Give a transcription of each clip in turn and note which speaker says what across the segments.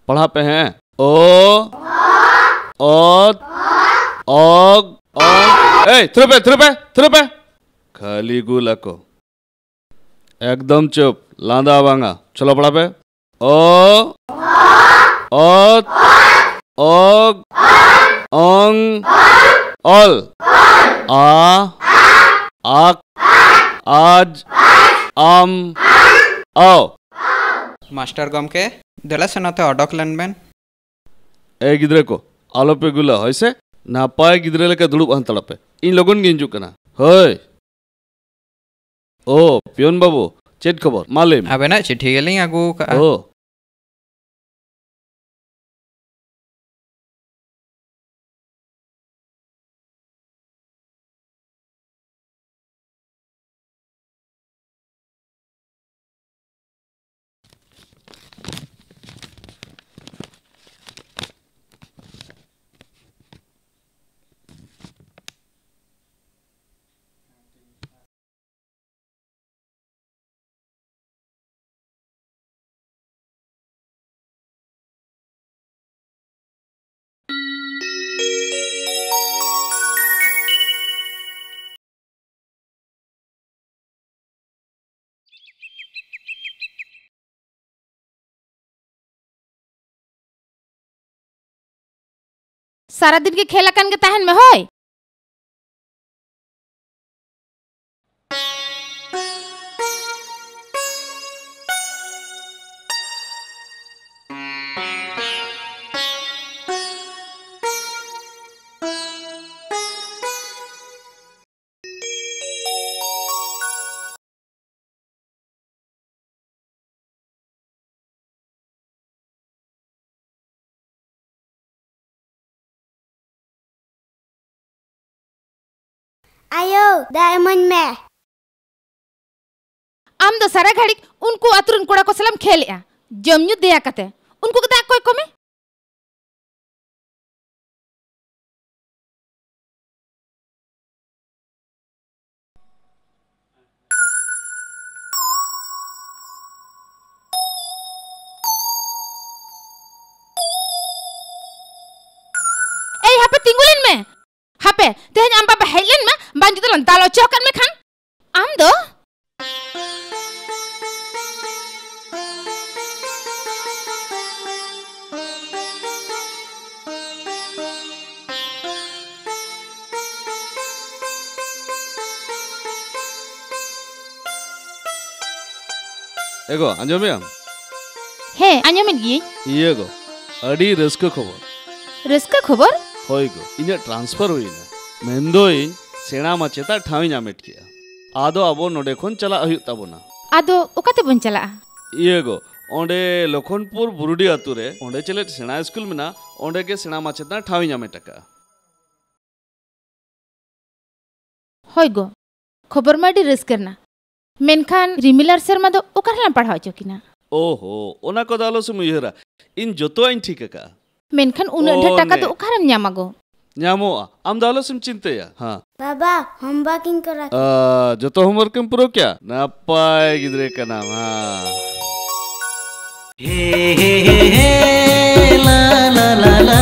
Speaker 1: पढ़ा पे हैं। ओ ओत ओग ओंग। ए थ्रुपे खाली गुला को एकदम चुप, लांदा बांगा। चलो पढ़ा पे। ओ ओत ओग ओंग ऑल। आ आक आज आम आओ।
Speaker 2: मास्टर गमके देला सेनाते अडक लेन बेन।
Speaker 1: ए गिद्रे को आलो पे गुला होइसे नापाय गिद्रे लेके दुड़ुब हंतड़ा पे इन लोगन गे हिजुग कना। होय ओ पियोन बाबू चेट खबर मालेम।
Speaker 2: आबेना चिट्ठी गेलिं आगु का।
Speaker 1: ओ
Speaker 3: सारा दिन के खेला कन के तहन में होय।
Speaker 4: आयो डायमंड में
Speaker 3: आम दो सारा घड़ी उनको अतरुन कोड़ा को सलाम खेलिया जमन्यु दया कते उनको कदा कोई कमे। ए यहाँ पे तिंगुलिन में हापे तेहन आम बाबा हेलन में बांजू तो लंतालो चौकन में खान आम दो।
Speaker 1: एगो आंजोमियम
Speaker 3: हे आंजोमिन गी
Speaker 1: इये गो अड़ी रस्क खबर।
Speaker 3: रस्क खबर
Speaker 1: होय गो इने ट्रांसफर हुईना मेंदो इन सेना माचेता ठावी नामेट किया आदो अबो नोडे खन चला हयुग ताबोना।
Speaker 3: आदो ओकाते बन चला
Speaker 1: इये गो ओंडे लखनपुर बुरुडी आतु रे ओंडे चले सेना स्कूल में ना ओंडे के सेना माचेता ठावी नामेटका।
Speaker 3: होय गो खबर माडी रस्क करना मेनखान रिमिलर शर्मा दो ओकरला पढ़ाव चोकिना।
Speaker 1: ओहो ओना को दालो सुम यहरा इन जोतो इन ठीक का
Speaker 3: मेनखान उना ढेर टाका दो ओकरम न्यामागो
Speaker 1: न्यामो आम दालो सुम चिंतेया। हां
Speaker 4: बाबा होमवर्क इन करा
Speaker 1: जोतो होमवर्क हम पुरो क्या नापाय गिद्रे का नाम। हां
Speaker 5: हे हे हे ला ला ला ला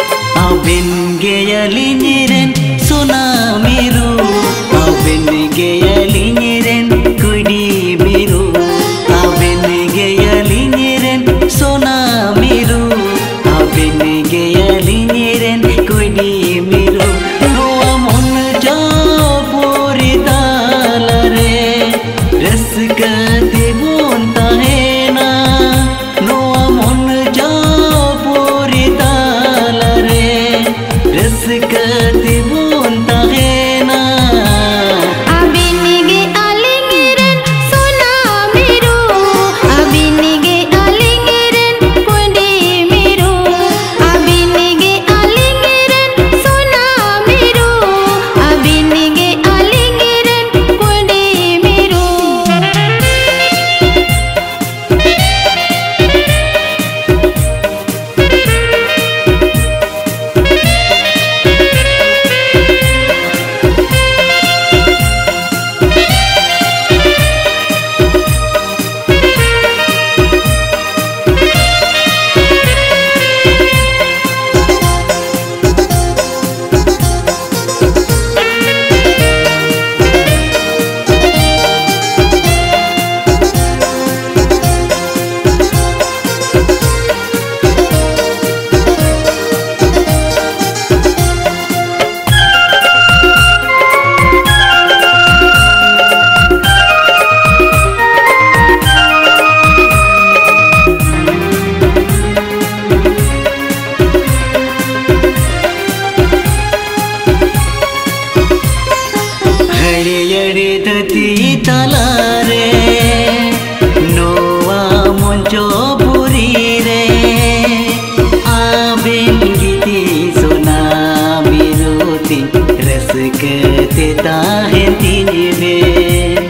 Speaker 5: Gaya linyiren suna miru, au ben gaya ᱜᱟᱛᱮ ᱛᱟᱞᱟᱨᱮ ᱱᱚᱣᱟ ᱢᱚᱧᱪᱚ ᱯᱩᱨᱤ ᱨᱮ ᱟᱵᱮᱱ ᱜᱤᱛᱤ ᱥᱚᱱᱟ ᱢᱤᱨᱩᱛᱤ ᱨᱟᱹᱥᱠᱟᱹ ᱛᱮ ᱛᱟᱦᱮᱱ ᱛᱤᱧ ᱵᱮᱱ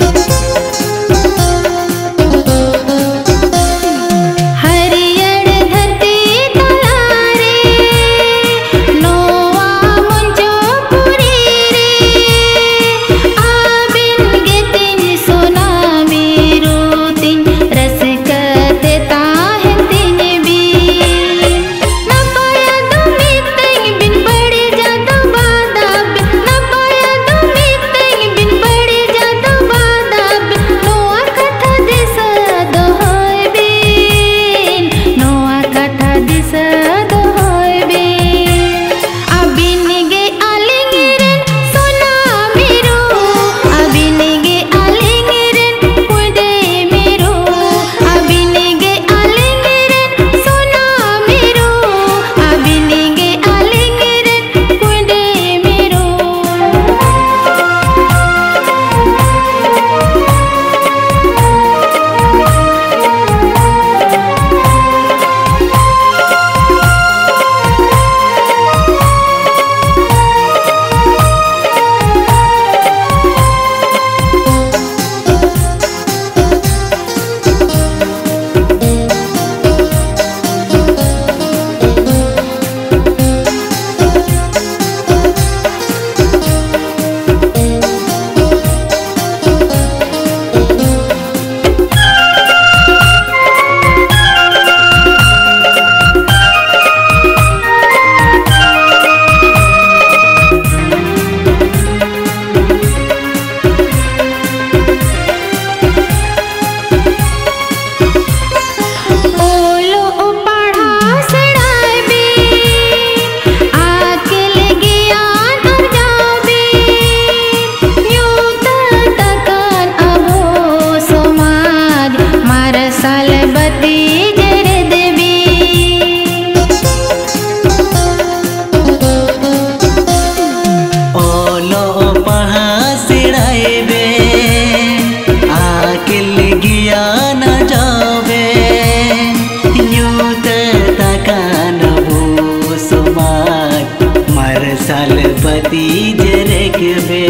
Speaker 5: सालपति जरक बे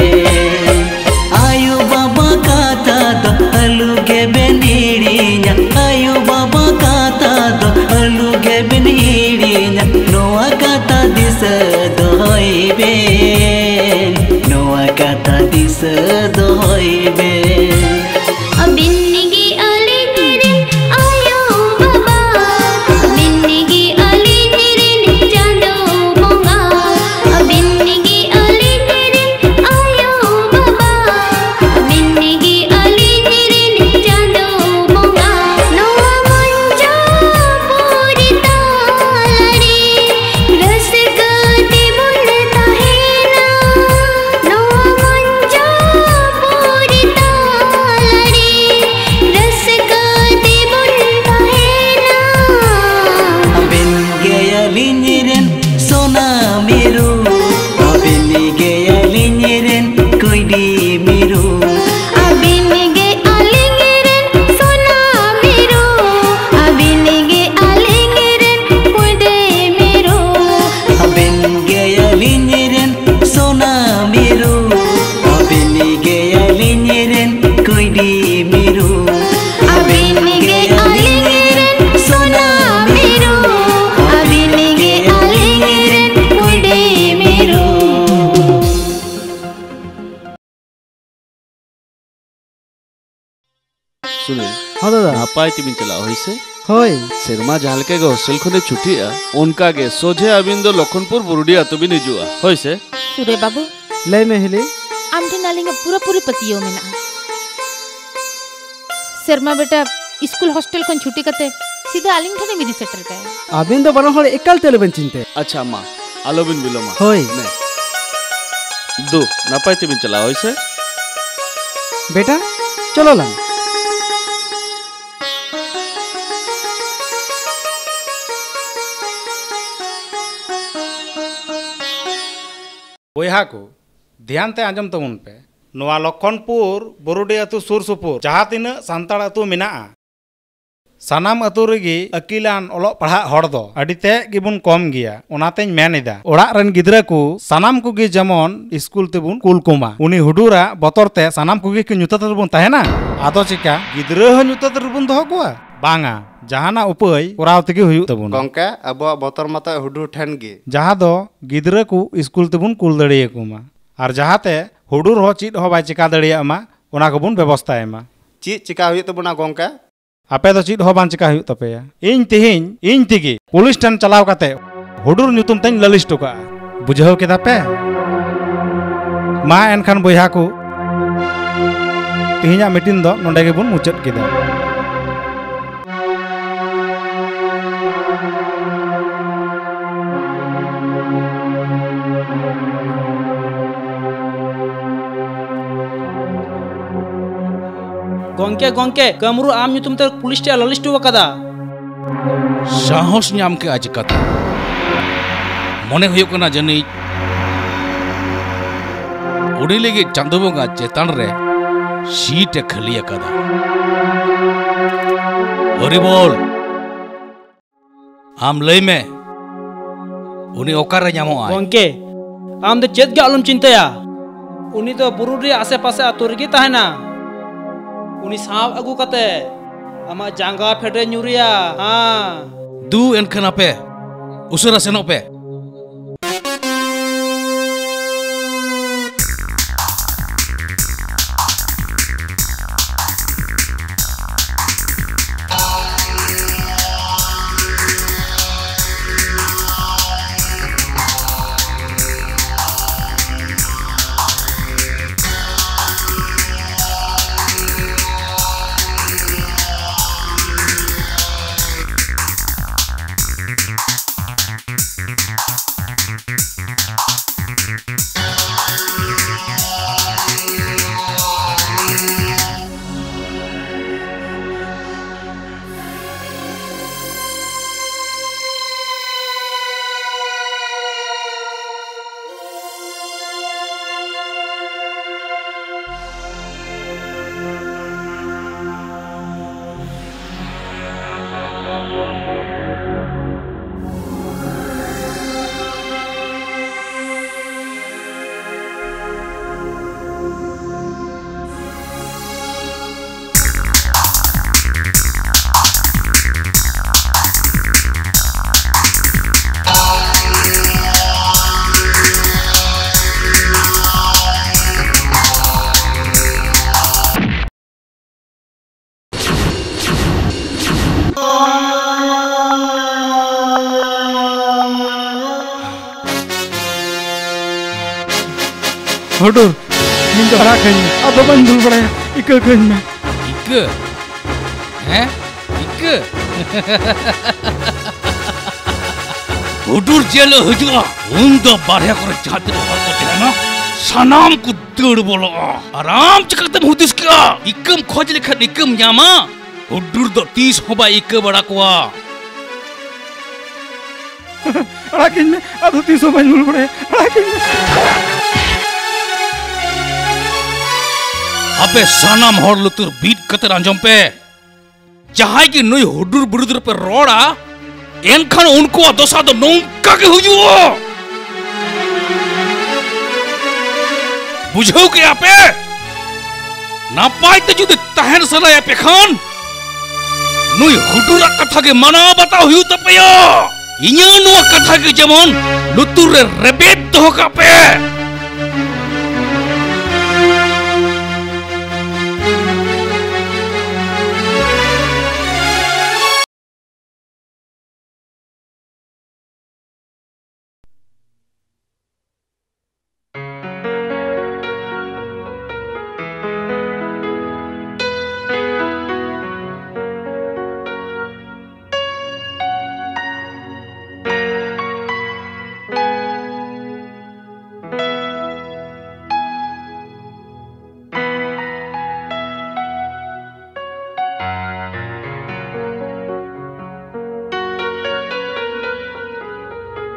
Speaker 5: आयु बाबा काता तो अलुगे बेनीड़ीना आयु बाबा काता तो अलुगे बेनीड़ीना नोआ काता दिस दोई बे नोआ काता दिस दोई बे
Speaker 1: हाँ दादा नापाय तीन चला होइसे
Speaker 6: होय
Speaker 1: सेरमा जहालके के हॉस्टल खने छुट्टिया उनका के सोझे अबिन दो लखनपुर बुरुडिया तो भी निजुआ होइसे
Speaker 3: सुरे बाबू
Speaker 6: लय में हेले
Speaker 3: आमठे नालिंग पूरा पूरी पतियो में ना शर्मा बेटा स्कूल हॉस्टल खन छुट्टी करते सीधा आलिंग ठने मिदी सेटल का
Speaker 6: आबिन दो बनो हर एकल तेल बन चिंते
Speaker 1: अच्छा मां आलोबिन बिलोमा
Speaker 6: होय
Speaker 1: ने दो नापाय तीन चला होइसे
Speaker 6: बेटा चलो ला
Speaker 7: बोहा को ध्यान ते आंजम तबन पे नोआ लखनपुर बोरुडी अतु सुर सुपुर जहाँ तीना सान्ताड़ अतु मेनाआ सानाम अतु रेगी अकिलान ओलोग पढ़ा हड़ दो अडी ते गिबुन कम गिया ओनातेñ मेनेदा ओड़ाग रेन गिद्रा को सानाम कोगी जेमन स्कूल तेबुन कुल कोमा उनी हुडुरा बतरते सानाम कोगी के ᱧᱩᱛᱟᱹᱛ ᱨᱮᱵᱚᱱ ᱛᱟᱦᱮᱱᱟ ᱟᱫᱚ ᱪᱮᱠᱟ ᱜᱤᱫᱽᱨᱟᱹ ᱦᱚᱸ ᱧᱩᱛᱟᱹᱛ ᱨᱮᱵᱚᱱ ᱫᱚᱦᱚ ᱠᱚᱣᱟ ᱵᱟᱝᱟ ᱡᱟᱦᱟᱱᱟᱜ ᱩᱯᱟᱹᱭ ᱠᱚᱨᱟᱣ ᱛᱮᱜᱮ ᱦᱩᱭᱩᱜ ᱛᱟᱵᱚᱱᱟ
Speaker 8: गंके अब बतर मत हुडू ठेन गे
Speaker 7: जहाँ दो गिद्रा को स्कूल तेबुन कुल दड़ियाको मा और जहाँते हुडुर हो चीज हो बाय चिका दड़िया मा ओना कोबुन व्यवस्था एमा
Speaker 8: चीज चिका हुई तबना गंके
Speaker 7: आपे दो चीज हो बान चिका हुई तपेया इन तिहिन इन तिगी पुलिस ठन चलाव काते हुडुर ᱧᱩᱛᱩᱢ तेñ ललिस टोका बुझाव केदा पे मा एनखान बयहा को तिहिना मीटिंग दो नोंडे गेबुन मुचाद केदा
Speaker 9: गंके गंके कमरू आम ᱧᱩᱛᱩᱢ ते पुलिस टे ललिस टो कदा
Speaker 1: साहस नाम के आज कथा मने हुयो कना जनी उड़ी लगे चांदो बंगा चेतान रे सीट खाली कदा हरि बोल आम लई में उनी ओकार रे ᱧᱟᱢᱚᱜ आय
Speaker 9: गंके आम दे चेत गे आलम चिंताया उनी तो बुरुडी आसे पासे आतो रेगी ताहेना उनी साव अगु कते आमा जांगा फेडे ᱧᱩᱨᱤᱭᱟ हां
Speaker 1: दू एनखान आपे उसरा सेनो पे
Speaker 7: हुडुर इन दो हरा खन अब बन दुल बड़ा इक खन में
Speaker 1: इक हैं इक हुडुर जेल हजुआ उन दो बारह करे जाते हर को तेना सनाम को दौड़ बोलो आराम चकते हुदिस क्या इकम खोज लिखा इकम यामा हुडुर दो 30 होबा इक बड़ा कोआ
Speaker 7: अड़ा किन में अब 30 होबा दुल बड़ा अड़ा किन में
Speaker 1: अबे सानाम हर लुतुर बीट कतर अंजम पे जहां की नुई हुडुर बुरुदुर पे रोड़ा एनखान उनको दोसा दो नौका के हुजुओ बुझो के आपे नापाय ते जुदे तहन सला पे खान नुई हुडुरा कथा के मना बताओ हुयु तपयो इन्या नुआ कथा के जेमन लुतुर रे रेबेत दो का पे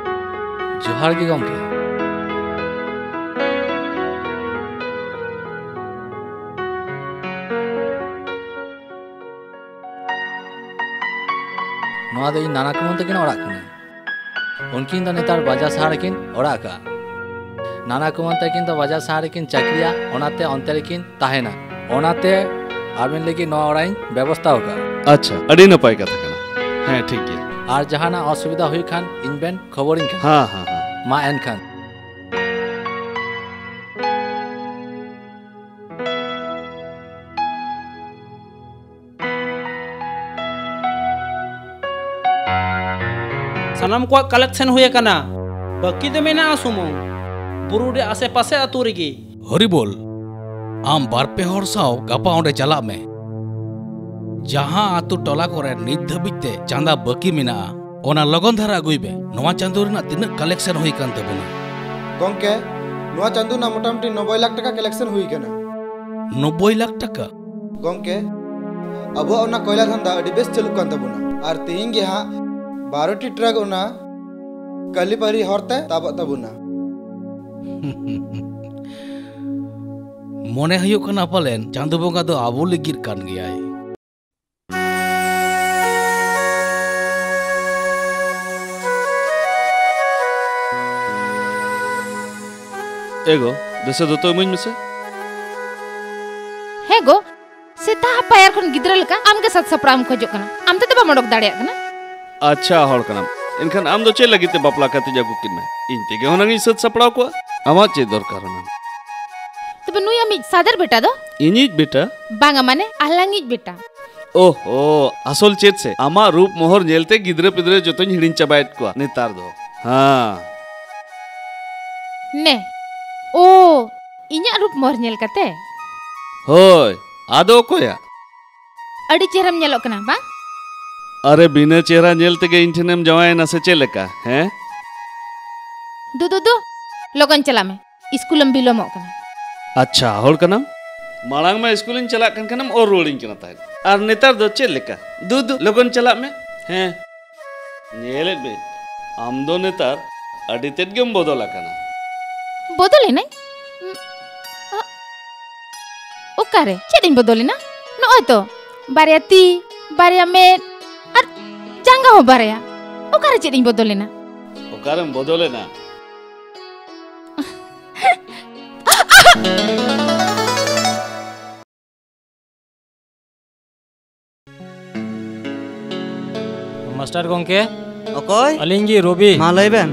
Speaker 1: जोहार गे गंके
Speaker 10: नवा दो इन नाना कुमन तकिन ओड़ा कना उनकिन दो नेतार बाजार शहर किन ओड़ा का नाना कुमन तकिन दो बाजार शहर किन चक्रिया ओनाते अंते लेकिन ताहेना ओनाते आबिन लेकिन नवा ओड़ा इन व्यवस्था होगा
Speaker 11: अच्छा अड़ी नपाय कथा कना हाँ ठीक है
Speaker 10: और जहाना असुविधा हुई खान इन बेन खबर इन
Speaker 11: हाँ हाँ हाँ
Speaker 10: मा एन खान
Speaker 9: सनम को कलेक्शन हुए कना बाकी दे मेना सुमो बुरुडे आसे पासे आतु रेगी
Speaker 1: हरि बोल आम बारपे हर साव गापा ओंडे चला में जहां आतु टोला करे नित धबिते चांदा बाकी मेना ओना लगन धारा अगुइबे नवा चांदो रेना तिना कलेक्शन हुई कान तबुना
Speaker 12: गंके नवा चांदो ना मोटामोटी 90 लाख टका कलेक्शन हुई कना
Speaker 1: 90 लाख टका
Speaker 12: गंके अब ओना कोयला धंधा अडी बेस चलु कान तबुना और तेहिं गे हा 12टी ट्रक ओना कलीपरी हरते ताब तबुना
Speaker 1: मोने हयो कना पालेन चांदो बोंगा दो आबो लगिर कान गयाय
Speaker 11: एगो दसे दो तो मुझ में से
Speaker 3: हे गो सेता पायर खन गिद्रा लका आम के साथ सप्राम खोजो कना आम ते बा मडक दाड़िया कना
Speaker 11: अच्छा हड़ कना इनखान आम दो चे लगिते बापला काते जागु किन में इनते के होना सत सपड़ाव को आमा चे दरकार ना
Speaker 3: तबे नुई आमी सादर बेटा दो
Speaker 11: इनिज बेटा
Speaker 3: बांगा माने आहलांगिज बेटा
Speaker 11: ओहो असल चेत से आमा रूप मोहर नेलते गिद्रे पिद्रे जतोñ हिडिन चबायत को नेतार दो हां
Speaker 3: ने ओ इन्या रूप मोहर नेल कते
Speaker 11: होय आदो कोया
Speaker 3: अड़ी चेहरम नेलो कना बा
Speaker 11: अरे बिना चेहरा नेलते के इंठनेम जवाय ना से चेलेका हैं
Speaker 3: दो लगन चला में स्कूलम बिलोमो कना
Speaker 11: अच्छा हड़ कना मालांग में स्कूलिन चला कन कनम और रोलिंग कना ताय और नेतार दो चेलेका दू लगन चला में हैं नेले बे आम दो नेतार अडी तेट गेम बदला कना
Speaker 3: बदले नहीं ओकारे चेदिन बदले ना नय तो बारिया ती बारिया में और जांगा हो बारिया ओकारे चेदिन बदले ना
Speaker 11: ओकारे बदले ना
Speaker 9: मास्टर गोंके
Speaker 5: ओकोय
Speaker 9: अलिंगी रोबी
Speaker 5: मा लइबेन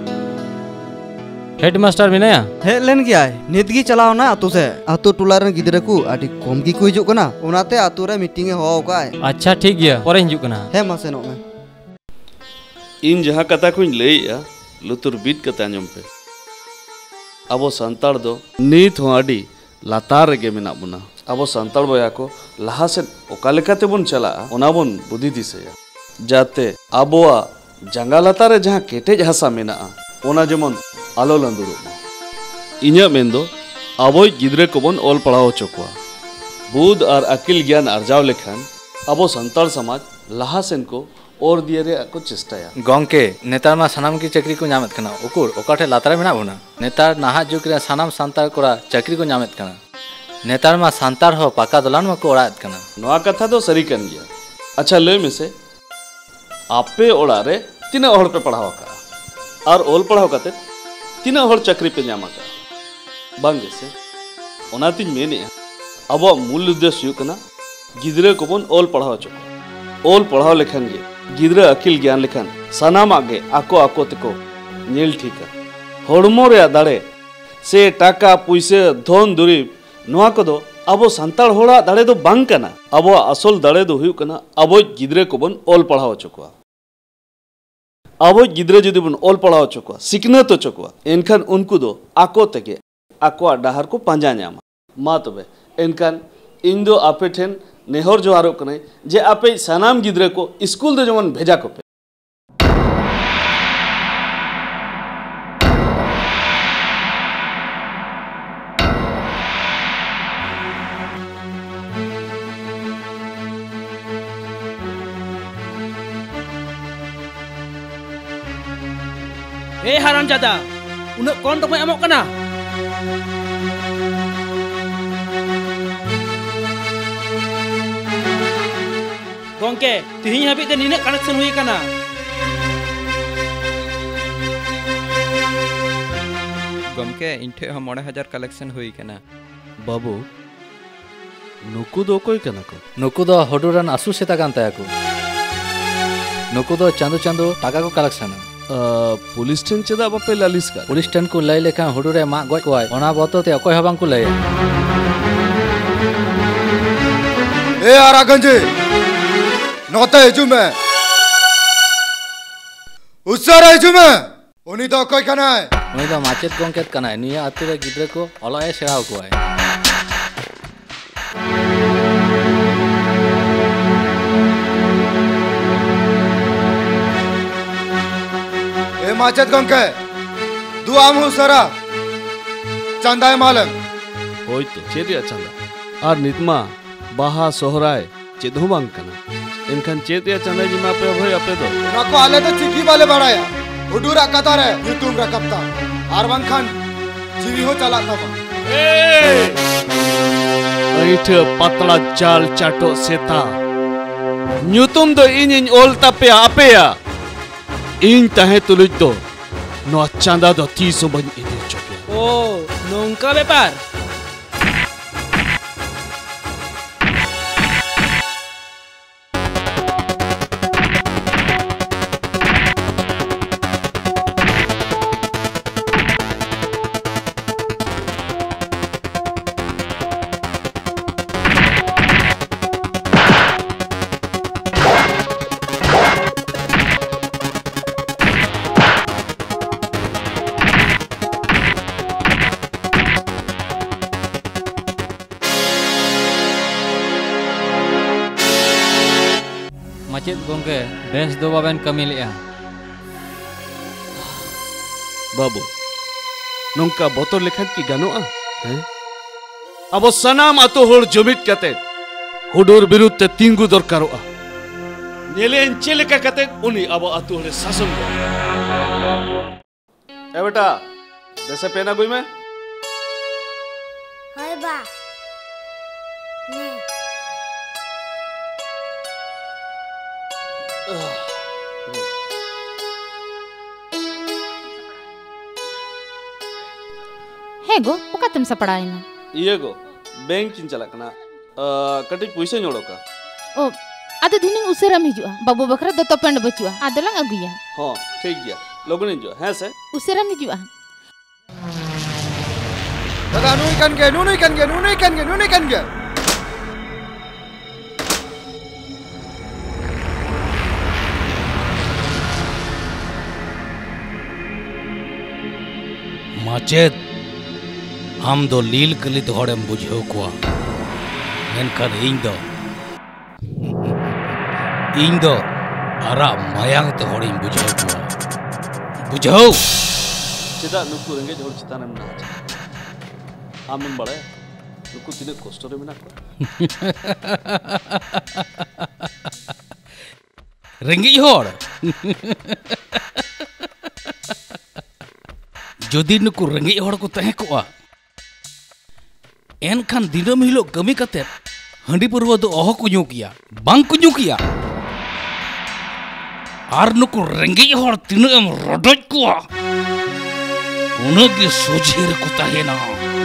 Speaker 9: हेड मास्टर मिनाया
Speaker 5: हे लेन गयाय नितगी चलाव ना आतु से आतु टोला रन गिदरे को आडी कम गी को हिजुक कना ओनाते आतु रे मीटिंग ए हो काय
Speaker 9: अच्छा ठीक गया परे हिजुक कना
Speaker 5: हे मासेनो में
Speaker 11: इन जहां कथा को लैया लुतुर बीट कता आंजम पे अबो संताड़ दो नीत हो आडी लातार गे मेना बुना अबो संताड़ बया को लहा से ओका लेकाते बन चला ओना बन बुद्धि दिसेया जाते अबोआ जंगा लातार रे जहां केटेज हसा मेना ओना जेमन आलो लंदुरु इन्या मेंदो अबोय गिद्रे को बन ओल पढ़ाओ चोकवा बुध और अकिल ज्ञान अर्जाव लेखान अबो संताड़ समाज लहा सेन को और दिए रे को चेष्टाया
Speaker 10: गंके नेतार मा सानाम की चक्री को नामत कना उकुर ओकाठे लातार मेना बुना नेतार नाहा जुग रे सानाम सांतार कोरा चक्री को नामत कना नेतार मा सांतार हो पाका दलान मा को ओड़ात कना
Speaker 11: नवा कथा तो सरी कन गया अच्छा ले में से आपे ओड़ा रे तीना हड़ पे पढ़ावा का और ओल पढ़ाव काते तीना हड़ चक्री पे नामा का बांगे से ओनातिन मेने अब मूल उद्देश्य हुई कना गिद्रे को बन ओल पढ़ाव चुको ओल पढ़ाव लेखन गे गिद्रे अकिल ज्ञान लेखन सनाम आगे आको आको तको नेल ठीका हड़मो रे दाड़े से टाका पुइसे धन दुरीब नवा कदो अबो संताड़ होड़ा दाड़े दो बांग कना अबो असल दाड़े दो हुई कना अबो गिद्रे को बन ओल पढ़ाव चुको अब गिद्रे जुदी बन ओल पढ़ाव चुको सिकनत चुको एनखान उनको दो आको तके आको डाहर को पांजा नामा मा तबे एनखान इन दो आपे ठेन नेहर जोहारो कने जे आपे सनाम गिद्रे को स्कूल दो जमन भेजा को पे
Speaker 9: ए हराम जादा उन कौन तो मैं अमोक कना गोंके तिहिं हाबी ते निने कनेक्शन हुई कना
Speaker 2: गमके इनठे हम 9,000 कलेक्शन हुई कना
Speaker 11: बाबू नुकु दो कोई कना को
Speaker 10: नुकु दो हुडुरन आसु सेता कान तायाको नुकु दो चांदो चांदो टाका को कलेक्शन
Speaker 11: पुलिस ठेन चेदा बापे लालिस का
Speaker 10: पुलिस ठेन को लय लेखान हुडुरे मा गoj कोय ओना बतोते अकोय हबां को लय
Speaker 12: ए आरागंजे नोते हिजुमे उसारा हिजुमे उनी दो कोई कनाय
Speaker 10: उनी दो माचेत गोंकेत कनाय निया आतु रे गिद्रे को अलोय सेराव कोय
Speaker 12: ए माचेत गोंके दु आम उसारा चंदाय मालम
Speaker 11: होय तो चेदिया चंदा आर नितमा बाहा सोहराय चेद हो बांग कना इनखान चेदिया चंदा जी मापे भय अपे दो
Speaker 12: नको आले तो चिकी वाले बड़ाया हुडूरा कतार है यूट्यूब रकबता आर बांखान जीवी हो चला तमा
Speaker 11: ऐठ पतला जाल चाटो सेता न्यूतुम दो इन ओल तापेया अपेया इन ताहे तुलुज दो नो चांदा दो 300 बन इदे चोके
Speaker 9: ओ नोंका व्यापार
Speaker 13: माचेद गोंके बेस दो बाबेन कमी लिया
Speaker 11: बाबू नोंका बोतोर लेखान की गानोआ हैं अब सनाम आतो होड़ जुमिट कते हुडुर बिरुद्ध ते तिंगु दरकारोआ नेलेन चेलेका कते उनी अब आतो होड़ शासन को ए बेटा जैसे पेना गुई में
Speaker 4: हाय बा ने
Speaker 3: हे गो ओका तुम सपड़ाइना
Speaker 11: ये गो बैंक चिन चला कना कटी पैसे जोड़ो का
Speaker 3: ओ आदो दिन उसेराम हिजुआ बाबू बकरा दो तपेंड बचुआ आदलंग अगुया
Speaker 11: हां ठीक गया लोगन जो है से
Speaker 3: उसेराम हिजुआ
Speaker 12: दादा नुई कन के
Speaker 1: माचेद आम दो लील कलित हड़ेम बुझेव कोआ मेनखान इन दो आरा मायांग ते हड़ेम बुझेव कोआ बुझेव
Speaker 11: चेदा नुकु रेंगे हड़ चितानेम ना आमेम बड़े नुकु तिने कष्ट रे मेना
Speaker 1: रेंगे हड़ जदि नुकु रेंगे हड़ को तहे कोआ एनखान दिनम हिलो कमी कते हंडी परवा दो अह को न्यू किया बांग को न्यू किया आर नुकु रेंगे हड़ तिन एम रडज कोआ उनगे सोझेर को तहेना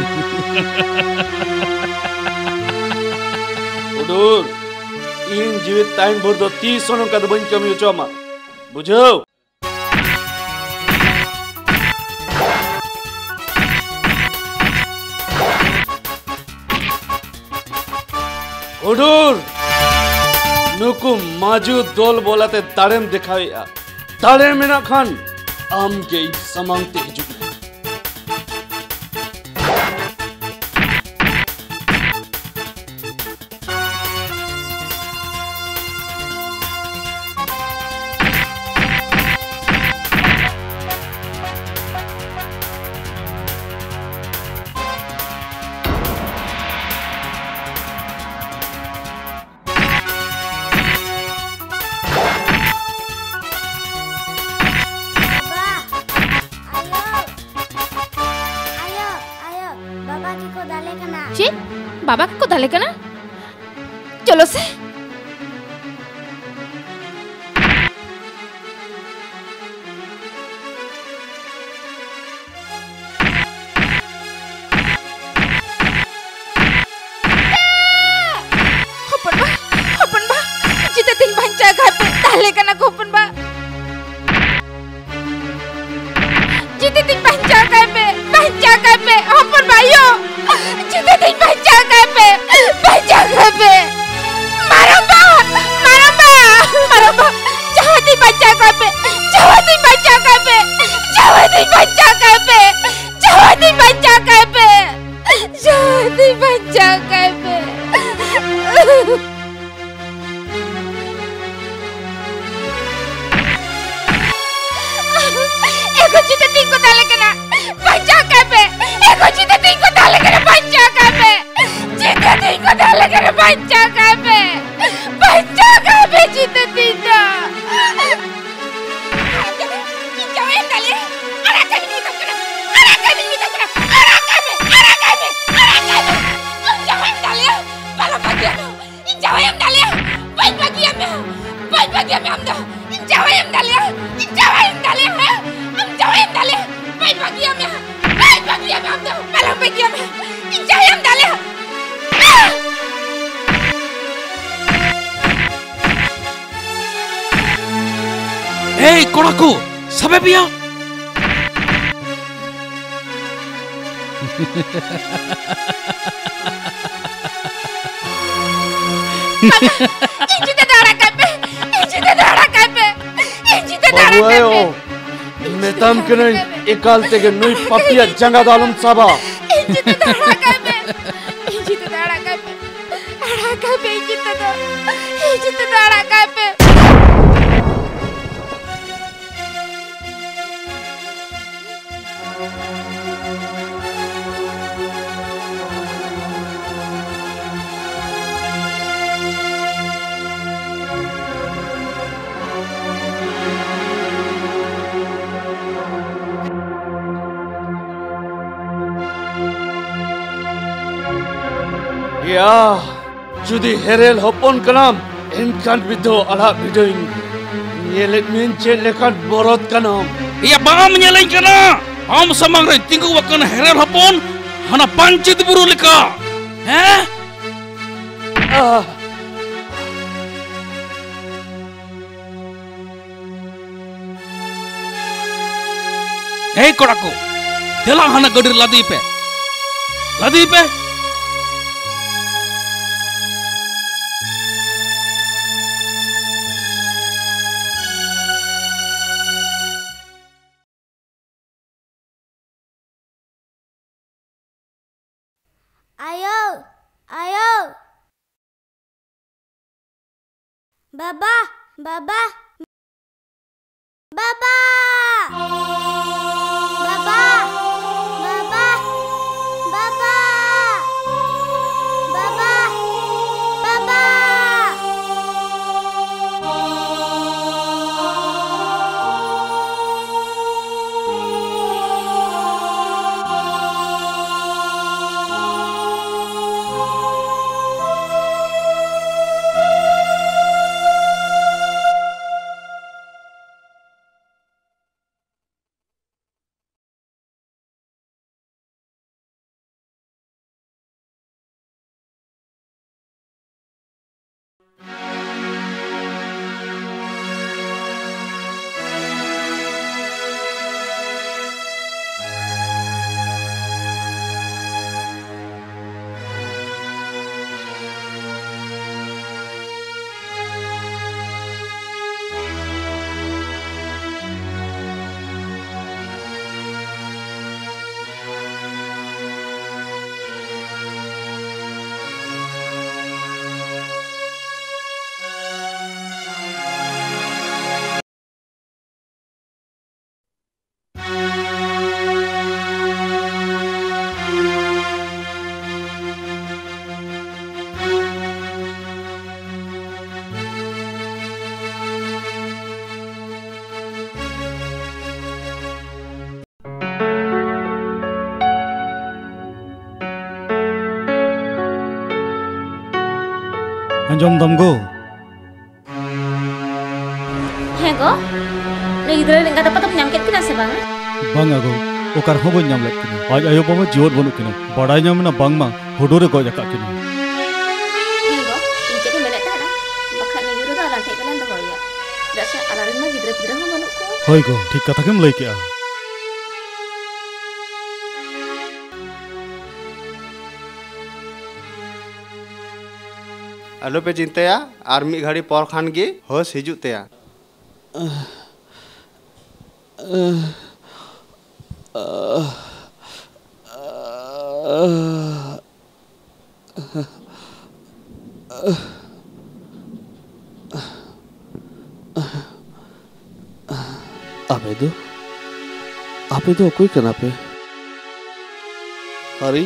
Speaker 11: उडुर इन जीवित ताइन भर दो 30 सोनो का बन कमी उचोमा बुझो उडुर नुकु माजू दोल बोलाते तारेम दिखाया तारे मेना खान आम के समांगते हिजुक
Speaker 3: बाबा को दाले कना चलो से dale kana kupun ba. Cita ting panca kape, hopun ba yo. Cita ting panca kape. Maramba. Jawa ting panca kape. Ego cita ting ko dale kana panca kape. Cita ting ko dale kana panca kape. Cita ting da.
Speaker 1: Hei, koraku, sabe pia?
Speaker 8: Babuayo, metam kena ikal tege nui papia jangga dalam sabah. Ya, judi herel hopon kanam, enkan bido ala bidoing. Yelet mince lekat borot kanam.
Speaker 1: Iya bang menyalain kana. Am samang rai tinggu wakan herel hopon, hana pancit buru leka. Hei koraku, telang hana gadir ladi pe.
Speaker 4: Ayo. Baba.
Speaker 6: Anjom damgo.
Speaker 14: Hego, lagi dulu nggak dapat menyangkut kita sih bang?
Speaker 6: Bang aku, okar hobo nyamlet kini. Aj ayo bapa jiwat bonuk kini. Badai nyamna bang ma, hodore kau jakak kini.
Speaker 14: Hego, ini jadi melet ada. Bakal nih dulu dah lantai kalian tuh ya. Dah
Speaker 6: होय गो ठीक कथा केम लई केआ
Speaker 12: आलो पे चिंताया are मी घड़ी पर खान गे होश हिजु तया
Speaker 11: आपे दो कोई कना पे हरी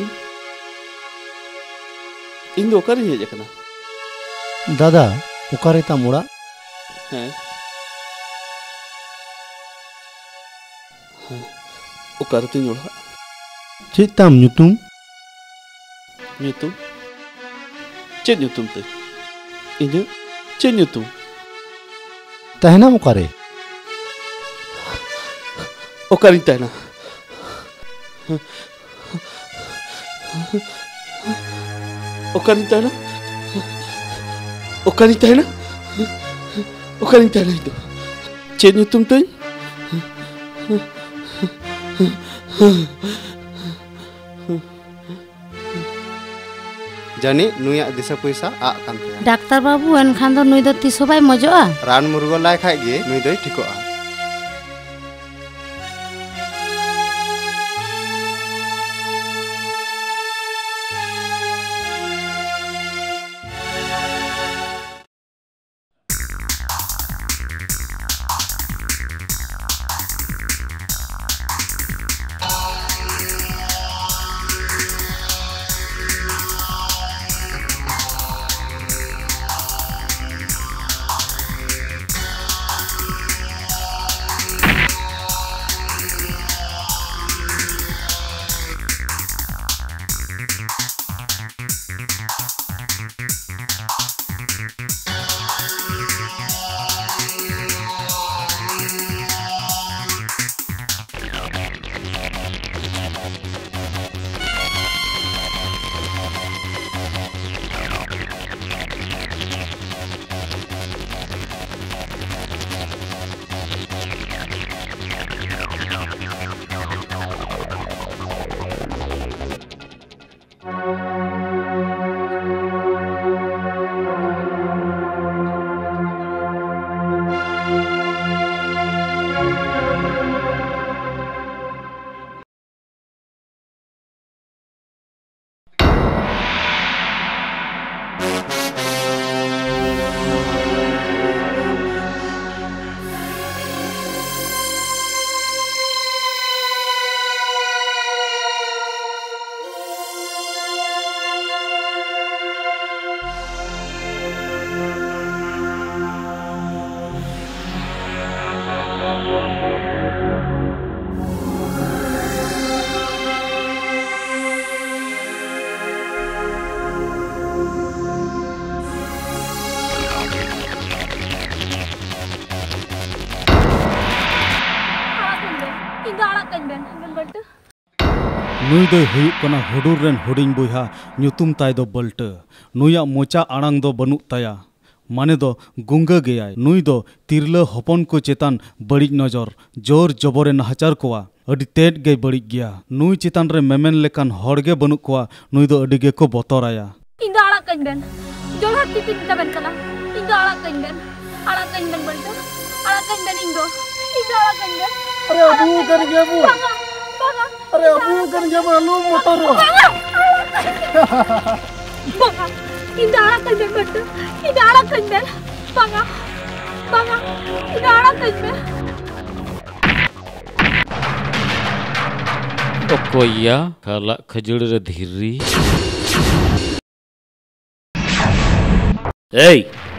Speaker 11: इन दो करी है जकना
Speaker 15: दादा उकारे ता मुड़ा
Speaker 11: हैं उकारे ती मुड़ा
Speaker 15: चेत ताम nyutum
Speaker 11: चेत nyutum ते इने चेत nyutum
Speaker 15: tahena ukare
Speaker 11: उकारे tahena Okarita itu. Cek nyutum tuh.
Speaker 12: Jani nuya disa puisa a kan taya.
Speaker 14: Daktar babu enkhan do nui do tisobai mojoa.
Speaker 12: Ran murgo lai khai ge nui doi thikoa.
Speaker 6: नुई दो हुयुक कना हुडुर rain हुडिंग बुहा ᱧᱩᱛᱩᱢ ताय दो बल्ट नुया mocha आड़ांग दो बनुक ताया माने दो गुंगा गयाय नुई दो तिरला हपन को चेतान बड़ी नजर जोर जबरे नाहचार कोवा अडी तेट गे बड़ी गया नुई चेतान रे मेमेन लेकान हड़गे बनुक कोवा नुई दो अडी गे को बतराया
Speaker 16: इंदो आड़ा कइन बेन जोलहा टिपिन तबेन कला इंदो आड़ा कइन बेन बल्ट आड़ा कइन बेन इंदो आड़ा कइन बेन
Speaker 15: अरे अबू कर गया अबू अरे अबू कर गया मालूम मोटर
Speaker 16: बाबा इंदो आड़ा कइन बेन बल्ट इंदो आड़ा कइन बेन बाबा इंदो आड़ा कइन बेन
Speaker 13: Okoya kala khajur re dhiri
Speaker 1: Hey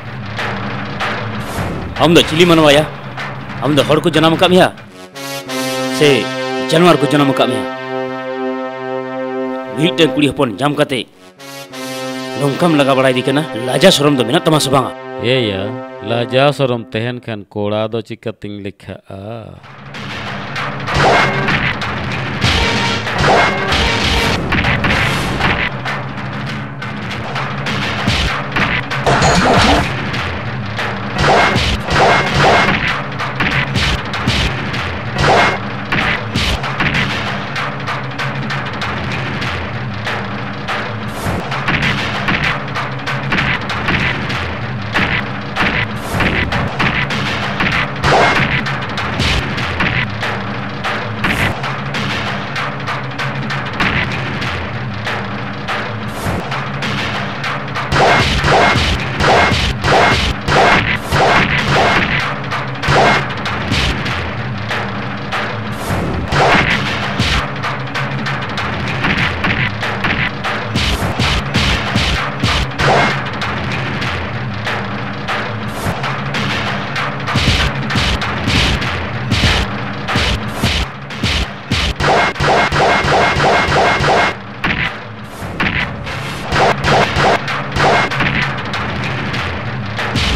Speaker 1: हम द चिली मनवाया हम द हर को जन्म का मिया से जानवर को जन्म का मिया मीटे कुड़ी हपन जाम कते नोंकम लगा बड़ाई दिकना लाजा शरम दो मेना तमा सबांगा
Speaker 13: ए या लाजा शरम तहन खान कोड़ा दो चिकतिंग लिखा आ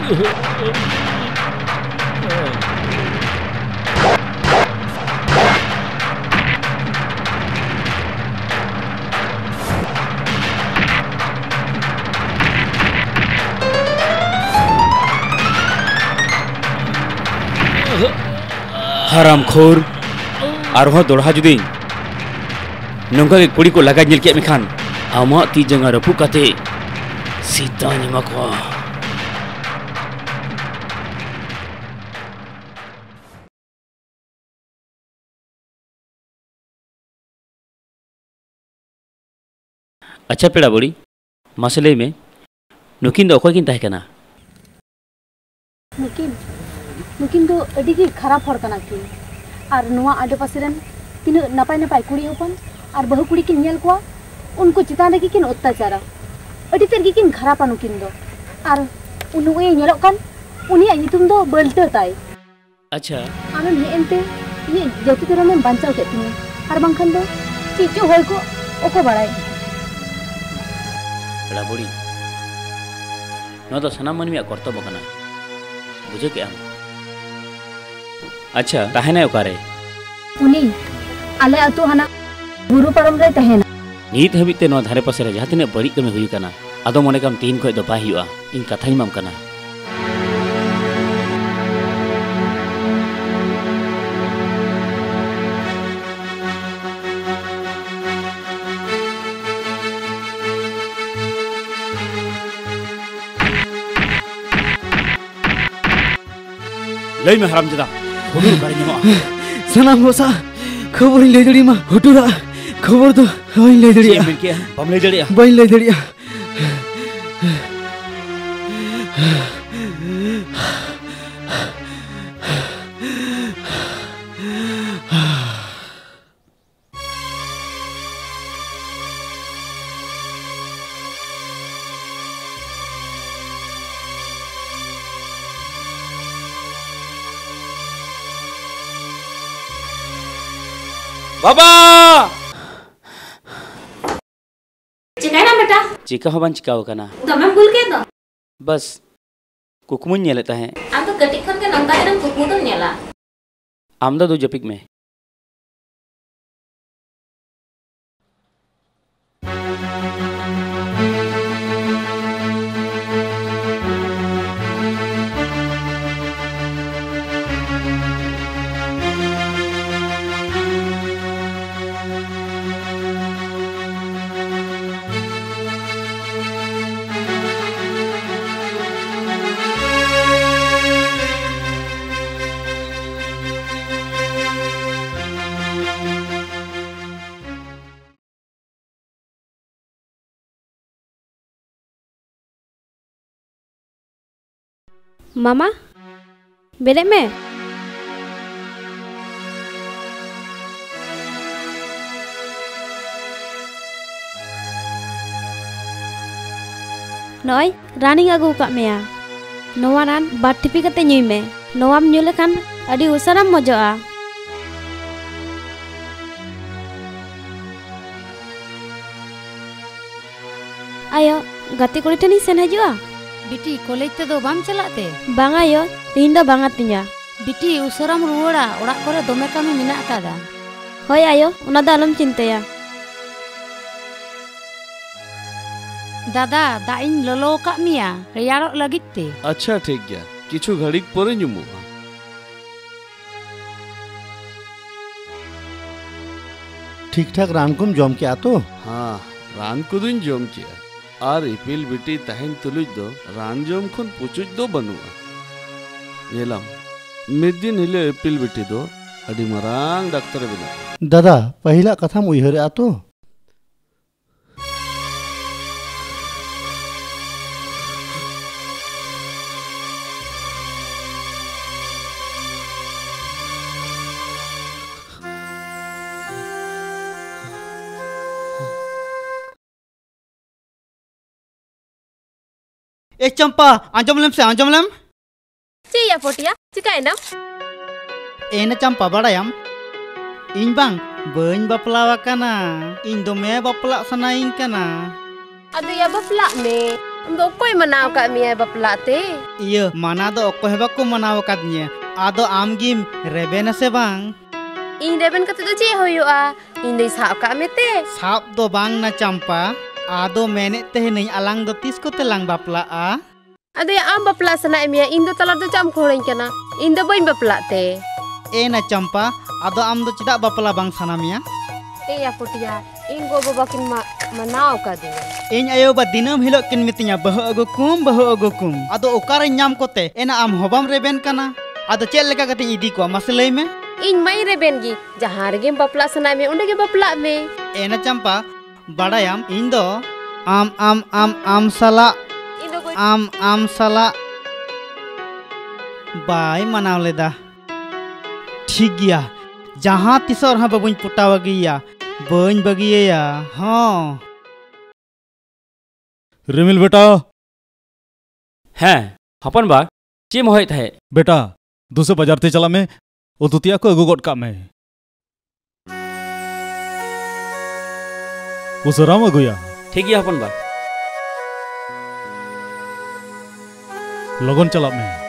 Speaker 17: हरामखोर आरो दोड़ा जुदी नंगा के कुड़ी को लगा निल के मेखान आमा ती जंगा रपु काते सीता निमा को अच्छा पेड़ा बुड़ी मसले में नुकिन दो अकोय किन ताहे कना
Speaker 18: नुकिन दो अडी की खराब हर कना की और नुआ आडे पासेरन तीन नपाय नपाय कुड़ी होपन और बहु कुड़ी किन नेल को उनको चितान रे किन अत्याचारा अडी तेर की किन खराब नुकिन दो और उनुए नेलक कान उनी नितुम दो बल्ट ताई
Speaker 17: अच्छा
Speaker 18: आनो ने एंते ये जति तेरा में बंचाव के तिने और बंखन दो चीचो होय को ओको बड़ाई
Speaker 17: पेड़ा बुड़ी नो तो सनाम मनमिया कर्तव्य कना बुझे के आम अच्छा ताहेना ओकारे
Speaker 18: उनी आले अतु हना गुरु परम रे तहेना
Speaker 17: नीत हबिते नो धारे पासे रे जहां तिने बड़ी कमे हुई कना आदो मने काम तीन खय दो बाय हुआ इन कथाई माम कना लई में हराम जदा हुडुर बारे ᱧᱟᱢᱚᱜᱼᱟ
Speaker 5: सनाम गोसा खबर ले दड़ी मा हुटुरा खबर तो हई ले दड़ी
Speaker 17: ᱪᱮᱫ ᱢᱮᱱ ᱠᱮᱜᱼᱟ ᱵᱟᱢ ᱞᱟᱹᱭ ᱫᱟᱲᱮᱭᱟᱜᱼᱟ
Speaker 5: बाई ले दड़ी
Speaker 17: बाबा
Speaker 14: चिकाना बेटा
Speaker 17: चिका हो बन चिकाओ कना
Speaker 14: दमे भूल के दो
Speaker 17: बस कुकुमुन नेलता है
Speaker 14: आम तो कटी खन के नंका जन कुकु दो नेला
Speaker 17: आमदा दो जपिक में
Speaker 19: मामा बेरे में नॉय रानिंग आगू का मेया नोवा रान बार टिपी कते ᱧᱩᱭ में नोवाम ᱧᱩ लेखान अडी उसाराम मजोआ आयो गति कुड़ी ठनी सेन हजुआ
Speaker 3: बिटी कॉलेज ते दो बाम चलाते
Speaker 19: बांगा यो तीन दो बांगा तिया
Speaker 3: बिटी उसराम रुवाड़ा ओड़ा करे दोमे कामी मिना कादा
Speaker 19: होय आयो उना दा आलम चिंताया
Speaker 3: दादा दा इन ललो का मिया रेयारो लगित ते
Speaker 11: अच्छा ठीक गया किछु घड़ी परे ᱧᱩᱢᱩ
Speaker 20: ठीक ठाक रान कुम जम के आतो
Speaker 11: हाँ रान कुदुन जम किया और इपिल बिटी तहन तुलुज दो रान जम खन पुचुज दो बनुआ नेलाम मिदिन हिले इपिल बिटी दो अडी मरांग डॉक्टर बिना
Speaker 20: दादा पहला कथा उइहरे आतो
Speaker 5: ए चंपा आंजम लेम से आंजम लेम
Speaker 14: चिया पोटिया चिकायना
Speaker 5: एना चंपा बड़ायाम इन बांग बन बापलावा कना इन दो मे बापला सनाइन कना
Speaker 14: अदो या बापला में
Speaker 21: Amdo koy manaw ka miya bapla te.
Speaker 9: Iya, mana do okoy bako manaw kadnya. Ado amgim rebena se bang.
Speaker 21: Ing reben kate do che hoyoa. Ing dei sab ka me te.
Speaker 9: Sab do bang na Champa. Ado mene teh ning alang do tis ko telang bapla a.
Speaker 21: Ado ya am bapla sana miya ing do talar do jam khoreng kana. Ing do bain bapla te.
Speaker 9: Na Champa, ado am do cidak bapla bang sana miya.
Speaker 21: Ya putia, ing go baba kin manaw ka dia.
Speaker 9: Ing ayo ba dinam hilok kin mitinya bahu agu kum. Ado okare nyam kote ena am hobam reben kana. Ado cel leka kate idi ko maselai me.
Speaker 21: Ing mai reben gi jahan rege bapla sana me onde ge bapla me.
Speaker 9: Na Champa, badayam ing do am sala am sala bai manaw leda. ठीक गया जहाँ तिसर हाँ बाबुन पुटावा गया बन बगिया हाँ
Speaker 6: रिमिल बेटा
Speaker 17: हैं हपन बा चे मोहित थे
Speaker 6: बेटा दूसरे बाजार ते चला में ओ दुतिया को अगु गोट का में उसराम अगुया
Speaker 17: ठीक गया हपन बा
Speaker 6: लगन चला में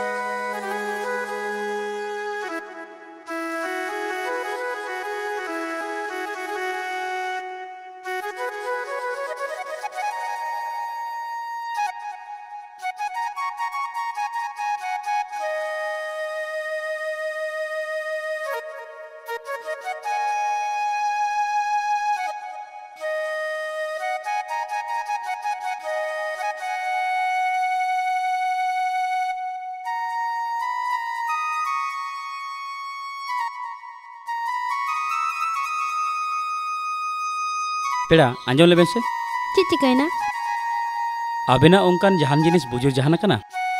Speaker 17: पेड़ा आंजम लेबेन से
Speaker 19: ची चिकाइना
Speaker 17: आबेना ओंकान जहान जिनिस बुजुर जहान कना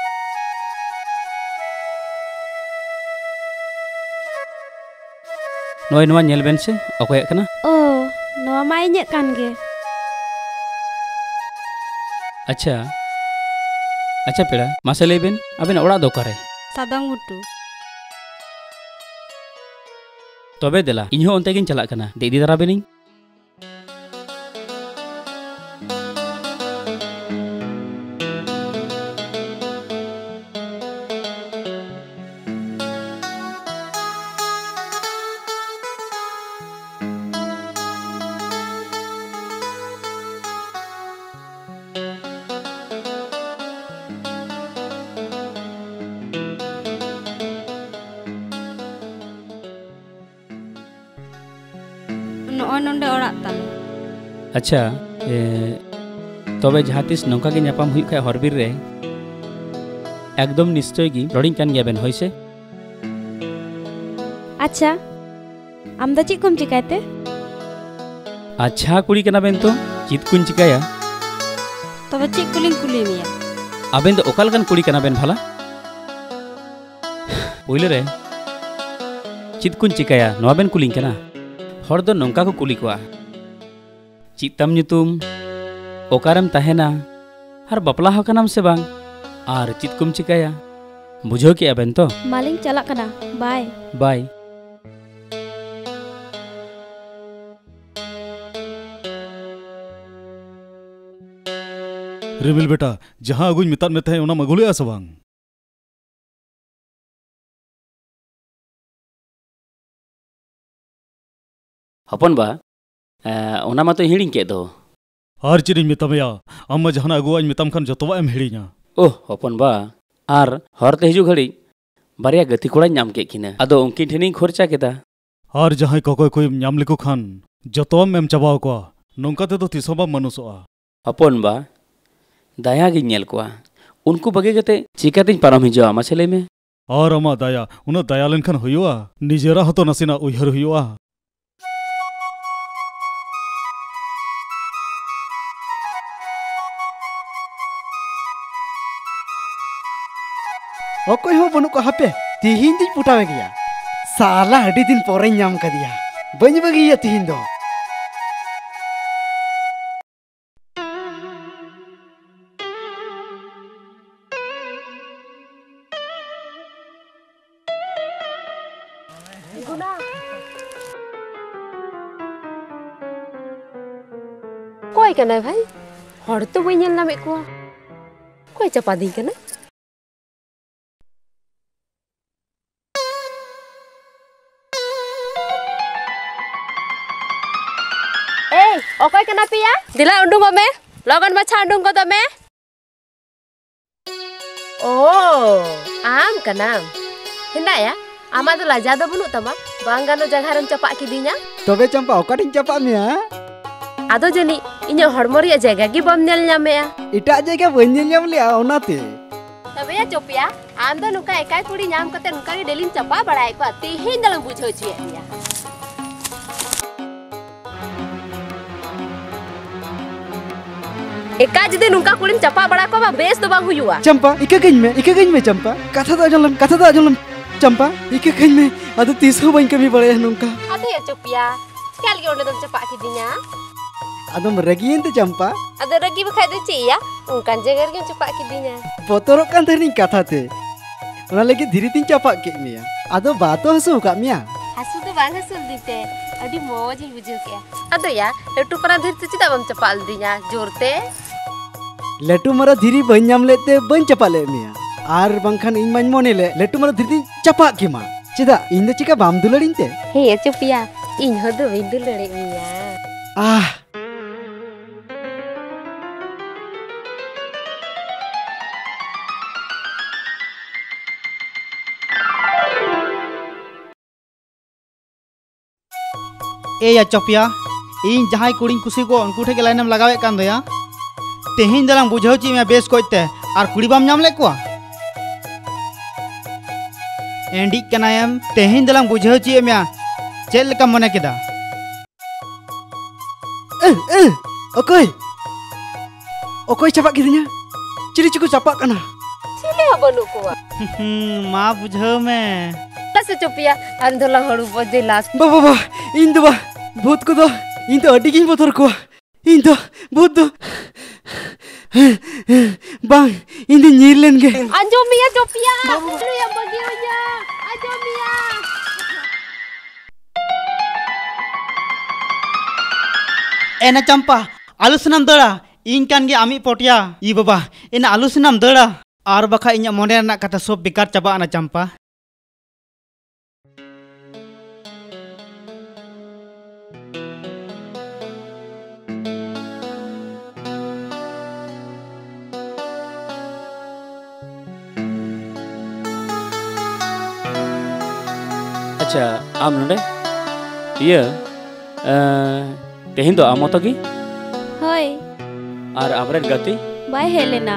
Speaker 17: नोय नोवा नेल बेन से अकोय कना
Speaker 19: ओ नोवा मा इᱧ कान गे
Speaker 17: अच्छा अच्छा पेड़ा मासे लेबेन आबेना ओड़ा दो करे
Speaker 19: सादंग मुटु
Speaker 17: तबे देला इញहो ओंते गिन चला कना देदी दरा बेनी अच्छा तबे जहातिस नौका के नापाम हुई खाय हरबिर रे एकदम निश्चय गी रडिंग कान गया बेन होइसे
Speaker 19: अच्छा आम दा ची कुम चिकायते
Speaker 17: अच्छा कुड़ी कना बेन तो चित कुन चिकाया
Speaker 19: तबे ची कुलिन कुली मिया
Speaker 17: आबेन तो ओकाल कन कुड़ी कना बेन भला ओइले रे चित कुन चिकाया नवा बेन कुलिन कना हर दो नौका को कुली कोआ चितम नुतुम ओकारम तहेना हर बपला हकनाम से बांग आर चित कुम चिकाया बुझो के अबेन तो
Speaker 19: मालिंग चला कना बाय
Speaker 17: बाय
Speaker 6: रिमिल बेटा जहां अगुñ मितान में थे ओना मगुले आसबांग
Speaker 17: हपन बा ओना मा तो हिड़िंग के दो
Speaker 6: आर चिरिंग मितामया अम्मा जहां अगुआñ मिताम खान जतवा एम हिड़िङा
Speaker 17: ओह हपन बा आर हरते हिजु घड़ी बारिया गति कोड़ा नाम के किना अदो उनकी ठेनिंग खर्चा केदा
Speaker 6: आर जहां कोकोय कोय नाम लेको खान जतोम एम चबाव को नोंका ते तो तिसोबा मनुसोआ
Speaker 17: हपन बा दाया गी नेल कोआ उनको बगे गते चिकातिन पारम हिजो मासेले में
Speaker 6: और अमा दाया उना दाया लेनखान हुयुआ निजेरा हतो नसिना उयहर हुयुआ
Speaker 22: ओकोय हो बनु को हापे तिहिन दिन पुटावे गया साला अडी दिन पोरे नाम कदिया बन बगिया तिहिन दो
Speaker 21: कोई कना भाई हर तो बई नेल नामे को ᱚᱠᱚᱭ ᱪᱟᱯᱟᱫᱤᱧ ᱠᱟᱱᱟ? Hey, okoy kena pia? Dila undung me? Logan macha undung ko me? Oh, am kanam. Hinda ya? Ama do laja do bunut tama? Bangano jagharam capak kidinya?
Speaker 22: Tobe Champa okaring capak mea?
Speaker 21: Ado jani inya hormo riya jaga gi bam nyel nyamea.
Speaker 22: Ita jaga bañ nyel nyam lea onate.
Speaker 21: Tobe ya Copia, am do nuka ekai kuri nyam kate nuka gi delin capak barai ko tihin dalam bujho cuye dia. Eka jadi nungka kulim capak bड़ा को बा base तो बांग हुआ
Speaker 22: Champa ika गñ में Champa kata do ajolam Champa ika गñ में ado tis ho bañ kami bड़ा nungka
Speaker 21: ado ya Copia kal ge onde dom capak kidinya
Speaker 22: adom ragien te Champa
Speaker 21: ado ragi bakai do ci ya ungkan jeger ge capak kidinya
Speaker 22: botorok kan tani kata te ona lagi diri tin capak ke mea ado bato hasu ka mea
Speaker 21: hasu do bang hasul dite adi moj hi bujhu ke ado ya letu para dhir te cida bam capak dinya jorte
Speaker 22: लेटू मरा धीरी बन नाम लेते बन चपा ले मिया are बंखान इन मन मोने ले लेटू मरा धीरी चपा के मा चिदा इन दे चिका बाम दुलड़िन ते
Speaker 21: हे चुपिया इन हो दो इन दुलड़े मिया
Speaker 2: ए या चोपिया इन जहां कुड़ी कुसी को उनको ठे के लाइनम लगावे कान दया तेहिन दलांग बुझाव ची मैं बेस कोइते आर कुड़ी बाम नाम ले को एंडी कनायम तेहिन दलांग बुझाव ची मैं चेल लका मने केदा
Speaker 22: ओकोय चपा किदिnya चिरी चिको चपा कना
Speaker 21: चिले बनु को
Speaker 2: मा बुझाव में
Speaker 21: लसे चोपिया अंधला हड़ू बजे लास
Speaker 22: बाबा इन दो भूत को दो इन तो अडी गिन बोतर को इन तो भूत दो bang ini nyirlen ge
Speaker 21: anjomia Copia lu yang bagi aja anjomia
Speaker 2: एना चंपा आलुसनम दड़ा इन कान गे आमी पोटिया ई बाबा एना आलुसनम दड़ा आर बखा इnya मोने रना कथा सब बेकार चाबा ना चंपा
Speaker 17: अच्छा आम नोडे ये तेहिन दो आमो तो की
Speaker 19: होय
Speaker 17: आर आमरेन गति
Speaker 19: बाय हेलेना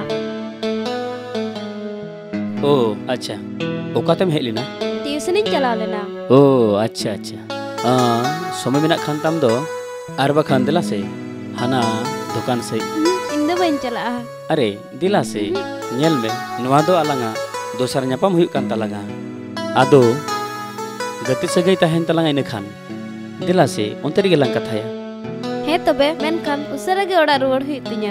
Speaker 17: ओ अच्छा ओकातेम हेलेना
Speaker 19: ट्यूशन इन चला लेना
Speaker 17: ओ अच्छा अच्छा समय मेना खान ताम दो आर बखान दिला से हाना दुकान से
Speaker 19: इन दो बन चला
Speaker 17: अरे दिला से नेल में नवा दो अलंगा दोसर न्यापाम हुई कान तलंगा आदो गति सगई तहन तलंगा इन खान दिला से उनते गे लंग कथाया
Speaker 19: हे तबे मेन खान उसरा गे ओड़ा रुवाड़ हुई तिया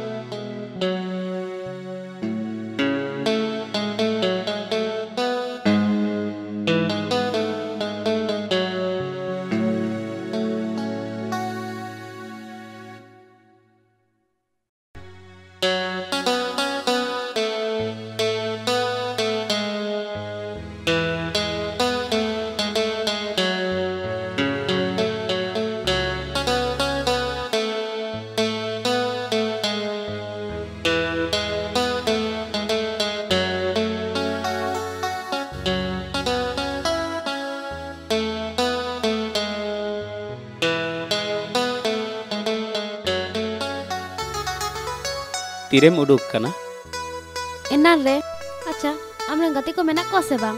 Speaker 17: तीरेम उडुक कना
Speaker 19: एना रे अच्छा हमरे गति को मेना को से बांग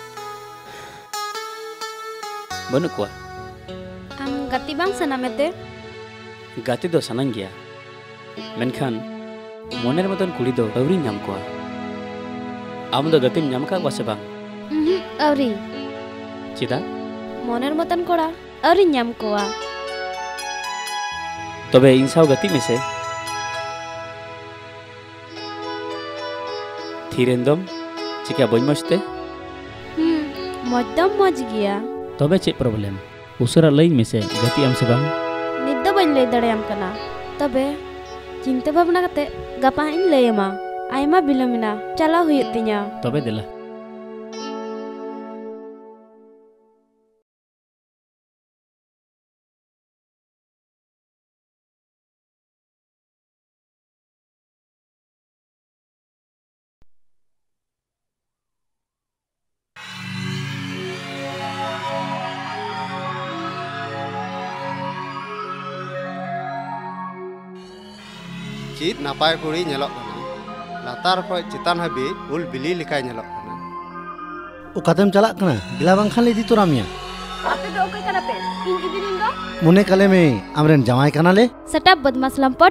Speaker 17: बनु को
Speaker 19: हम गति बांग सना मेते
Speaker 17: गति दो सनंग गया मेनखान मोनेर मतन कुड़ी दो अवरी नाम को आम दो गति नाम का से बांग
Speaker 19: अवरी
Speaker 17: चिदा
Speaker 19: मोनेर मतन कोड़ा अवरी नाम को
Speaker 17: तबे इंसाव गति में से थीरेंदम चिका बन मस्ते
Speaker 19: मजदम मज गया
Speaker 17: तबे चे प्रॉब्लम उसरा लई में से गति आम से बांग
Speaker 19: निद्दा बन ले दड़े आम कना तबे चिंता भावना कते गपा इन लेमा आयमा बिलमिना चला हुयुग तिnya
Speaker 17: तबे देला
Speaker 5: चीत नापाय कुड़ी नेलक कना लातार खय चितान हाबि उल बिली लिखाय नेलक कना
Speaker 20: उकातेम चलाक कना दिला बांखान ले इदी तोरा मिया
Speaker 16: आपे दो ओके कना पे इन इदिन दो
Speaker 20: मुने कले में आमरेन जमाय कना ले
Speaker 19: सटप बदमाश लंपट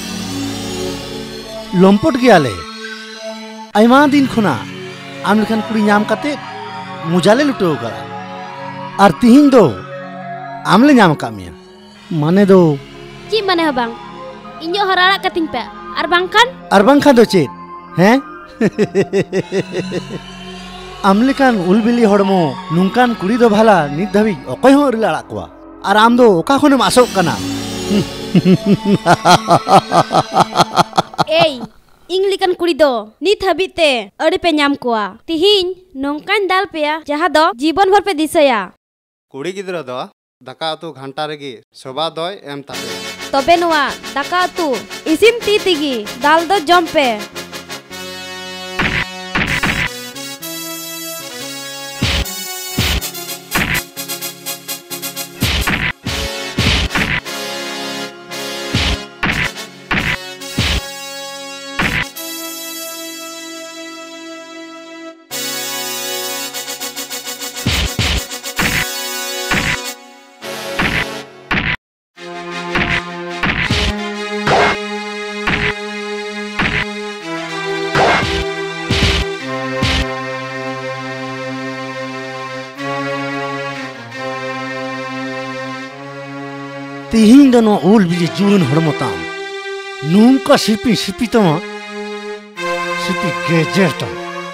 Speaker 20: लंपट गया ले आयमा दिन खुना आम लेखान कुड़ी नाम काते मुजाले लुटो करा आर तिहिन दो आमले नाम का मिया माने दो
Speaker 19: ची माने हबांग इन्यो हराड़ा कतिंग पे आर बांखान
Speaker 20: दो चेत हैं आमलेकान उलबिली हड़मो नुंकान कुड़ी दो भाला नित धाबी अकय हो रिला आड़ाकवा आर आम दो ओका खने आसोक कना
Speaker 19: एई इंग्लिकन कुड़ी दो नित हाबिते अड़ी पे नाम कोआ तिहिन नोंकान दाल पेया जहा दो जीवन भर पे दिसया
Speaker 5: कुड़ी गिद्रा दो दाका उतु घंटा रेगी सोबा दोय एम तापे
Speaker 19: तबे नोआ दाका उतु इसिन ती तिगी दाल दो जम पे
Speaker 20: तिहिन दो नो उल बिली जुन हड़मताम नुंका सिपी सिपी तमा सिपी गेजेटा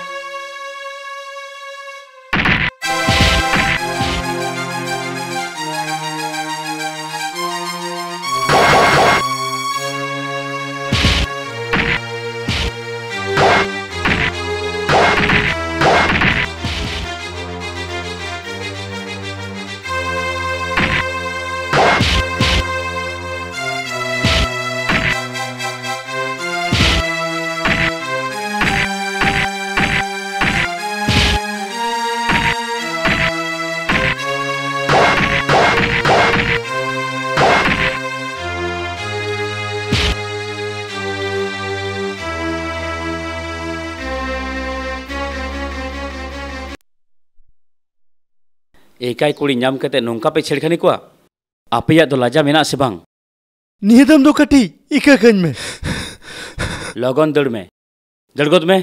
Speaker 17: एकाई कुड़ी नाम कते नोंका पे छेड़खानी कोआ आपया दो लाजा मेना से बांग
Speaker 20: निहदम दो कटी इका कन में
Speaker 17: लगन दड़ में दड़गोद में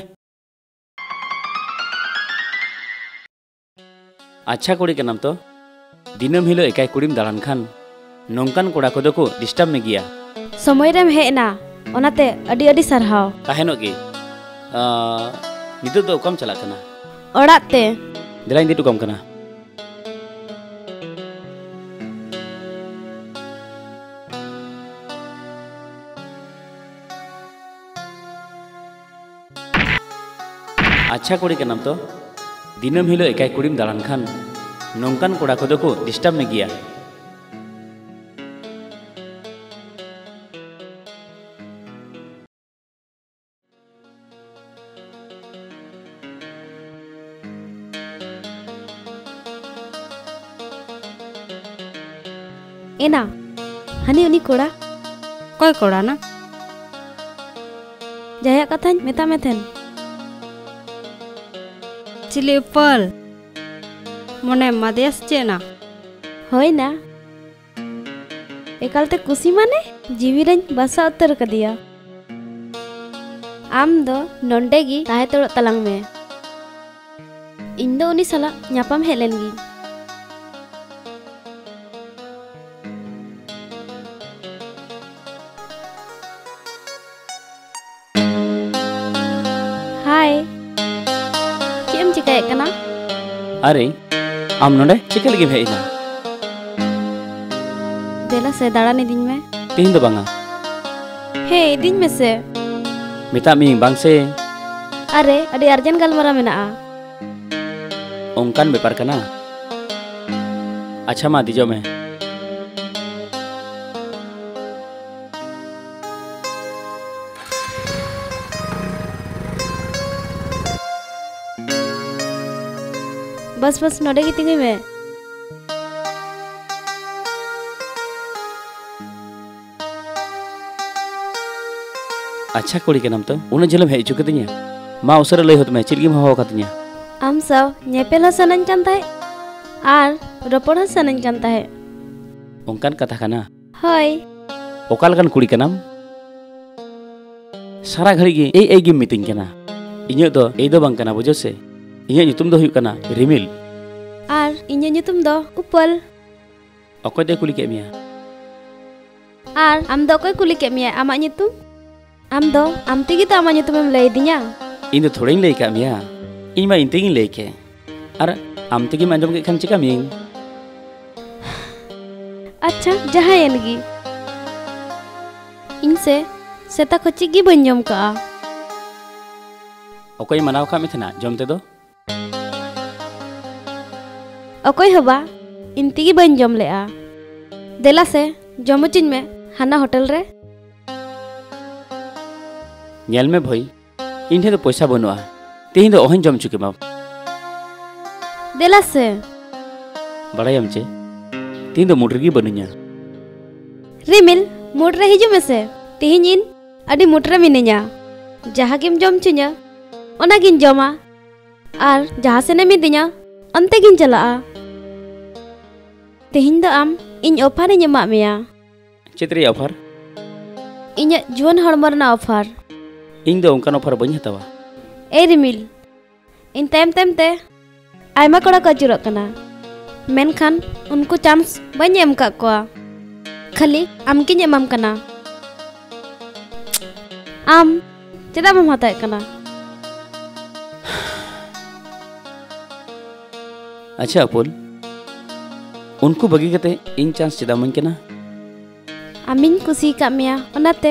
Speaker 17: अच्छा कुड़ी के नाम तो दिनम हिलो एकाई कुड़ीम दालान खान नोंकान कोड़ा को दको डिस्टर्ब में गया
Speaker 19: समय रेम हेना ओनाते अडी अडी सरहाव
Speaker 17: ताहेनो की निदो दो कम चला कना
Speaker 19: ओड़ाते
Speaker 17: दिलाइन दिटु कम कना अच्छा कुड़ी के नाम तो दिनम हिलो एकाई कुड़ीम दालान खान नोंकान कोड़ा को दको डिस्टर्ब में गया
Speaker 19: एना हनी उनी कोड़ा
Speaker 7: कोई कोड़ा ना
Speaker 19: जया कथा मेता में थेन
Speaker 7: चिली उपल मने मदेश चेना
Speaker 19: होय ना एकालते कुसी माने जीवी रन बसा उतर कदिया आम दो नोंडे गी ताहे तोड़ तलांग में इन दो उनी सला न्यापाम हेलेन गी हाय केम चिकाय कना
Speaker 17: अरे आम नोडे चिकल गे भेइना
Speaker 19: देला से दाड़ा ने दिन में
Speaker 17: तीन दो बांगा
Speaker 19: हे दिन में से
Speaker 17: Mita ming bangse.
Speaker 19: Are, adi arjen galmara menaa.
Speaker 17: Ongkan bepar kana. Acha ma dijo me.
Speaker 19: बस बस नोडे की तिंगी में
Speaker 17: अच्छा कुड़ी के नाम तो उन्हें जलम है चुके दिया माँ उसरे ले होत में चिल्गी में हो कतनिया
Speaker 19: आम सब नेपेल हसनन करता है आर रोपड़ हसनन करता है
Speaker 17: उनकान कथा खाना
Speaker 19: हाय
Speaker 17: ओकाल kan कुड़ी के नाम सारा घड़ी की ए गे मीटिंग केना इन्हें तो ए दो बंग कना बुझो से इन्हें nyutum do huyuk kana Rimil
Speaker 19: ar inya nyutum do Upal
Speaker 17: okoy de kuli kek mia
Speaker 19: ar am do okoy kuli kek mia amak nyutum am do am tegi to amak nyutum em lay dinya
Speaker 17: in do thodaing lay kak mia in ma intengin lay ke ar am tegi manjom ke kan chika ming
Speaker 19: अच्छा jahayan gi inse seta kochi gi banjom ka
Speaker 17: okoy manaw ka mithna jom te do
Speaker 19: ओकोई हवा इंती की बन जम ले आ देला से जमो चिन में हाना होटल रे
Speaker 17: नेल में भाई इन्हें तो पैसा बनुआ तेहिं दो ओहन जम चुके बाप
Speaker 19: देला से
Speaker 17: बड़ा यमचे तेहिं दो मुटरगी बनुnya
Speaker 19: रिमिल मुटरे हिजु में से तेहिं इन अडी मुटरे मिनेnya जहाँ किम जम चुnya ओना किन जमा आर जहाँ से ने मिदिnya अंते किन चला आ तेहिं दो आम इन ऑफर इन एमा मेया
Speaker 17: चेतरी ऑफर
Speaker 19: इन जुवन हड़मरना ऑफर
Speaker 17: इन दो उनका ऑफर बनी हतावा
Speaker 19: ए रिमिल इन टाइम टाइम ते आयमा कोड़ा का जुरक कना मेनखान उनको चांस बनी एम का कोआ खाली आम किन एमाम कना आम चेदा मम हताय कना
Speaker 17: अच्छा अपुल उनको बगी कते इन चांस चेदा मन केना
Speaker 19: आमिन कुसी का मिया ओनाते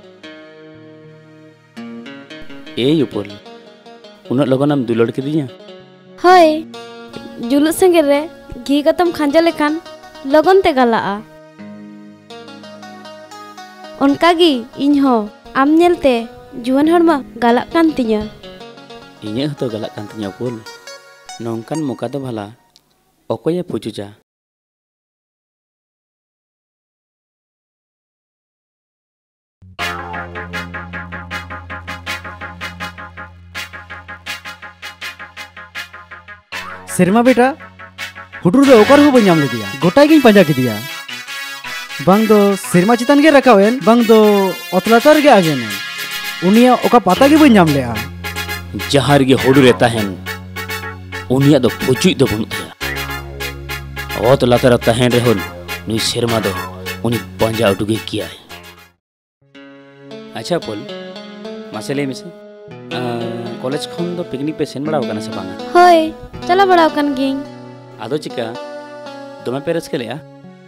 Speaker 17: ए अपुल उन लोगन हम दुलड़ के दिया
Speaker 19: हाय जुलु संगे रे घी कतम खांजा लेखान लगन ते गला आ उनका गी इन हो आम नेलते जुवन हरमा गला कान तिया
Speaker 17: इने तो गला कान तिया अपुल नौकान मुका तो भला ओकोय पुचुजा
Speaker 22: सेरमा बेटा हुडुर दो ओकर हो बन्याम ले दिया गोटाई गिन पंजा के दिया बांग दो सेरमा चितान के रखावेन बांग दो ओतलातर के आगेन उनिया ओका पाता के बन्याम ले आ
Speaker 17: जहार गे हुडुर ताहेन उनिया दो पुचुई दो बनु तया ओत लातर ताहेन रेहन नुई सेरमा दो उनी पंजा उडुगे किया है अच्छा पोल मासेले मिसे कॉलेज खन दो पिकनिक पे सेन बड़ा होगा ना से बांगा
Speaker 19: होय चला बड़ा होकन गिंग
Speaker 17: आदो चिका दोमे पेरेस के लिया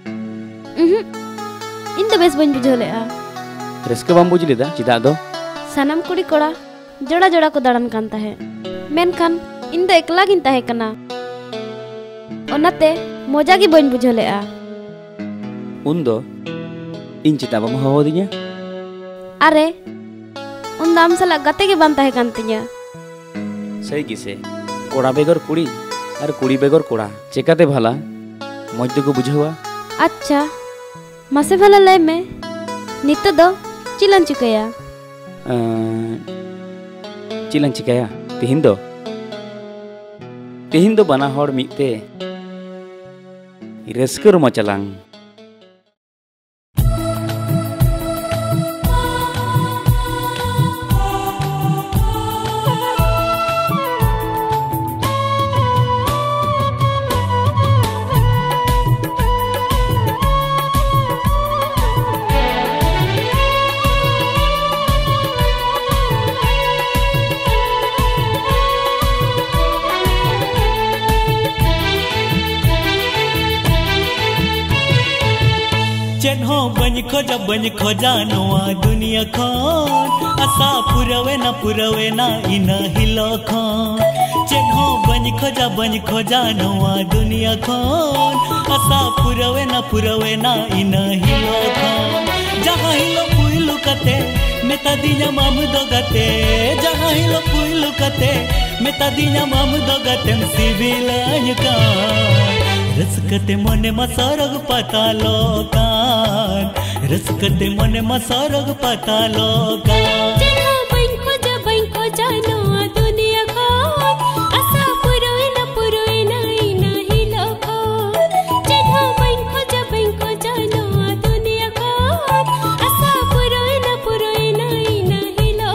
Speaker 19: इन दो बेस बन बुझले आ
Speaker 17: रेस्के बाम बुझ लेदा चिदा दो
Speaker 19: सनम कुड़ी कोड़ा जोड़ा जोड़ा को दड़न कांता है मेनखान इन दो एकला गिन ताहे कना ओनाते मोजा की बन बुझले आ
Speaker 17: उन दो इन चिता बाम हो दिया
Speaker 19: अरे उन दाम सला गते के बनता है कांतिया
Speaker 17: सही किसे कोड़ा बेगर कुड़ी और कुड़ी बेगर कोड़ा चेकाते भला मज को बुझवा
Speaker 19: अच्छा मासे भला लै में नित्य दो चिलन चिकया
Speaker 17: चिलन चिकया तिहिन दो बना हड़ मिते रस्कर मचलांग
Speaker 8: हो बन खोजा नोआ दुनिया खन आशा पुरवे ना इना हिलो खन चेन हो बन खोजा नोआ दुनिया खन आशा पुरवे ना इना हिलो खन जहाँ हिलो पुइलु कते मेता दिया माम दो गते जहाँ हिलो पुइलु कते मेता दिया माम दो गते सिविला युका रसकते मने मसरग पतालोकान रसकते मने मसरग पतालोकान
Speaker 10: बन खोजा नोआ दुनिया खन आशा पुरवे ना इना हिलो खन जेठा बन खोजा नोआ दुनिया खन आशा पुरवे ना इना हिलो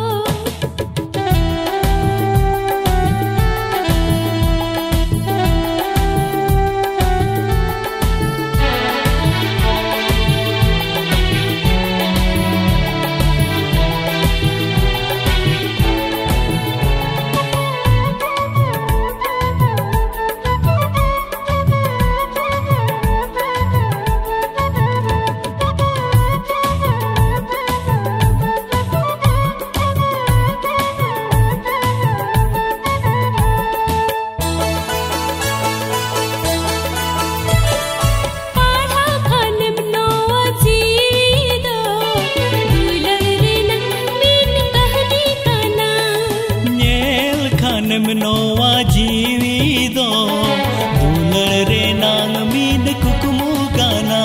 Speaker 8: नोआ जीवी दो दुलड़ रे नांग मीन कुकुमु गाना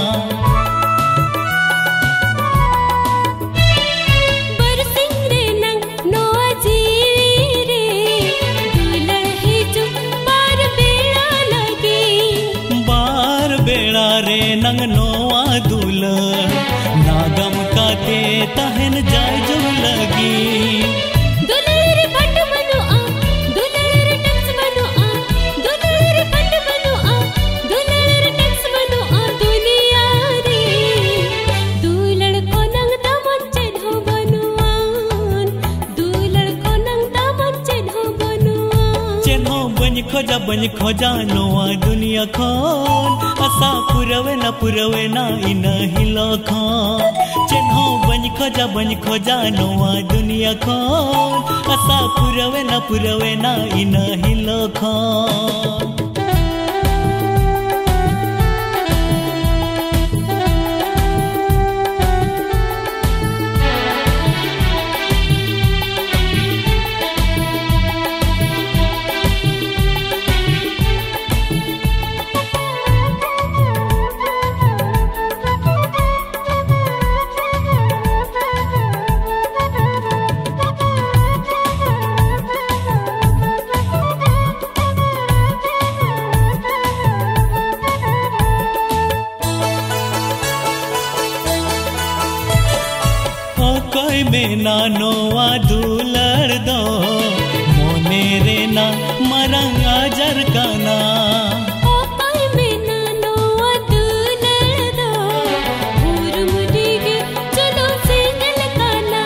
Speaker 10: बरसिंग रे नंग नोआ जीवी रे दुलड़ हिजु बार बेड़ा रे
Speaker 8: नंग नोआ दुलड़ नागम काते तहन जाय जो लगी बन खोजा नोआ दुनिया खन आशा पुरवे ना इना हिलो खन चेन हो बन खोजा नोआ दुनिया खन आशा पुरवे ना इना हिलो खन मेना नोआ दुलड़ दो मोने रे ना मरंगा जरकाना
Speaker 10: मेना नोआ दुलड़ दो भूर मुडीगे चलो सिंगल काना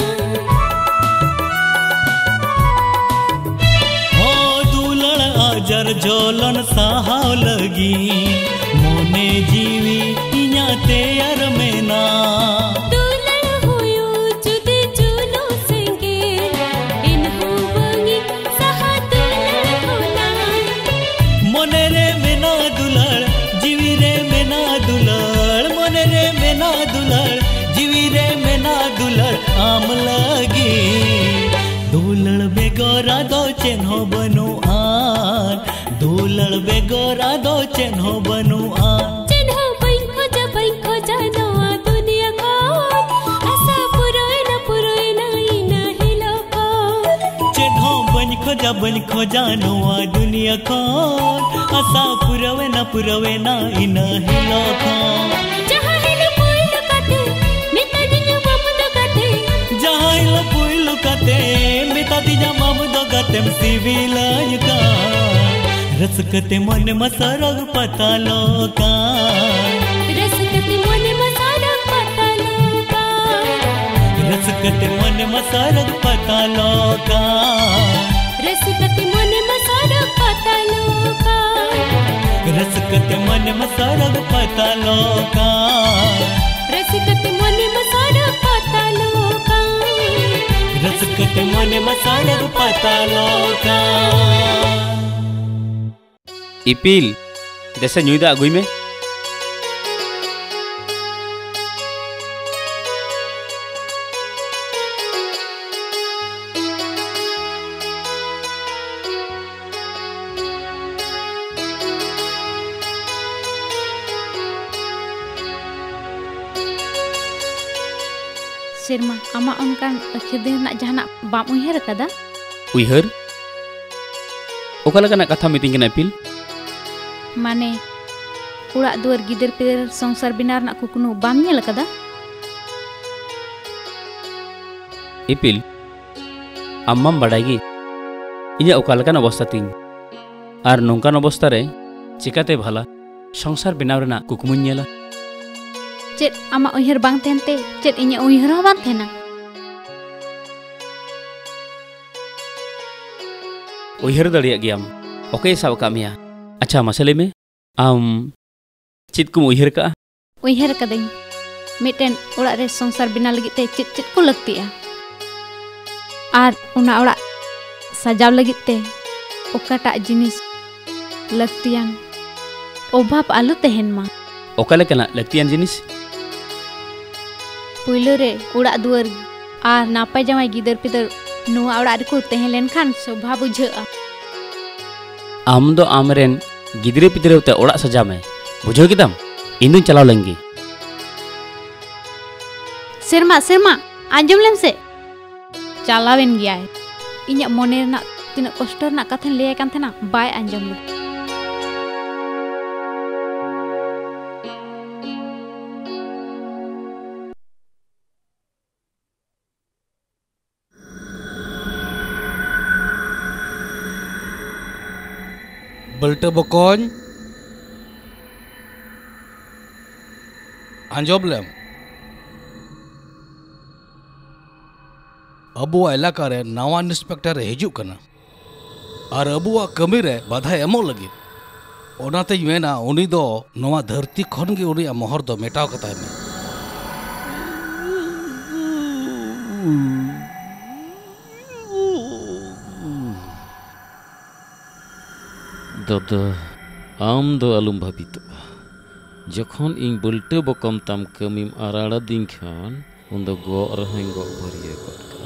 Speaker 8: हो दुलड़ आजर जोलन साहाव लगी मोने जीवी इया तेयर मेना आम लगी दुलड़ बेगोरा दो चेन्हो बनु आन दुलड़ बेगोरा दो चेन्हो बनु आन
Speaker 10: चेन्हो बन खोजा नोआ दुनिया खन आशा पुरवे ना इना हिलो खन
Speaker 8: चेन्हो बन खोजा नोआ दुनिया खन आशा पुरवे ना इना हिलो खन मेता दिया माम दो गतेम सिविला युका रसकते मन मसरग पतालोका
Speaker 10: रसकते मन मसरग पतालोका
Speaker 8: रसकते मन मसरग पतालोका
Speaker 10: रसकते मन मसरग पतालोका
Speaker 8: रसकते मन मसारग पतालोका
Speaker 10: रसकते मन मसारग पतालोका
Speaker 8: रसकते मन मसारग पतालोका
Speaker 17: इपिल जैसे ᱧᱩᱭᱫᱟ ᱟᱹᱜᱩᱭ ᱢᱮ
Speaker 3: Sirma, ama onkan akhirnya nak jahanak bam uihar kada?
Speaker 17: Uihar? Okala kana katha meeting kena Ipil?
Speaker 3: Mane urak duar gider pider songsar binar nak kukunu bam nyel kada?
Speaker 17: Ipil, ammam badagi. Inya okala kana obostha ting. Ar nongkan obostha re chikate bhala songsar binar na kukumuñ nyela.
Speaker 3: Ced ama uihar bang tente, ced inya uihar ho bang tena.
Speaker 17: Uihar dariya giam. Oke sab kamia. Acha masale me cid kum uihar ka?
Speaker 3: Uihar kadeng. Miten urak re songsar binar lagi te cid ku lakti ya. Ar una urak sajaw lagi te okata jinis laktian. Obhab alu tehen ma.
Speaker 17: Okala kana laktian jinis?
Speaker 3: Puylo re urak duar ar napai jamai gider pider nuwa urak reku tehen lenkhan sobha bujha'a.
Speaker 17: Am do amren gidre pidre te orak sajame. Bujhaw kidam? Indun chalaw lengi.
Speaker 3: Sirma anjom lem se. Chalawin giyay. Inya mone nak tinak koster nak kathen lay kan thena bai anjom le.
Speaker 1: Belte bokon anjom lem abuwa elaka re nawa inspector hijuk kana ar abuwa kami re badha emo lagi onate mena uni do nowa dharti khon ge uni mohor do metaw katay me
Speaker 13: Dada, am do alum bhabito. Jokhon ing belte bokom tam kamim arada ding khan, undo go arhang go bhariye kotka.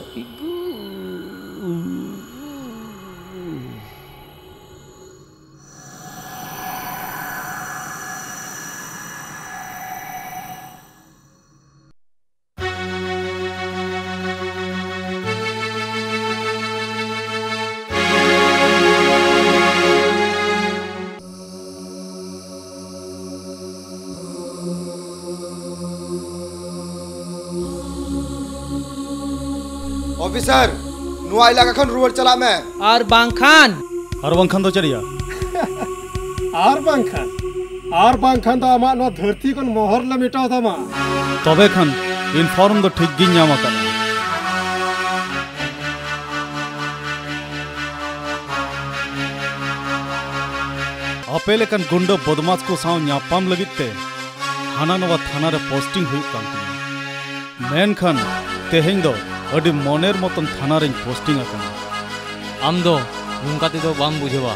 Speaker 4: Officer नुआ इलाका खन रुवर चला मैं
Speaker 9: और बांखान
Speaker 6: दो चलिया
Speaker 15: और बांखान तो आमा नो धरती कन मोहर ला मिटाव तमा
Speaker 6: तबे खन इनफॉर्म दो ठीक गिन ᱧᱟᱢ ᱟᱠᱟᱱᱟ आपे लेकन गुंडा बदमाश को साव ᱧᱟᱯᱟᱢ लगित ते हाना नवा थाना रे पोस्टिंग हुई कान तिᱧ मेनखान तेहेñ दो अडी मोनेर मतन थाना रे पोस्टिंग आकना
Speaker 12: आम दो नुंका ते दो बाम बुझेवा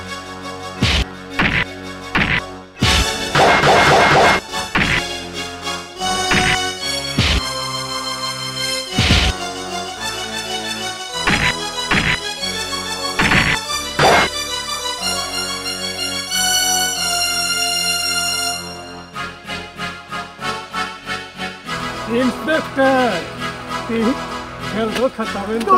Speaker 15: इंस्पेक्टर खेल दो खत्म तो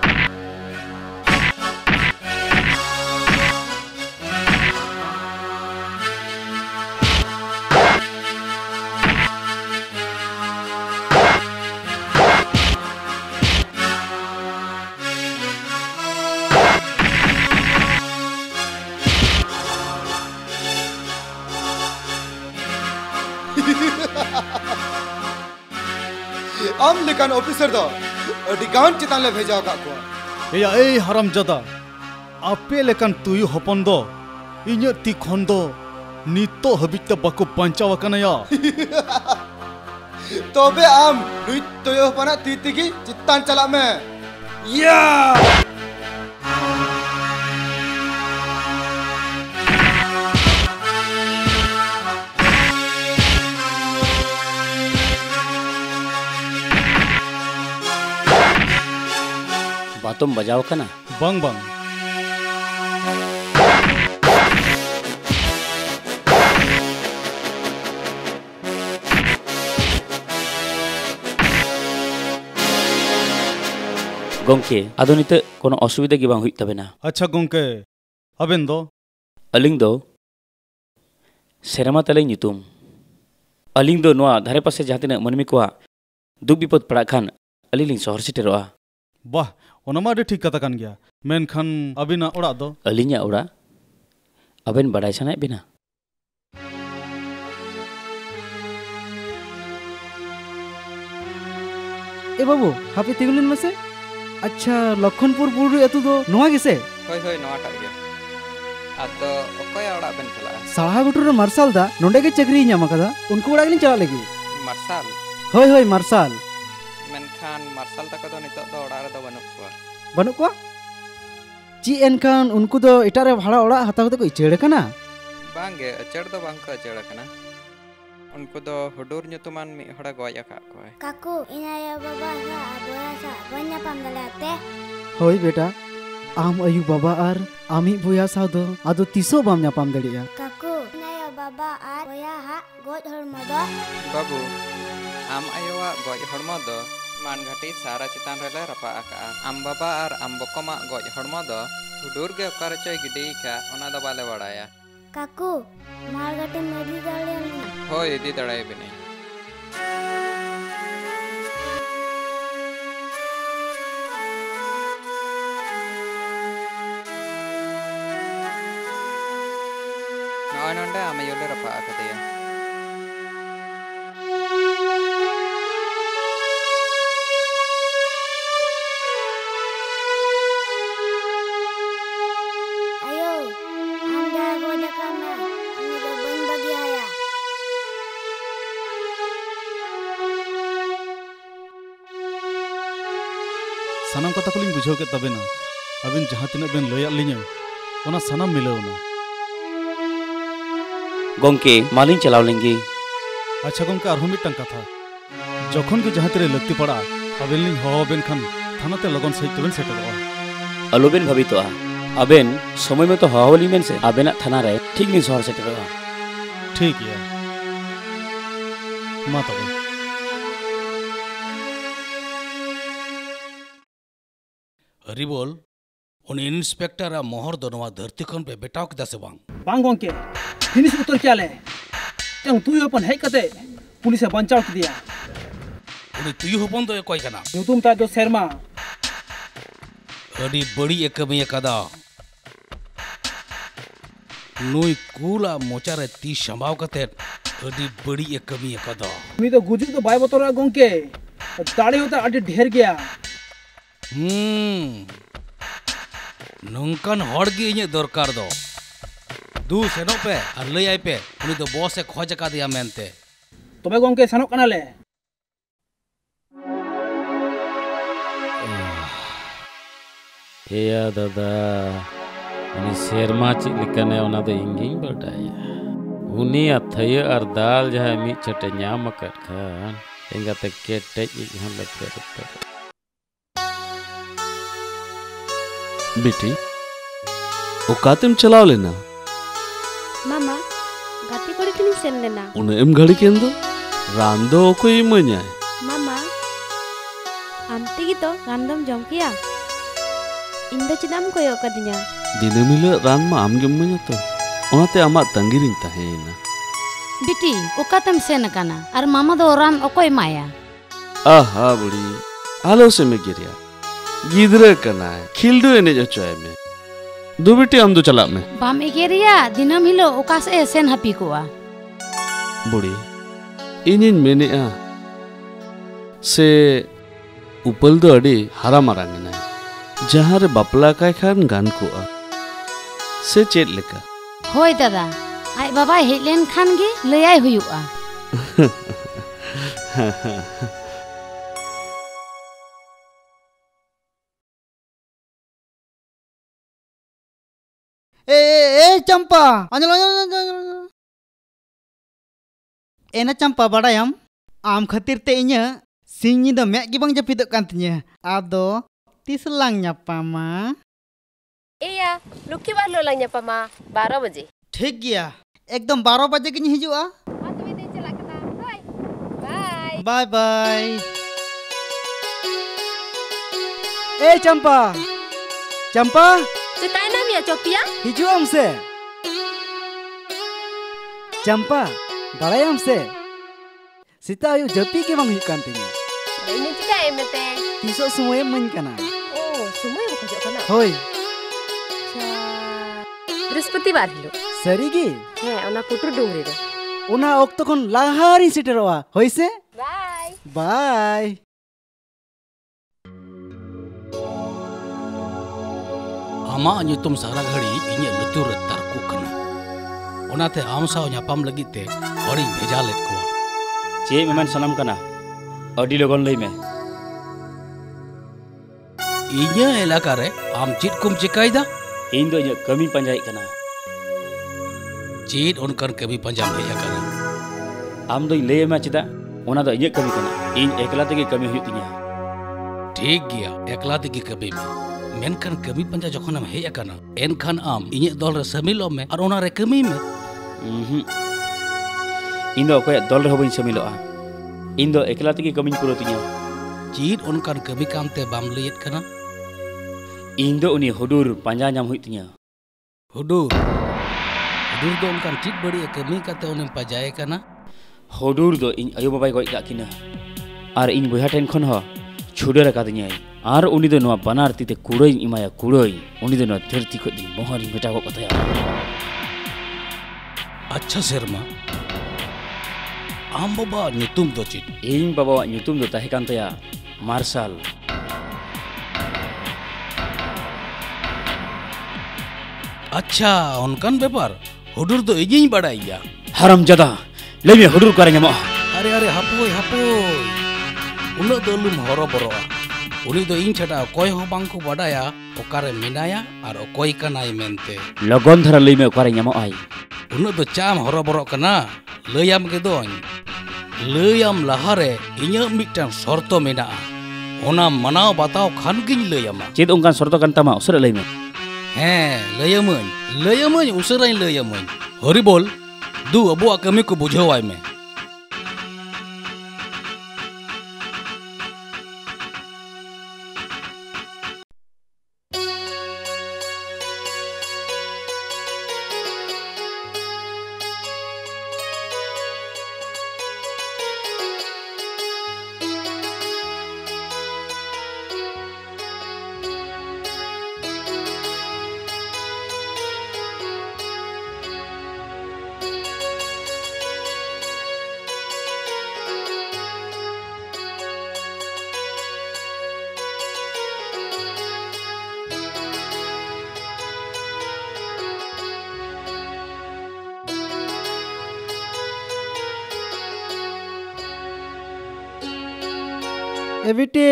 Speaker 4: आम लेकिन ऑफिसर दो अडिगान चितान ले भेजा का को
Speaker 6: ए हरामजादा आपे लेकिन तुयु हपन दो इᱧ ती खन दो नितो हबिते बाको पंचाव कनया
Speaker 4: तोबे आम नुई तोयो पना तीतिगी चित्तान चला में या
Speaker 17: बातों बजाओ कना
Speaker 6: बंग बंग
Speaker 17: गोंके आदो निते कोनो असुविधा की बांग हुई तबेना।
Speaker 6: अच्छा गोंके अबेन दो
Speaker 17: अलिंग दो सेरमा तले नितुम अलिंग दो नोआ धारे पासे जहाँ तिना मनमी को दुख विपद पड़ा खान अली लिंग शहर सेटेरोआ।
Speaker 6: वाह ओनामा अडी ठीक कथा कान गया मेनखान अबिना ओड़ा दो
Speaker 17: अलिंगा ओड़ा अबेन बड़ाई सनाय बिना
Speaker 22: ए बाबू हापे तिगुलिन मसे अच्छा लखनपुर बुरु अतु दो नोआ गिसे
Speaker 11: होय होय नोआ टाग गे आदो ओकय ओड़ा बेन चला
Speaker 22: साहा गुटुर मार्शल दा नोंडे गे चक्री ᱧᱟᱢ ᱟᱠᱟᱫᱟ उनको ओड़ा गिन चला लेगी
Speaker 11: मार्शल
Speaker 22: होय होय मार्शल
Speaker 11: मेनखान मार्शल तक दो नितो दो ओड़ा रे दो
Speaker 22: बनुक को ची एनखान उनको दो इटारे भाड़ा ओड़ा हताव तो को इचेड़ कना
Speaker 11: बांगे अचड़ दो बांग को अचड़ कना उनको दो हुडूर nyutuman mi hora goy aka ko
Speaker 18: काकू इनाया बाबा सा बोया सा बन्या पाम दलाते
Speaker 22: होय बेटा आम अयु बाबा आर आमी बोया सा दो आदो तिसो बाम ᱧᱟᱯᱟᱢ दड़िया
Speaker 18: काकू इनाया बाबा आर बोया हा गोज हरमो दो
Speaker 11: बाबू आम आयोवा गोज हरमो दो मानघाटी सारा चितान रेले रपा आका आम बाबा आर आम बकमा गोज हरमो दो हुडूर गे ओकार चय गिडी का ओना दो बाले बड़ाया
Speaker 18: काकू मालघाटी मेडी दड़े
Speaker 11: होय इदी दड़ाय बिनी नॉय नोंडे आम योले रपा आका दिया
Speaker 6: सानाम कथा को बुझाव के तबेना अबिन जहाँ तिना बेन लया लिया ओना सानाम मिलावना
Speaker 17: गोंके मालिन चलाव लेंगे।
Speaker 6: अच्छा गोंके आरहो मिटन कथा जखन के जहाँ तेरे लगती पड़ा अबेन लिंग हो बेन खान थाना ते लगन सहित तबेन सेटलवा
Speaker 17: अलोबेन भाभी तो अबेन समय में तो हवाली में से अबेना थाना रे ठीक नहीं शहर सेटलवा
Speaker 6: ठीक है मा तबे
Speaker 1: हरी बोल उन इंस्पेक्टर मोहर दो नवा धरती खन पे बेटाव के दसे
Speaker 9: बांग गोंके जिनिस उतर क्या ले तंग तू अपन है कते पुलिस बंचाव के दिया
Speaker 1: उनी तू होपन दो कोई कना
Speaker 9: नुतुम ता दो शर्मा
Speaker 1: अडी बड़ी एक कमी कदा नुई कूला मोचा रे ती संभाव कते अडी बड़ी एक कमी कदा
Speaker 9: उनी तो गुजु तो बाय बतोरा गोंके दाड़ी होता अडी ढेर गया
Speaker 1: नंकन हड़ गे इने दरकार दो दू सेनो पे और लय आय पे उनी तो बॉस ए खोज का दिया मेनते
Speaker 9: तबे गोंके सनो कना ले
Speaker 13: हेया दादा उनी शेरमा ची लिकने ओना दो इंगिंग बटाया उनी अथय और दाल जहा मी चटे ᱧᱟᱢ अकट खान एंगा ते केटे इहां लफे
Speaker 23: बेटी ओकातेम चलाव लेना
Speaker 19: मामा गाती कोड़ी किन सेन लेना
Speaker 23: उन एम घड़ी केन दो रान दो कोई मन्याय
Speaker 19: मामा आमते की तो रानदम जम किया इंदो चिदाम कोयो कदिnya
Speaker 23: दिनम हिलो रान मा आम गेम मन्या तो ओनाते आमा तंगिरिन ताहेना
Speaker 3: बिटी ओकातेम सेन काना और मामा दो रान ओकोय माया
Speaker 23: आहा बुढ़ी आलो से में गिरिया गिदरे कना है खिलडू एने जचोय में दो बेटी हम दो चला में
Speaker 3: बाम एगेरिया दिनम हिलो ओका से सेन हपी कोआ
Speaker 23: बुढ़ी इनिन मेने आ से उपल दो अड़ी हरा मारांग ना जहाँ रे बापला काय खान गान को आ से चेत लेका
Speaker 3: होय दादा
Speaker 19: Ai baba hej len khan ge layai huyuga.
Speaker 22: चंपा एना चंपा बाड़ायाम आम खातिर ते इnya सिंह द मे gi bang japidok kan tinya ado tis lang nyapama
Speaker 2: iya lukki barlo lang nyapama 12 बजे
Speaker 22: ठीक गया एकदम 12 बजे गिन हिजुआ बाय बाय ए चंपा चंपा
Speaker 2: चिताय नाम या चोपिया
Speaker 22: हिजुआ हमसे चंपा बाड़ायाम से सीता आयु जपी के bang hukan tinya
Speaker 2: ini cika emete
Speaker 22: tisok semua men kana
Speaker 2: oh semua bukan jok kana
Speaker 22: hoi
Speaker 2: बृहस्पतिवार हिलो
Speaker 22: सरीगी
Speaker 2: हे ओना पुटुर डोंगरी रे
Speaker 22: ओना ओक्तो खन लाहारी सेटरवा होइसे
Speaker 2: बाय
Speaker 22: बाय
Speaker 1: आमा nyutum सारा घड़ी इnye लुतुर तरकु कना ओनाते आम साव ᱧᱟᱯᱟᱢ लगी ते हड़ी भेजा लेत को
Speaker 17: चे मेमन सनम कना अडी लगन लई में
Speaker 1: इnye एलाका रे आम चित कुम चिकाइदा
Speaker 17: इन दो इnye कमी पंजाई कना
Speaker 1: चित उनकर कमी पंजाम हेया कना
Speaker 17: आम दो लई में चिदा ओना दो इnye कमी कना इन एकला तेगे कमी हुई तिnya
Speaker 1: ठीक गया एकला तेगे कमी में मेनखान कमी पंजा जखन हम हेया कना एनखान आम इnye दल रे शामिलो में और ओना रे कमी में
Speaker 17: इन दो कोय दल रे होबइन शामिलोआ इन दो एकला तेगे कमी पुरो तिnya
Speaker 1: चित उनकर कमी कामते बाम लयत कना
Speaker 17: इन दो उनी हुडुर पंजा नाम हुई तिnya
Speaker 1: हुडुर दो उनkan चित बड़ी कमी काते उनेम पजाए कना
Speaker 17: हुडुर दो इन आयो बाबाई गय काकिना आर इन बुहा टेन खन हो छुडर कादिnya आर उनी दो नवा बनार तिते कुड़ई इमाया कुड़ई उनी दो धरती को दिन मोहरी मेटागो कथया
Speaker 1: अच्छा शर्मा आम बाबा nyutum do चित
Speaker 17: इन बाबा nyutum दो ताहे कान तया मार्शल
Speaker 1: अच्छा उनकान बेपार हुडुर दो इजिኝ बाड़ाइया
Speaker 17: हराम जदा लेमे हुडुर करे ᱧᱟᱢᱚᱜᱼᱟ
Speaker 1: अरे अरे हापोय उनो दो लुम हरो बरोआ उनी दो इन छटा कोय हो बांग को बाडाया ओकारे मेनाया और ओकोय कनाय मेनते
Speaker 17: लगन धरा लेमे ओकारे ᱧᱟᱢᱚᱜᱼᱟᱭ
Speaker 1: उनो दो चाम हरो बरो कना लयam के दोñ लयam लहारे इᱧ मिटन शर्तो मेना ओना मनाव बताव खान गिñ लयama
Speaker 17: चेद ओंकान शर्तो कान तामा उसरा लेमे
Speaker 1: ᱦᱮᱸ ᱞᱟᱹᱭᱟᱢᱟᱹᱧ ᱩᱥᱟᱹᱨᱟᱧ ᱞᱟᱹᱭᱟᱢᱟᱹᱧ ᱦᱚᱨᱤ ᱵᱚᱞ ᱫᱩ ᱟᱵᱚᱣᱟᱜ ᱠᱟᱹᱢᱤ ᱠᱚ ᱵᱩᱡᱷᱟᱹᱣᱟᱭ ᱢᱮ
Speaker 22: एविटे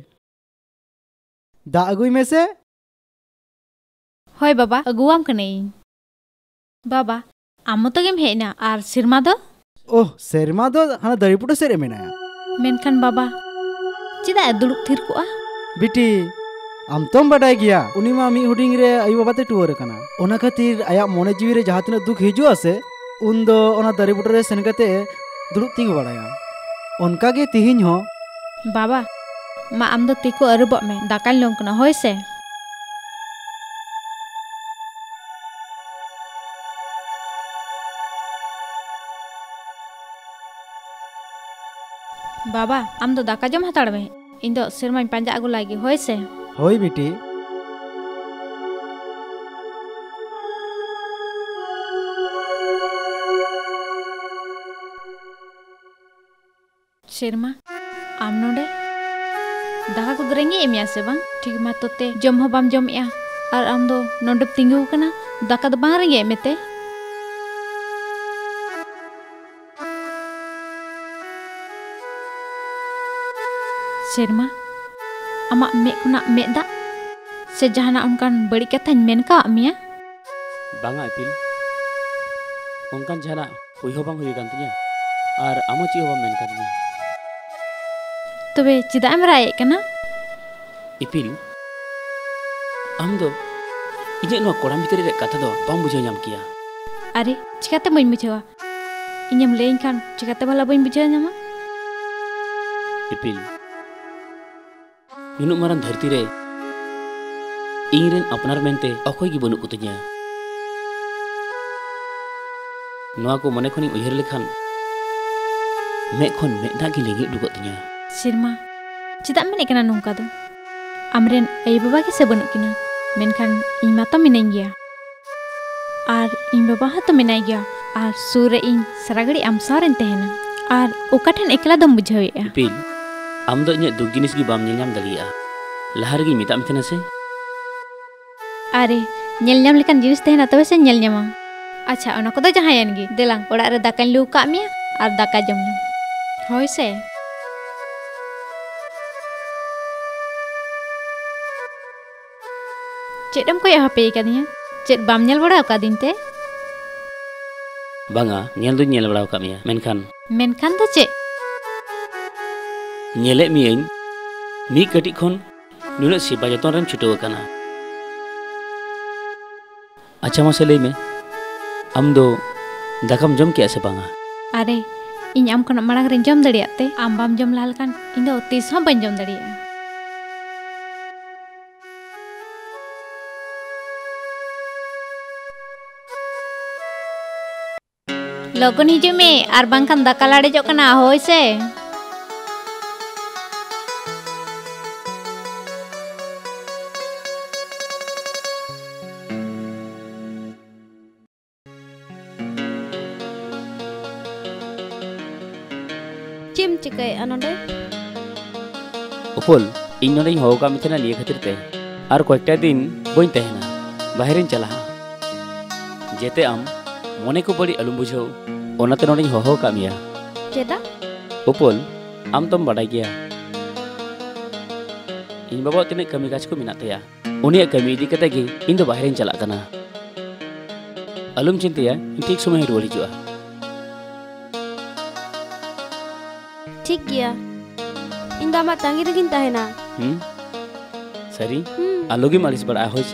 Speaker 22: दा अगुई में से
Speaker 3: होय बाबा अगुआम कने बाबा आम तो गेम हेना आर सिरमा दो
Speaker 22: ओह सेरमा दो हाना दरिपुटो सेरे मेनाया
Speaker 3: मेनखान बाबा चिदा दुलुक थिर कोआ
Speaker 22: बिटी आम तोम बडाय गया उनी मा मी हुडिंग रे आयु बाबा ते टुवर कना ओना खातिर आया मोने जीवी रे जहां तिना दुख हिजु आसे उन दो ओना दरिपुटो रे सेन कते दुलुक तिंग बडाया उनका गे तिहिन हो
Speaker 3: बाबा मा आम दो तिको अरुब में दाकाल लोंग कना होय से बाबा आम दो दाका जम हताड़ में इन दो सिरमा पंजा अगु लागी होय से
Speaker 22: होय बेटी
Speaker 3: सिरमा आम नोडे दाका को दरेंगे एमिया से बांग ठीक मा तोते जम हो बाम जम या और आम दो नोडे तिंगु कना दाका दो बांग रेंगे मेते Serma, amak mek kuna mek dak sejahana onkan balik kata men ka mia?
Speaker 17: Banga Ipil. Onkan jana uiho bang hui kan tinya. Ar amo ci ho men kan tinya.
Speaker 3: Tobe cida am rai kana?
Speaker 17: Ipil. Am do inyek no koram biteri re kata do bang bujau nyam kia.
Speaker 3: Are, cikate bain bujawa. Inyam lein kan cikate bala bain bujawa nyama?
Speaker 17: Ipil. Nunuk maran dharti re ingren apnar mente okoy gi banuk utinya. Noa ko mane khoni uyhar lekhan mek khon mek da gi legi dugot tinya.
Speaker 3: Sirma, cida men ekana nongka do. Amren ay baba ki se banuk kina. Menkan ing mata minain gya. Ar ing baba ha to minai gya. Ar sure ing saragadi am saren tehena. Ar okathen ekla dam bujhawe ya.
Speaker 17: Ipil. Am do inyek duk jinis gi bam nyam dalia. Lahar gi mitam tena se.
Speaker 3: Are, nyel nyam lekan jinis tehena tobe se nyel nyama. Acha ona kodo jahayan gi. Delang orak re dakan lu ka mia ar daka jom. Hoy se. Cek dam koy hape ikadnya. Cek bam nyel bada akadin te?
Speaker 17: Banga, nyel do nyel bada akad mia. Menkan
Speaker 3: do cek.
Speaker 17: Nyelek miain mi katik khon nunuk si bajaton rem chutau kana. Acha mase lei me. Am do dakam jom ke ase banga?
Speaker 3: Are, ᱤᱧ ᱟᱢ ᱠᱷᱚᱱᱟᱜ ᱢᱟᱲᱟᱝ ᱨᱮᱧ ᱡᱚᱢ ᱫᱟᱲᱮᱭᱟᱜ ᱛᱮ ᱟᱢ ᱵᱟᱢ ᱡᱚᱢ ᱞᱟᱦᱟ ᱞᱮᱠᱷᱟᱱ ᱤᱧ ᱫᱚ ᱛᱤᱥ ᱦᱚᱸ ᱵᱟᱹᱧ ᱡᱚᱢ ᱫᱟᱲᱮᱭᱟᱜᱼᱟ. ᱞᱚᱜᱚᱱ ᱦᱤᱡᱩᱜ ᱢᱮ ᱟᱨ ᱵᱟᱝᱠᱷᱟᱱ ᱫᱟᱠᱟ ᱞᱟᱲᱮᱡᱚᱜ ᱠᱟᱱᱟ ᱦᱳᱭ ᱥᱮ.
Speaker 19: Cim cikai anonde?
Speaker 17: Upol, ᱤᱧ ᱱᱚᱰᱮᱧ ᱦᱚᱦᱚ ᱠᱟᱜ ᱢᱮ ᱛᱟᱦᱮᱱᱟ ᱱᱤᱭᱟᱹ ᱠᱷᱟᱹᱛᱤᱨ ᱛᱮ ᱟᱨ ᱠᱚᱭᱮᱠᱴᱟ ᱫᱤᱱ ᱵᱟᱹᱧ ᱛᱟᱦᱮᱱᱟ, ᱵᱟᱦᱨᱮᱧ ᱪᱟᱞᱟᱜᱼᱟ. ᱡᱮᱛᱮ ᱟᱢ ᱢᱚᱱᱮ ᱠᱚ ᱵᱟᱹᱲᱤᱡ ᱟᱞᱚᱢ ᱵᱩᱡᱷᱟᱹᱣ, ᱚᱱᱟᱛᱮ ᱱᱚᱰᱮᱧ ᱦᱚᱦᱚ ᱠᱟᱜ ᱢᱮᱭᱟ.
Speaker 19: ᱪᱮᱫᱟᱜ?
Speaker 17: Upol, ᱟᱢ ᱛᱚᱢ ᱵᱟᱰᱟᱭ ᱜᱮᱭᱟ ᱤᱧ ᱵᱟᱵᱟ ᱛᱤᱱᱟᱹᱜ ᱠᱟᱹᱢᱤ ᱠᱟᱡᱽ ᱠᱚ ᱢᱮᱱᱟᱜ ᱛᱟᱭᱟ. ᱩᱱᱤᱭᱟᱜ ᱠᱟᱹᱢᱤ ᱤᱫᱤ ᱠᱟᱛᱮ ᱜᱮ ᱤᱧ ᱫᱚ ᱵᱟᱦᱨᱮᱧ ᱪᱟᱞᱟᱜ ᱠᱟᱱᱟ. ᱟᱞᱚᱢ ᱪᱤᱱᱛᱟᱹᱭᱟ, ᱤᱧ ᱴᱷᱤᱠ ᱥᱚᱢᱚᱭ ᱨᱩᱣᱟᱹᱲ ᱦᱤᱡᱩᱜᱼᱟ.
Speaker 19: ᱴᱷᱤᱠ ᱜᱮᱭᱟ. ᱤᱧ ᱫᱚ ᱟᱢᱟᱜ ᱛᱟᱺᱜᱤ ᱨᱮᱜᱤᱧ ᱛᱟᱦᱮᱱᱟ.
Speaker 17: ᱥᱟᱹᱨᱤ? ᱟᱞᱚᱜᱮᱢ ᱟᱹᱲᱤᱥ ᱵᱟᱲᱟᱜᱼᱟ ᱦᱳᱭ ᱥᱮ.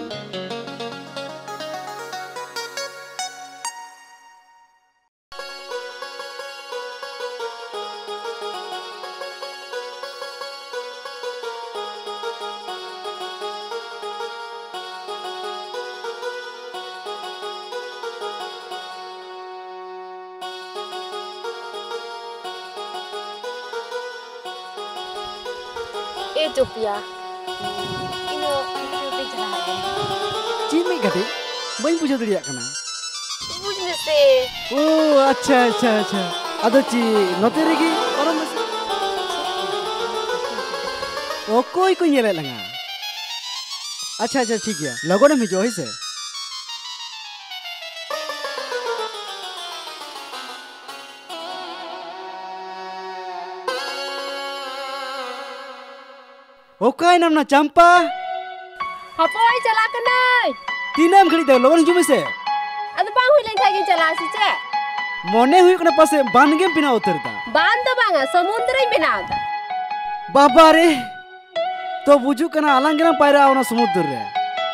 Speaker 2: Jopia, ino udah jalan.
Speaker 22: Cimi kati, bayi puja diriak kana.
Speaker 2: Puja se.
Speaker 22: Oh, acha. Ada ci noteri ki orang masih. Oh, koi nyelek langa. Acha ठीक है. Lagon में जो है से. Okai namna Champa.
Speaker 2: Hapoi chala kanai.
Speaker 22: Tinam khali de logon jume se.
Speaker 2: Adu bang hui leng thai chala si che.
Speaker 22: Mone hui kana pase ban gem bina utarta.
Speaker 2: Ban do banga samudra hi bina da.
Speaker 22: Baba re. To buju kana alangiram paira ona samudra re.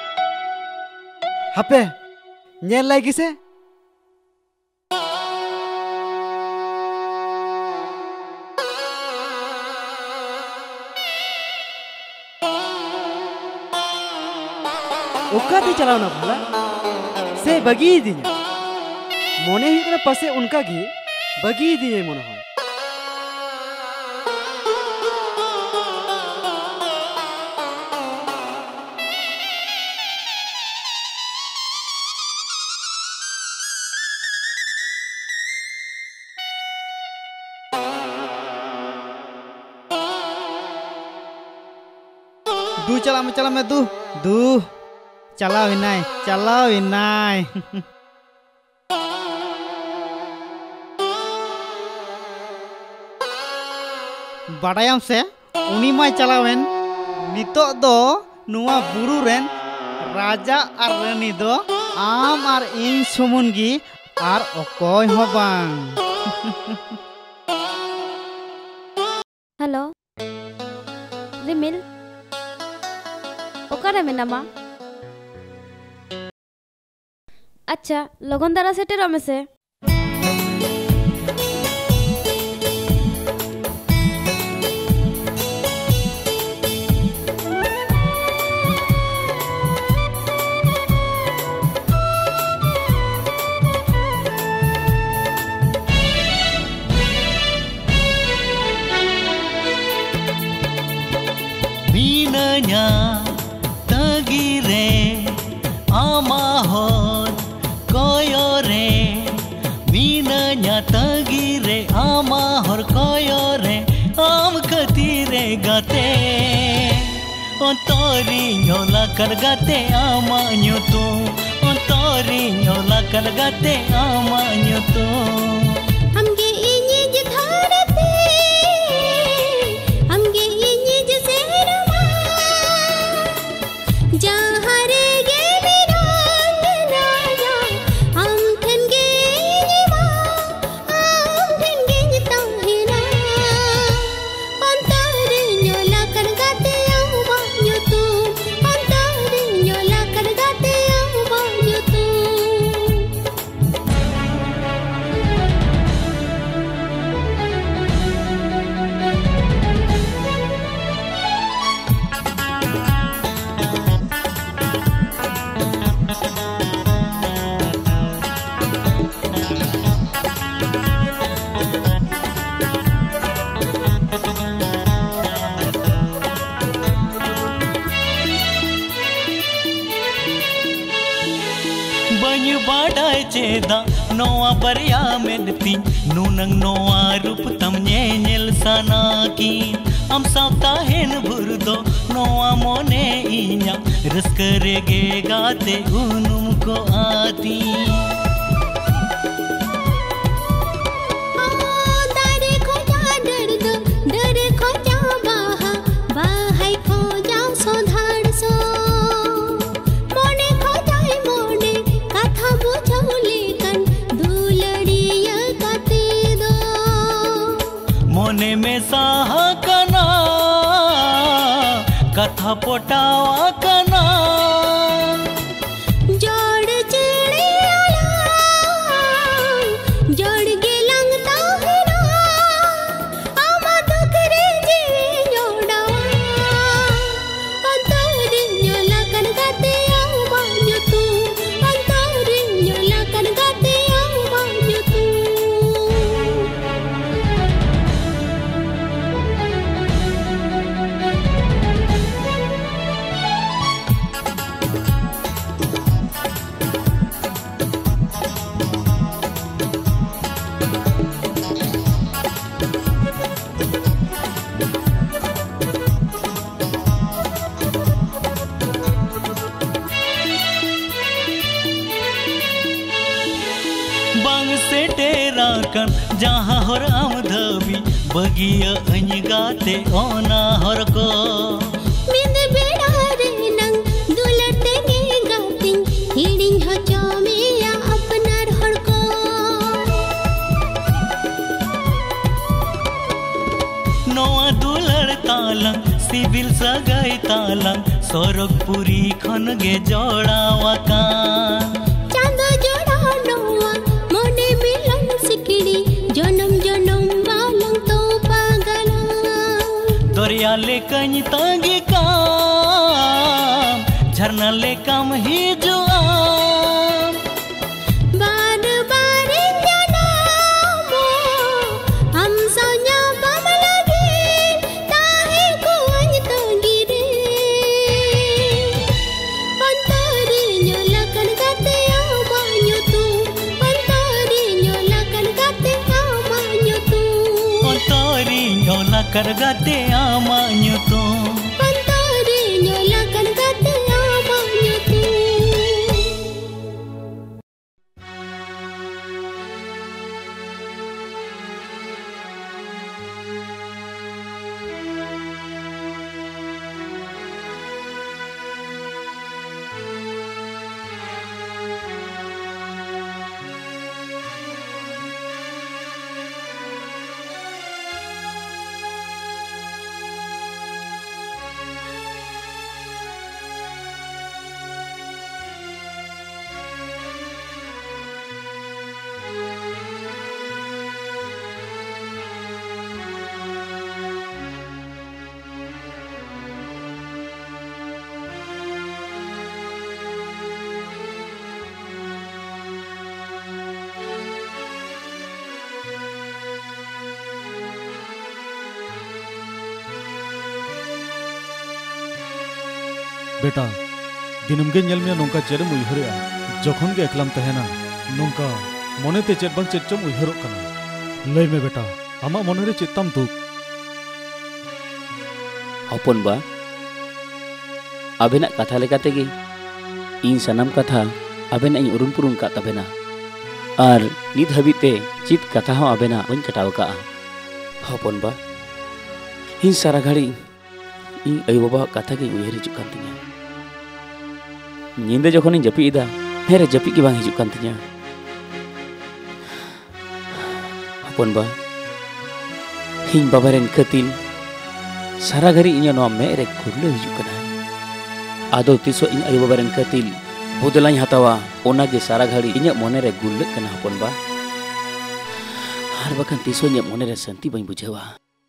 Speaker 22: Hape. Nyel lagi se. Okati चलाओ ना भला से बगी दिया मोने ही करे पासे उनका गी बगी दिए मोने हो दू चला मैं दू चला विनाय बाडायाम से उनी माय चलावेन नितो दो नुआ बुरु रेन राजा और रानी दो आम और इन सुमुनगी और ओकोय हो बांग।
Speaker 19: हेलो रिमिल ओकारे मेनामा? अच्छा लगन दारा सेटेर में से
Speaker 8: Minanya tagire amahor koyore Minanya tagire amahor koyore am katire gate Ontori nyola kargate amanyo tu Ontori nyola kargate amanyo tu
Speaker 10: हमगे इन्हीं जिधारते हमगे इन्हीं जसेरमा जहाँ रे गे बिरांग नाया हम ठनगे निमा हम ठनगे निताहिना अंतरे न्योला करगाते आवान्यो तू अंतरे न्योला करगाते आवान्यो तू
Speaker 8: Banyu badai ceda noa barya medti nunang noa rup tam nyel sanaki am sauta hen burdo noa mone inya raskare ge gate unum ko aati
Speaker 10: दारे खोजा डर खोजा बाहा बाहाई खोजा सोधाड़ सो मोने खोजाई मोने कथा बुझौले कन दुलड़िया कते दो
Speaker 8: mone me saha kana katha potawa kana
Speaker 10: जोड़ चिड़े आला जोड़ के लंगता है ना आमा दुखरे जीवे जोड़ावा अंतरे न्योला कर गाते आवान्यो तू अंतरे न्योला कर गाते आवान्यो तू
Speaker 8: bang setera kan jaha hor am dhabi bagiya anigate ona hor ko
Speaker 10: मिंद बेड़ा रे नंग दुलते गे गातिंग हिडिंग हो चोमिया अपनार हड़को
Speaker 8: noa dular talang sibil sagai talang sorokpuri khon ge jodawa
Speaker 10: Chando जोड़ा नोआ मोने मिलन सिकड़ी जन्म जन्म वालंग तो पागला
Speaker 8: दरिया ले कहीं तांगे काम झरना ले काम ही जुआम
Speaker 10: बार बार जाना मो हम सोnya बम लगे ताहे को अंज तो गिरे अंतरे न्योला कर गाते आवान्यो तू अंतरे न्योला कर गाते आवान्यो तू
Speaker 8: ontori nyola kargate amanyo to
Speaker 10: अंतरे न्योला कर गाते आवान्यो तू
Speaker 6: बेटा दिनम के नेल में नोंका चेरम उयहरया जखन के एकलाम तहना नोंका मोनेते चेत बांग चेत चम उयहरक कना लय में बेटा आमा मोने रे चेताम दुख
Speaker 17: हपन बा आबेना कथा लेका तेगे इन सनम कथा आबेना इन उरुन पुरुन का तबेना और नित हबीते चित कथा हो आबेना बन कटाव का हपन बा इन सारा घड़ी इन अयो बाबा कथा के उयहर हिजुक कान तिया नींदे जखन इन जपी इदा मेरे जपी की बांग हिजुक कान तिया हपन बा इन बाबा रेन कतिल सारा घड़ी इन नोआ मेरे खुरले हिजुक कना आदो तिसो इन अयो बाबा रेन कतिल बदलाኝ हतावा ओना के सारा घड़ी इन मोने रे गुल्ले कना हपन बा हर बखन तिसो इन मोने रे शांति बई बुझेवा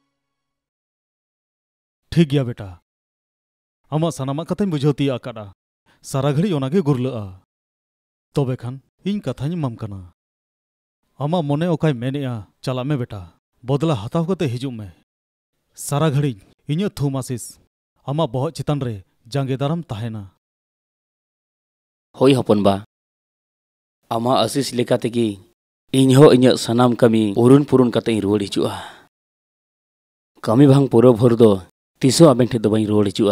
Speaker 6: ठीक गया बेटा आमा सनामा कथाñ बुझौती आकाडा सारा घड़ी ओनागे गुरलआ तबे खान इन कथाñ माम कना आमा मोने ओकाय मेनेआ चला में बेटा बदला हताव कते हिजुक में सारा घड़ी इन थुम आसिस आमा बहक चितान रे जांगे दाराम ताहेना
Speaker 17: होई हपन बा आमा आसिस लेका तेगी इन हो इन सनाम कमी उरुन पुरुन कते रुवाड़ हिजुआ कमी भांग पुरो भोर दो तिसो आबेन ठे दो बई रुवाड़ हिजुआ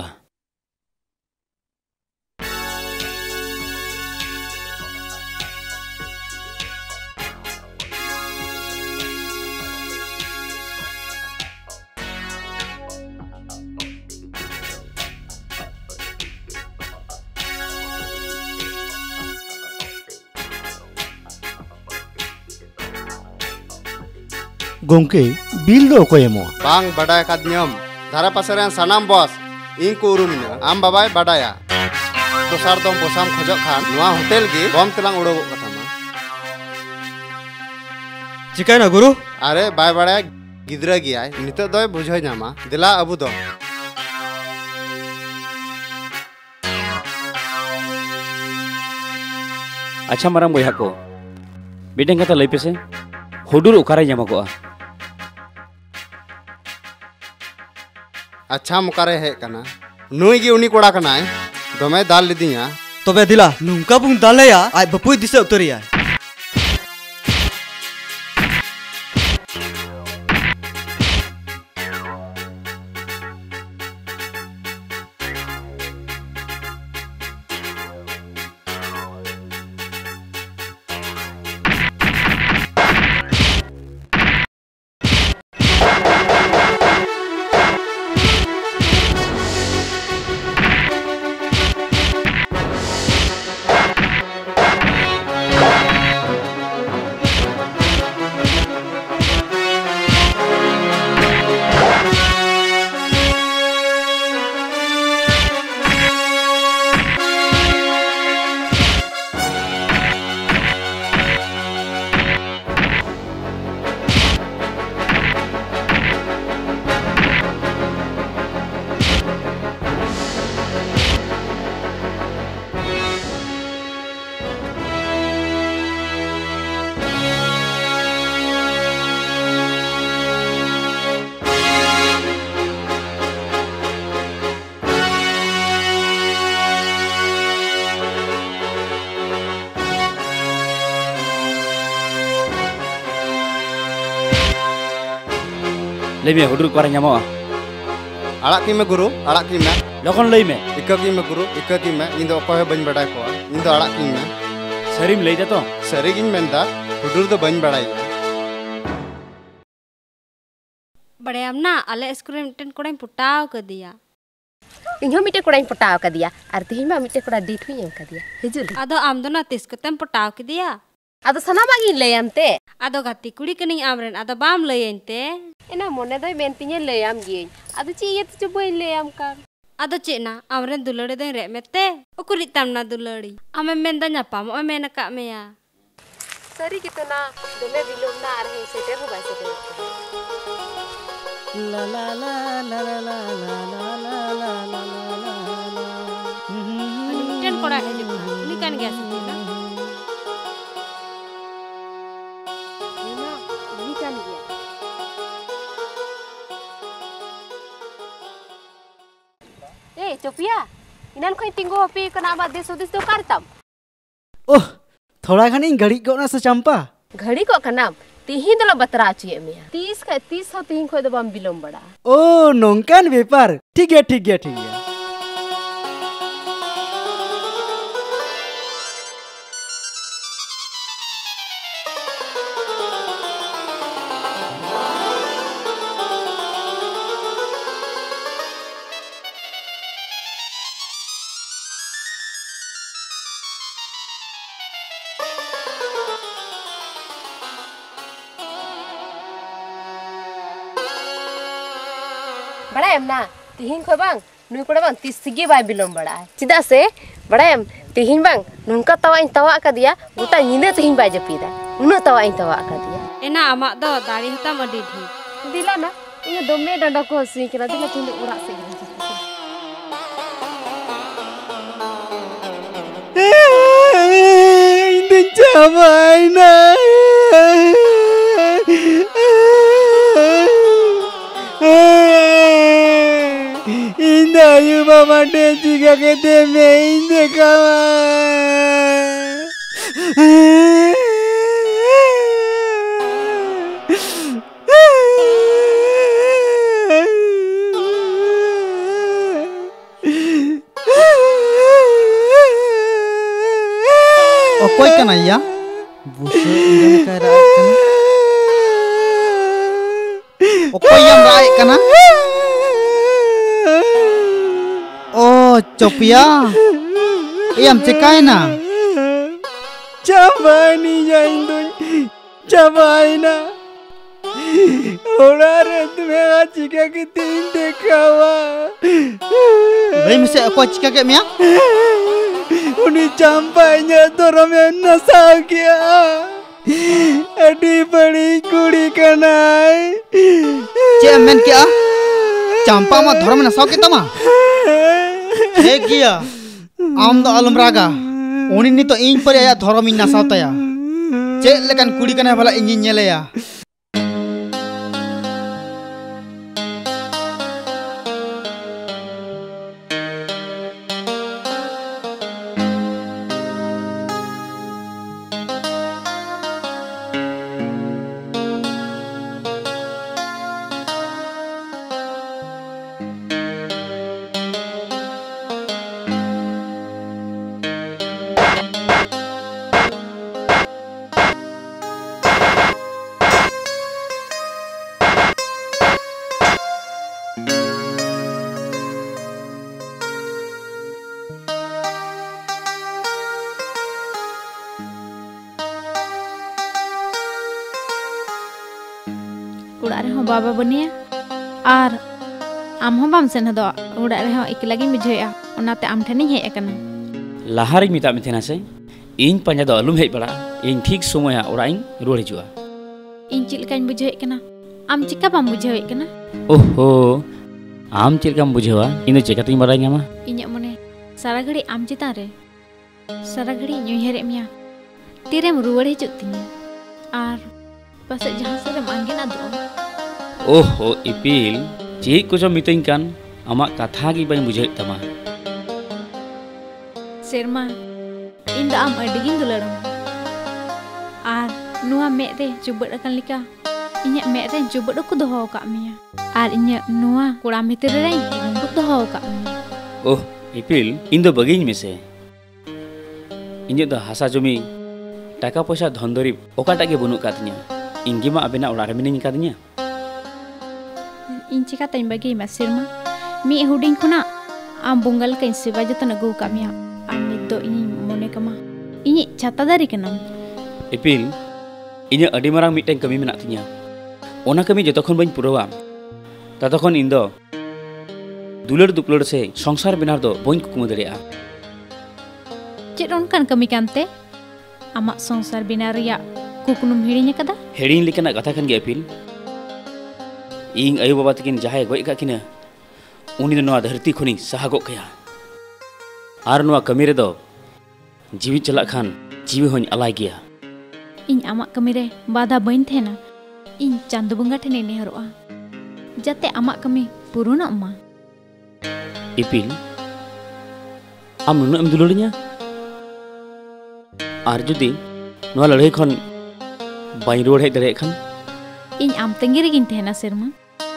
Speaker 20: गोंके बिल दो को एमो
Speaker 5: बांग बडाय कादनियम धारा पासरे सनाम बॉस इन को उरुमिना आम बाबाय बडाया दोसार दम बोसाम खोजक खान नुआ होटल गे बम तलांग उड़ो कथामा चिकाय ना गुरु अरे बाय बडाय गिदरा गियाय नित दोय बुझाय नामा दिला अबु दो
Speaker 17: अच्छा मराम बया को बिडेंग कथा लई पेसे हुडुर उकारे जामगोआ
Speaker 5: अच्छा मुकारे है कना नुई गी उनी कोड़ा कनाय दमे दाल लिदिया
Speaker 14: तबे दिला नुंका बुंग दालेया आय बपुई दिसे उतरिया
Speaker 17: लई में हुडुर कोरे ᱧᱟᱢᱚᱜᱼᱟ
Speaker 5: आड़ा की में गुरु आड़ा की में
Speaker 17: लखन लई में
Speaker 5: इक्का की में गुरु इक्का की में इन दो अकोय बन बडाय को इन दो आड़ा की में
Speaker 17: सरीम लई दे तो
Speaker 5: सरी गिन मेंदा हुडुर दो बन बडाय
Speaker 7: बड़े हमना आले स्कूल में मिटन कोड़ाई पुटाव कर दिया
Speaker 2: इन्हों मिटे कोड़ाई पुटाव कर दिया और तिहिं मा मिटे कोड़ा डीट हुई एम कर दिया हिजुल
Speaker 7: आदो आम दो ना तिस कतम पुटाव कर दिया
Speaker 2: आदो सनामा गिन लयम ते
Speaker 7: आदो गाती कुड़ी कनिंग आमरेन आदो बाम लयन ते
Speaker 2: एना मोने दो मेंतिnye लयम गिन आदो ची ये तो बई लयम कर
Speaker 7: आदो चेना आमरेन दुलड़ी दो रे मेते उकुरी तमना दुलड़ी आमे मेंदा ᱧᱟᱯᱟᱢ ओ मेना का मेया
Speaker 2: सरी कितना दोमे बिलोम ना आ रहे सेटे हो बाय सेटे
Speaker 22: ला ला ला ला ला ला ला ला ला ला
Speaker 7: मिटन कोड़ा है जो नि कान गया से ना
Speaker 2: नि कान गया ए चोपिया इना एनन खै तिंगो हपी कना आमा दिस उदिस दो करतम
Speaker 22: ओह थोड़ा घनी घड़ी को ना से चंपा
Speaker 2: घड़ी को कनाम तिही दलो बतरा चुए मिया 30 हो तिही खै दो बम बिलोम बड़ा
Speaker 22: ओ नोंकान व्यापार ठीक है ठीक है ठीक है
Speaker 2: बड़ा एम ना तिहिन खो बांग नुई कोड़ा बांग तिसगी बाय बिलोम बड़ा चिदा से बड़ा एम तिहिन बांग नुंका तवा इन तवा का दिया गोटा नींदे तिहिन बाय जपीदा उना तवा इन तवा का दिया
Speaker 7: एना आमा दो दाड़ी हता मडी ढी
Speaker 2: दिला ना इन दोमे डंडा को हसी केला दिला तिन उड़ा से
Speaker 22: इन जमाई ना Indah mama deh jika kita main dekawan.
Speaker 14: Okoi kan ayah? Busu ini kaya rakyat kan? Okoi yang rakyat kan? Oh, Copia, iam cekai na.
Speaker 22: Cabani jandun, cabai na. Orang tu mereka jika kita ini kawan.
Speaker 14: Baik mesti aku jika kita mia.
Speaker 22: Uni campainya dorong yang sakit. Adi beri kuri kanai.
Speaker 14: Cik men kia, campa mah dorong yang sakit tu mah. ठीक गया आम दो आलम रागा उनी नी तो इन पर या धर्म इन नासावता या चेक लेकिन कुड़ी कने भला इन नेले या
Speaker 3: उड़ा रहे हो बाबा बनिया और आम हो बाम सेन दो उड़ा रहे हो इकला गी बुझेया ओनाते आम ठेनी हेय एकना
Speaker 17: लाहारी मिता मिथेना से इन पंजा दो अलुम हेय बड़ा इन ठीक समय उड़ा इन रुड़ हिजुआ
Speaker 3: इन चिलकान बुझे एकना आम चिका बाम बुझे एकना
Speaker 17: ओहो आम चिलकाम बुझेवा इन चेकाती बराय ᱧᱟᱢᱟ
Speaker 3: इᱧ मने सारा घड़ी आम चिता रे सारा घड़ी ᱧᱩᱭᱦᱟᱹᱨᱮ मिया तीरेम रुवड़ हिजुत तिᱧᱟ आर पासे जहां से मांगेना दो
Speaker 17: ओहो इपिल चेक को जो मितइन कान आमा कथा गी बाई बुझे तमा
Speaker 3: सेरमा इन दा आम अडिगिन दुलड़म आर नुआ मे रे जुबड़ अकन लिका इnya मे रे जुबड़ को दोहो का मिया आर इnya नुआ कोड़ा मितिर रे को दोहो का मिया
Speaker 17: ओह इपिल इन दो बगिन मेसे इnya दो हासा जमी टाका पैसा धनदरी ओकाटा गे बनु कातnya इंगी मा अबेना उड़ा मिनिन कातnya
Speaker 3: इन चिका तइन बगी मा सेरमा मी हुडिंग खुना आम बुंगल कइन सेवा जतन अगु कामिया आम नित दो इन मोने कमा इनि छाता दारी कनम
Speaker 17: इपिल इnya अडी मारांग मिटें कमी मेना तिnya ओना कमी जतखन बइन पुरवा ततखन इन दो दुलड़ दुपलड़ से संसार बिनार दो बइन कुकुम दरिया
Speaker 3: चेद ओनकान कमी कानते आमा संसार बिनार रिया कुकुनुम हिड़िñ कदा
Speaker 17: हिड़िñ लेकना कथा खान गे इपिल इन आयु बाबा तकिन जहाय गय का किना उनी दो नवा धरती खुनी सहागो कया आर नवा कमी रे दो जीवी चला खान जीवी होñ अलाय गया
Speaker 3: इन आमा कमी रे बाधा बइन थेना इन चांदो बंगा ठेने नेहरोआ जाते आमा कमी पुरुना अम्मा
Speaker 17: इपिल आम नुना एम दुलाड़िया और जुदी नवा लड़ाई खन बाई रोड हेज दड़े खान
Speaker 3: इन आम तंगी रेगिन तहना सेरमा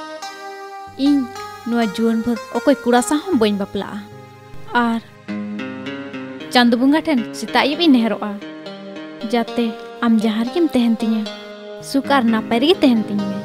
Speaker 3: इन नवा जुवन भर ओकोय कुड़ा सा हम बइन बापला और चांदो बुंगा ठेन सिता ये भी नेहरोआ जाते आम जहार केम तहन तिया सुकार नापाय रेगे तहन तिया में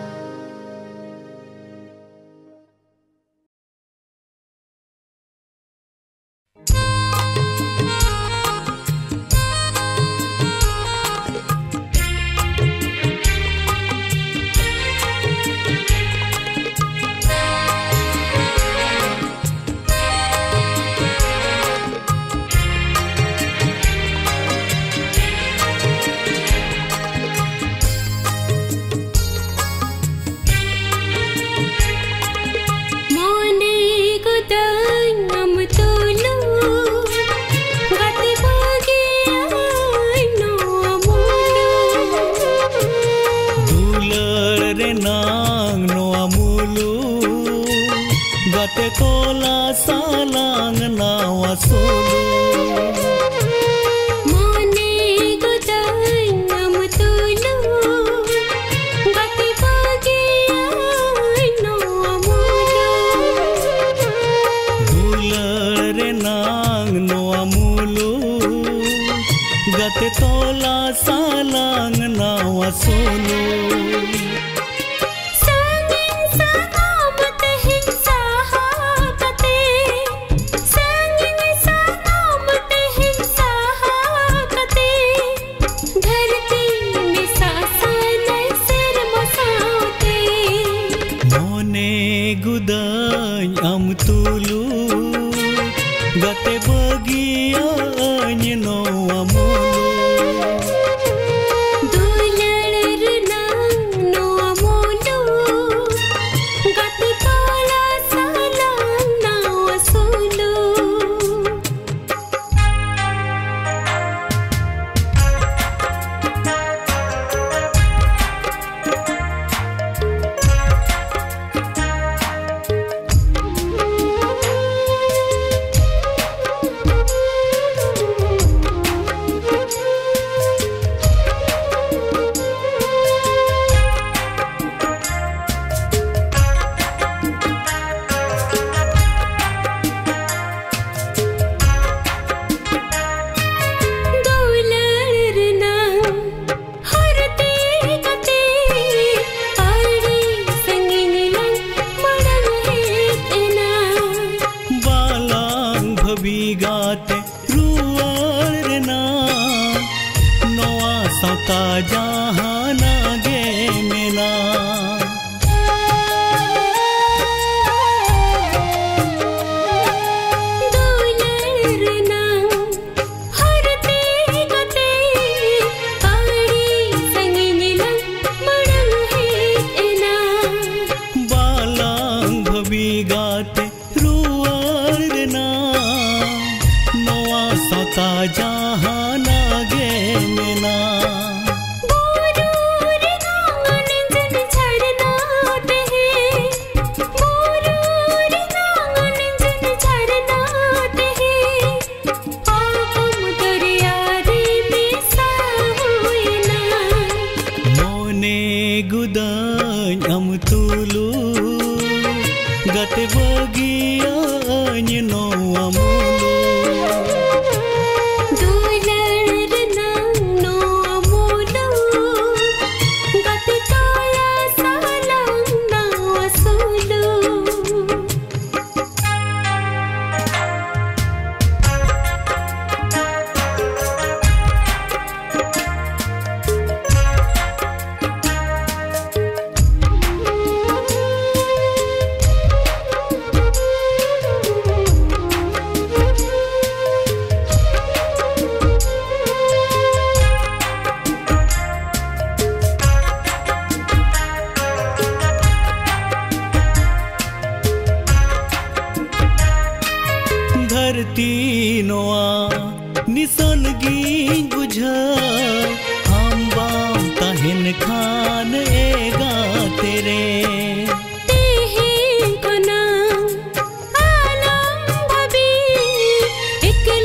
Speaker 10: एक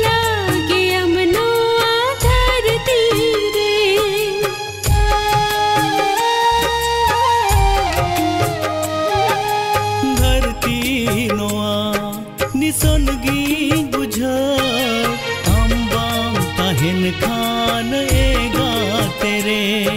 Speaker 8: तेहन खान एगा तेरे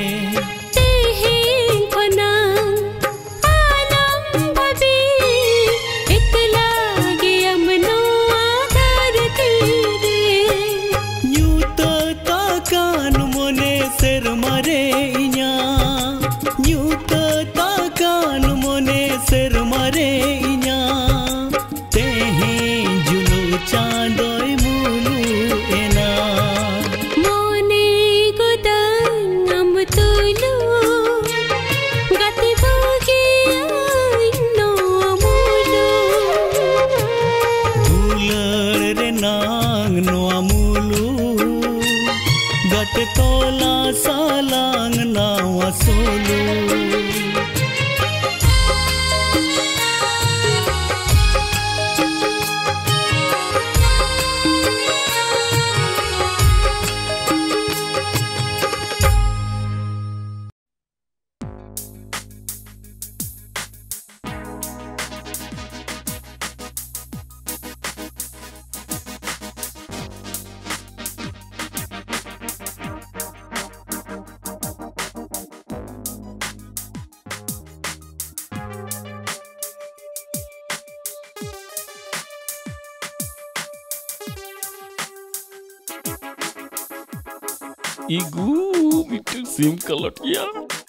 Speaker 13: Igu bikin sim kalau dia.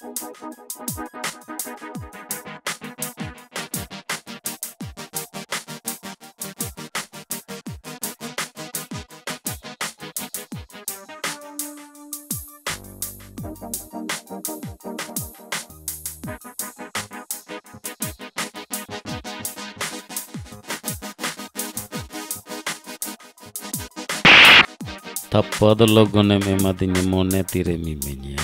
Speaker 13: Tapad logone memadinya mone tire mimenya.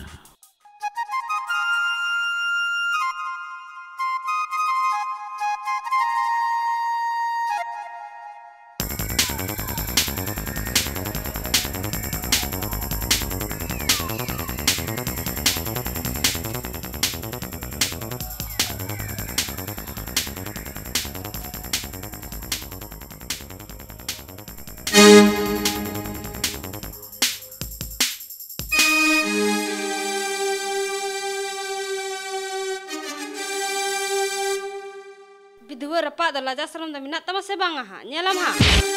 Speaker 7: Bidua rapat adalah jasram dan minat tamas sebang ha, nyelam ha.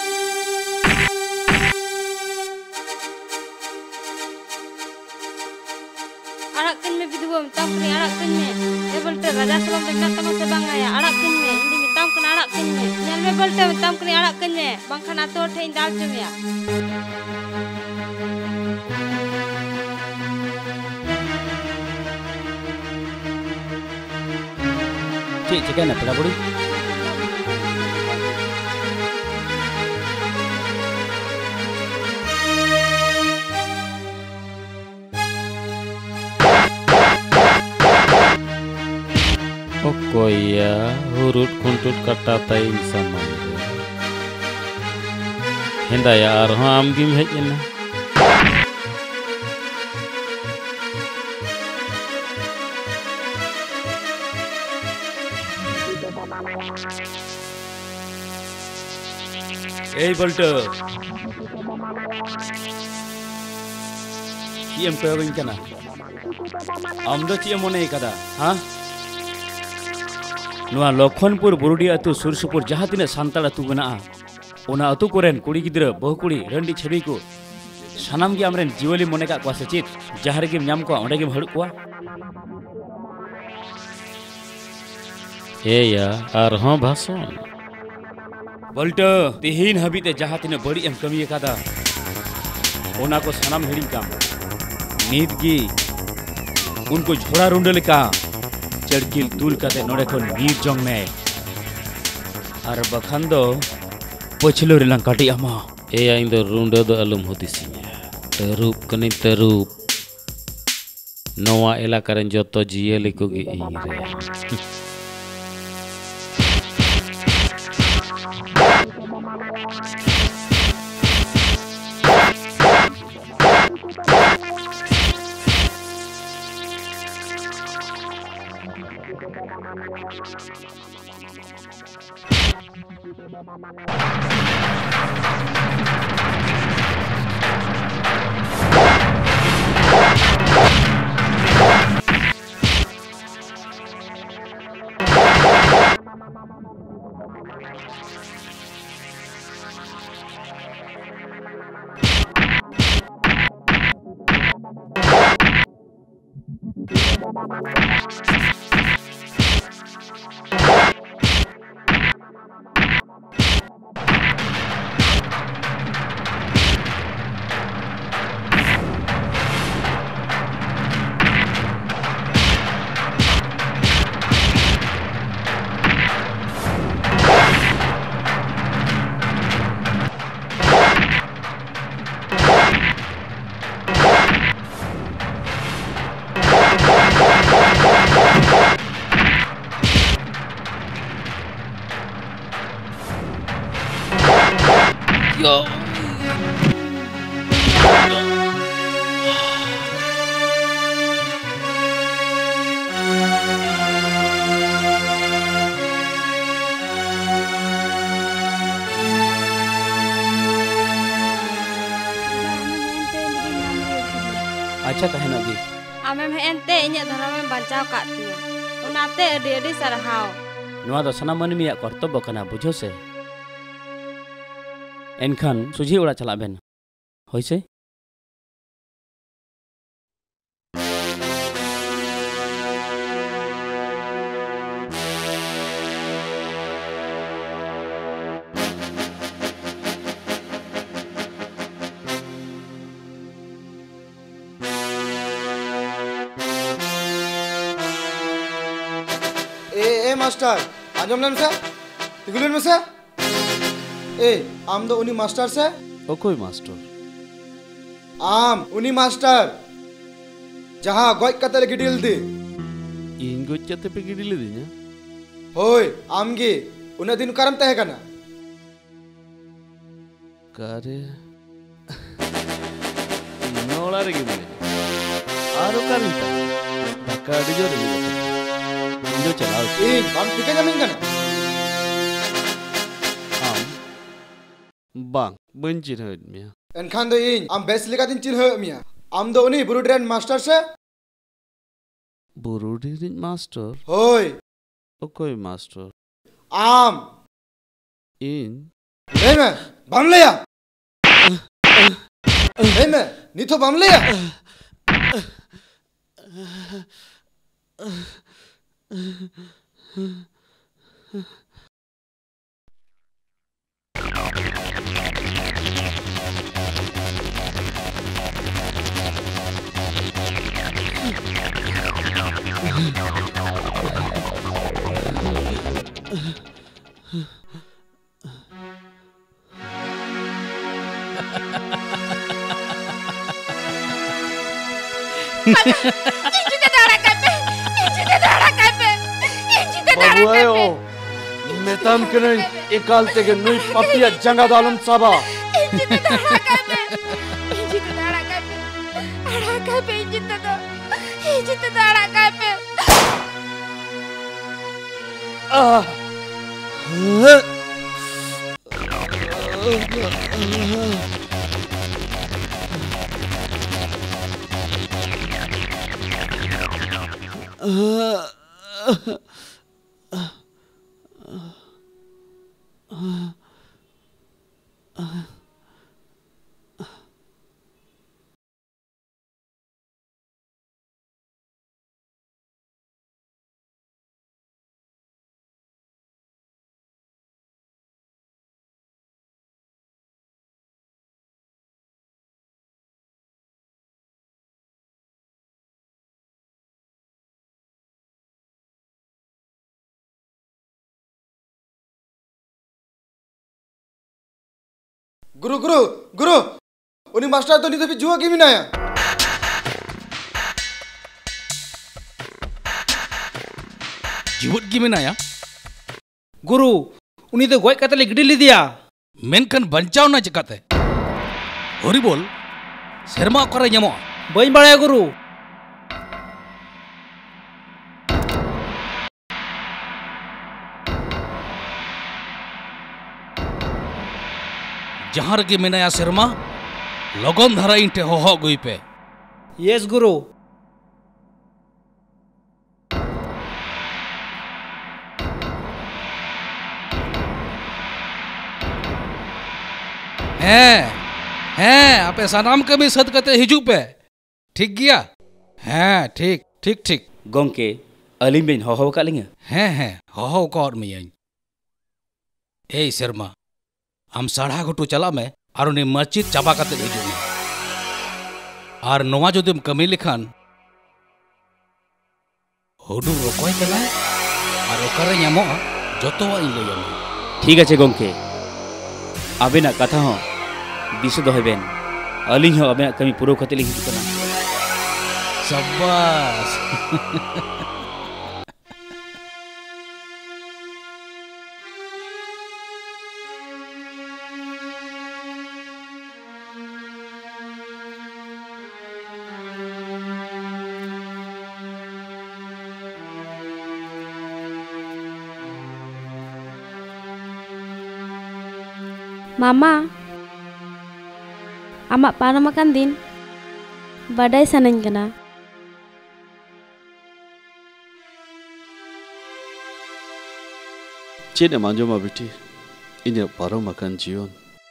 Speaker 7: Arakkan me bidua mintam kini arakkan me. Lebel ter raja salam dan minat tamas sebang ya, arakkan me. Ini mintam kena arakkan me. Nyel lebel ter mintam kini arakkan me. Bangkan atur tein dal jum ya.
Speaker 17: Cik nak pula budi.
Speaker 13: Okoya hurut kuntut kata tain sama. Hendak ya arho amgim hejena.
Speaker 17: Hey Bolter, Ciem kau yang kena. Amdo ciem mana ikada, ha? Nuah Lokhonpur Burudi atu Sursupur jahat ini santal atu guna. Una atu koren kuri gidra, boh kuri, rendi cebiku. Sanam gi amren jiwali mana kak kuasa cit. Jahar gi nyam kuah, onda gi haluk kuah.
Speaker 13: Ya, arho bahasan.
Speaker 17: Bolter, tihin habite jahat ini beri em kami kada. Ona ko sanam hiring kam. Nit gi, unko jhora rundal ka. Chadkil tul kate nore kon mir jong me. Ar bakhando, pochlo rilang kati ama.
Speaker 13: Indo runda do alum hodisinya. Terup kani terup. Noa elakaran joto jiyali ko gi ingre.
Speaker 17: अच्छा तहना गी
Speaker 7: आमेम हेनते इᱧ धर्मem बांचाव काट तिया उनाते अडी अडी सरहाव
Speaker 17: नोआ दो सना मानमिया कर्तव्य कना बुझो से एनखान सुझी ओड़ा चला बेन होइसे
Speaker 4: मास्टर आजम लेन से तिगुलन में से ए आम दो उनी मास्टर से
Speaker 23: ओकोई मास्टर
Speaker 4: आम उनी मास्टर जहां गोज कतल गिडिल दी
Speaker 23: इन गोज कते पे गिडिल दिया
Speaker 4: होय आम गे उन दिन करम तहे कना
Speaker 23: करे नोला रे गे आरो कारिता बकाडी जो रे जो चलाओ
Speaker 4: इन बाम टिके जमीन कना
Speaker 23: आम बांग बंचिन हद मिया
Speaker 4: एनखान दो इन आम बेस लेका दिन चिन ह मिया आम दो उनी बुरुड्रेन मास्टर से
Speaker 23: बुरुड्रेन मास्टर
Speaker 4: होय
Speaker 23: ओकोई मास्टर
Speaker 4: आम
Speaker 23: इन
Speaker 4: ले में बाम लेया ले में नीथो बाम लेया
Speaker 23: बाबुआयो मेताम कने एकाल तेगे नुई पापिया जंगा दालम साबा गुरु गुरु गुरु उनी मास्टर तो नहीं तो जुआ की मिनाया
Speaker 1: जीवत की मिनाया
Speaker 9: गुरु उनी तो गोय कतले गिडिल दिया
Speaker 1: मेनकन बंचाव ना चिकाते हरी बोल शर्मा करे ᱧᱟᱢᱚᱜᱼᱟ
Speaker 9: बई बाड़ाया गुरु
Speaker 1: जहां रगे मेनाया शर्मा लगन धारा इन टे होहो गुई पे
Speaker 9: यस गुरु
Speaker 1: हैं आपे सनाम कमी सद कते हिजू पे ठीक गया हाँ ठीक ठीक ठीक
Speaker 17: गोंके अलिम बेन होहो का लिंगा
Speaker 1: हाँ होहो का और मियाँ ए शर्मा आम साढ़ा घुटू चला में और उन्हें मस्जिद चाबा करते हिजू में और नोवा जो तुम कमी लिखान हुडू रोकोय कना और ओकरे ᱧᱟᱢᱚᱜ जतो इन लैया
Speaker 17: ठीक है गोंके आबेना कथा हो दिस दोहबेन अलिंग हो आबेना कमी पूरा खते लिखि कना
Speaker 1: शाबाश
Speaker 19: मामा आमा पारम अकान दिन बाडाय सानाኝ कना
Speaker 23: चेद एम आंजोमा बेटी इन्हें पारम अकान जीवन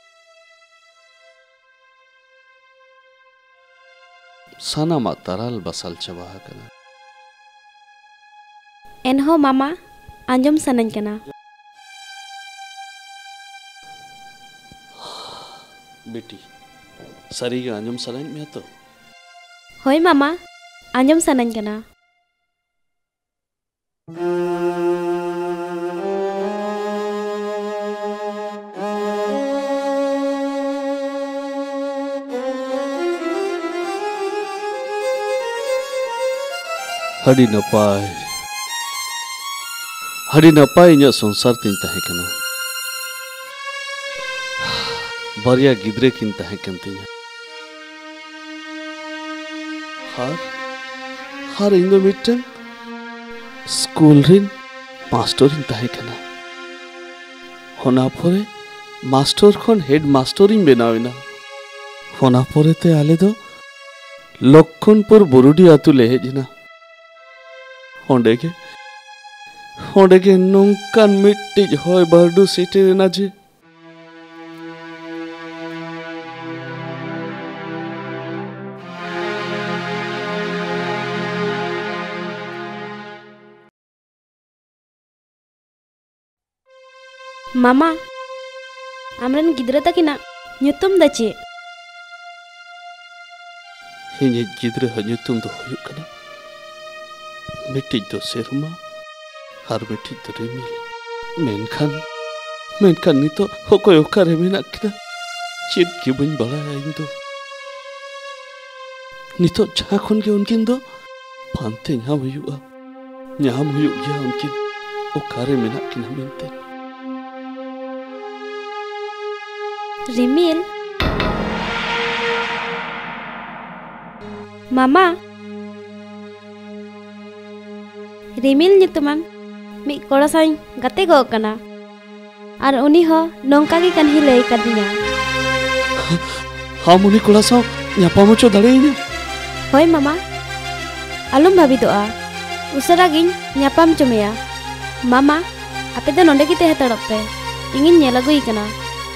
Speaker 23: सानामा ताराल बसाल चबा कना
Speaker 19: एनहो मामा आंजम सानाኝ कना
Speaker 23: बेटी सारी के आंजम सानाኝ में तो
Speaker 19: होय मामा आंजम सानाኝ कना
Speaker 23: हडी नपाय इन संसार तीन तहे कना बारिया गिद्रे किन तहे कन तिया हर इन दो मिटन स्कूल रिन मास्टर इन तहे कना होना परे मास्टर खन हेड मास्टर इन बनावेना होना परे ते आले दो लखनपुर बुरुडी आतु ले हेजना होंडे के नौकान मिट्टी होय बर्डू सिटी ना जे
Speaker 19: मामा आमरन गिद्रा तकिना ᱧᱩᱛᱩᱢ ᱫᱚ ᱪᱮᱫ
Speaker 23: ᱤᱧ ᱜᱤᱫᱽᱨᱟᱹ ᱧᱩᱛᱩᱢ ᱫᱚ ᱦᱩᱭᱩᱜ ᱠᱟᱱᱟ ᱢᱤᱫᱴᱤᱡ ᱫᱚ ᱥᱮᱨᱢᱟ ᱟᱨ ᱢᱤᱫᱴᱤᱡ ᱫᱚ ᱨᱤᱢᱤᱞ ᱢᱮᱱᱠᱷᱟन ᱱᱤᱛᱚᱜ ᱚᱠᱚᱭ ᱚᱠᱟᱨᱮ ᱢᱮᱱᱟᱜ ᱠᱤᱱᱟ ᱪᱮᱫ ᱜᱮ ᱵᱟᱹᱧ ᱵᱟᱲᱟᱭᱟ ᱤᱧ ᱫᱚ ᱱᱤᱛᱚᱜ ᱡᱟᱦᱟᱸ ᱠᱷᱚᱱ ᱜᱮ ᱩᱱᱠᱤᱱ ᱫᱚ ᱯᱟᱱᱛᱮ ᱧᱟᱢ ᱦᱩᱭᱩᱜ ᱜᱮᱭᱟ ᱩᱱᱠᱤᱱ ᱚᱠᱟᱨᱮ ᱢᱮᱱᱟᱜ ᱠᱤᱱᱟ ᱢᱮᱱᱛᱮ
Speaker 19: रिमिल मामा रिमिल ᱧᱩᱛᱩᱢᱟᱱ ᱢᱤᱫ ᱠᱚᱲᱟ ᱥᱟᱶ ᱜᱟᱛᱮ ᱜᱚᱜ ᱠᱟᱱᱟ ᱟᱨ ᱩᱱᱤ ᱦᱚᱸ ᱱᱚᱝᱠᱟ ᱜᱮ ᱠᱟᱹᱦᱱᱤ ᱞᱟᱹᱭ ᱠᱟᱫᱤᱧᱟ
Speaker 23: ᱟᱢ ᱩᱱᱤ ᱠᱚᱲᱟ ᱥᱟᱶ ᱧᱟᱯᱟᱢ ᱦᱚᱪᱚ ᱫᱟᱲᱮᱭᱤᱧᱟ
Speaker 19: ᱦᱳᱭ ᱢᱟᱢᱟ ᱟᱞᱚᱢ ᱵᱷᱟᱵᱤᱛᱚᱜᱼᱟ ᱩᱥᱟᱹᱨᱟ ᱜᱤᱧ ᱧᱟᱯᱟᱢ ᱦᱚᱪᱚ ᱢᱮᱭᱟ ᱢᱟᱢᱟ ᱟᱯᱮ ᱫᱚ ᱱᱚᱸᱰᱮ ᱜᱮ ᱛᱟᱦᱮᱸ ᱦᱟᱛᱟᱲᱚᱜ ᱯᱮ ᱤᱧᱤᱧ ᱧᱮᱞ ᱟᱹᱜᱩᱭ ᱠᱟᱱᱟ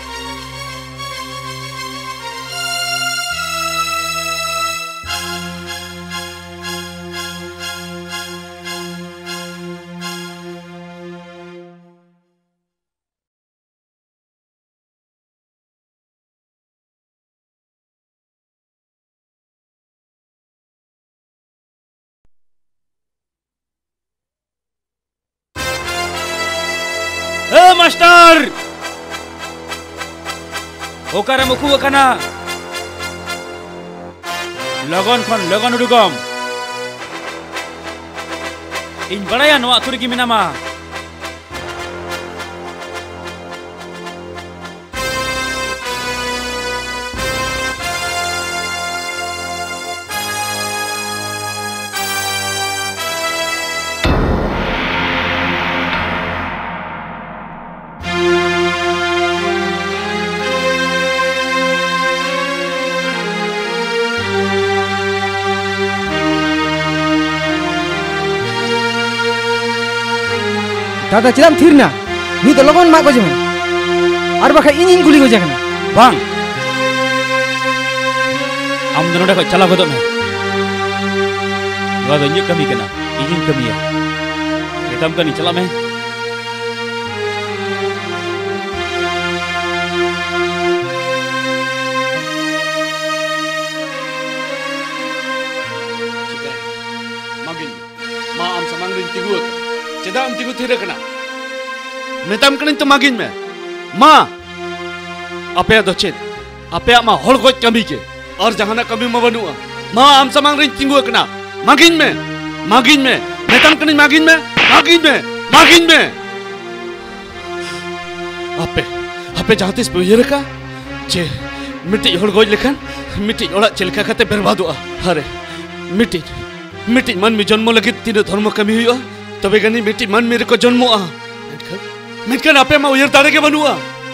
Speaker 17: मास्टर ओकारे मुखु कना लगन खन लगन उडुगम इन बड़ाया नो आतुर की मिनामा
Speaker 22: दादा चिराम थीर ना नी तो लगन मा गजे और बाखा इन गुली गजे कना
Speaker 17: बांग आम दोनों को चला गदो में नवा दो इᱧ कमी कना इᱧ कमिया मेताम कनी चला में
Speaker 23: मा आम समांग रिन तिगु चेदा आम तिगु थिर कना मेताम कनी तो मागिन में मा अपे दो चेद अपे मा हड़ गज कमी के और जहाना कमी मा बनुआ मा आम समांग रिन तिगु कना मागिन में मेताम कनी मागिन में अपे जहां तिस पे उयर का जे मिट्टी हड़ गज लेखन मिट्टी ओड़ा चलका कते बर्बादोआ अरे मिट्टी मन में जन्म लगे तीन धर्म कमी हुआ तबे गनी मिट्टी मन मेरे को जन्मोआ मेनखान अपे मा उयर दाड़े के बनुआ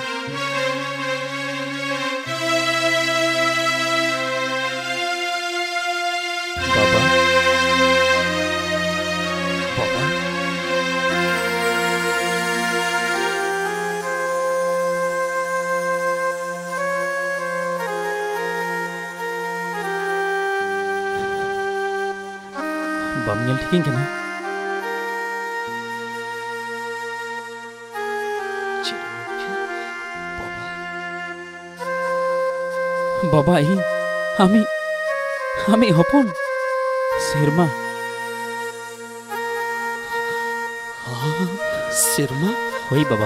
Speaker 17: बम nyel ठिकिन कना बाबा इन हमी हपन शेरमा
Speaker 23: शेरमा
Speaker 17: होई बाबा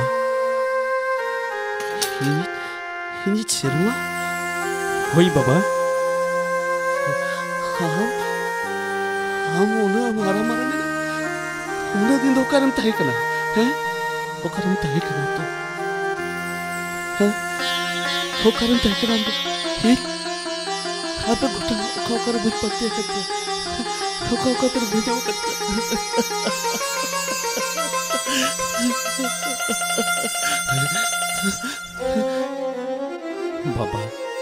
Speaker 23: हिंदी शेरमा
Speaker 17: होई बाबा
Speaker 23: हम उन्हें हमारा मारने उन्हें दिन दोकान तय करना है दोकान तय करना तो है दोकान तय करना तो ये आप गुटा कोकर बुझ पत्ते करते कोकर तो बुझाओ करते
Speaker 17: बाबा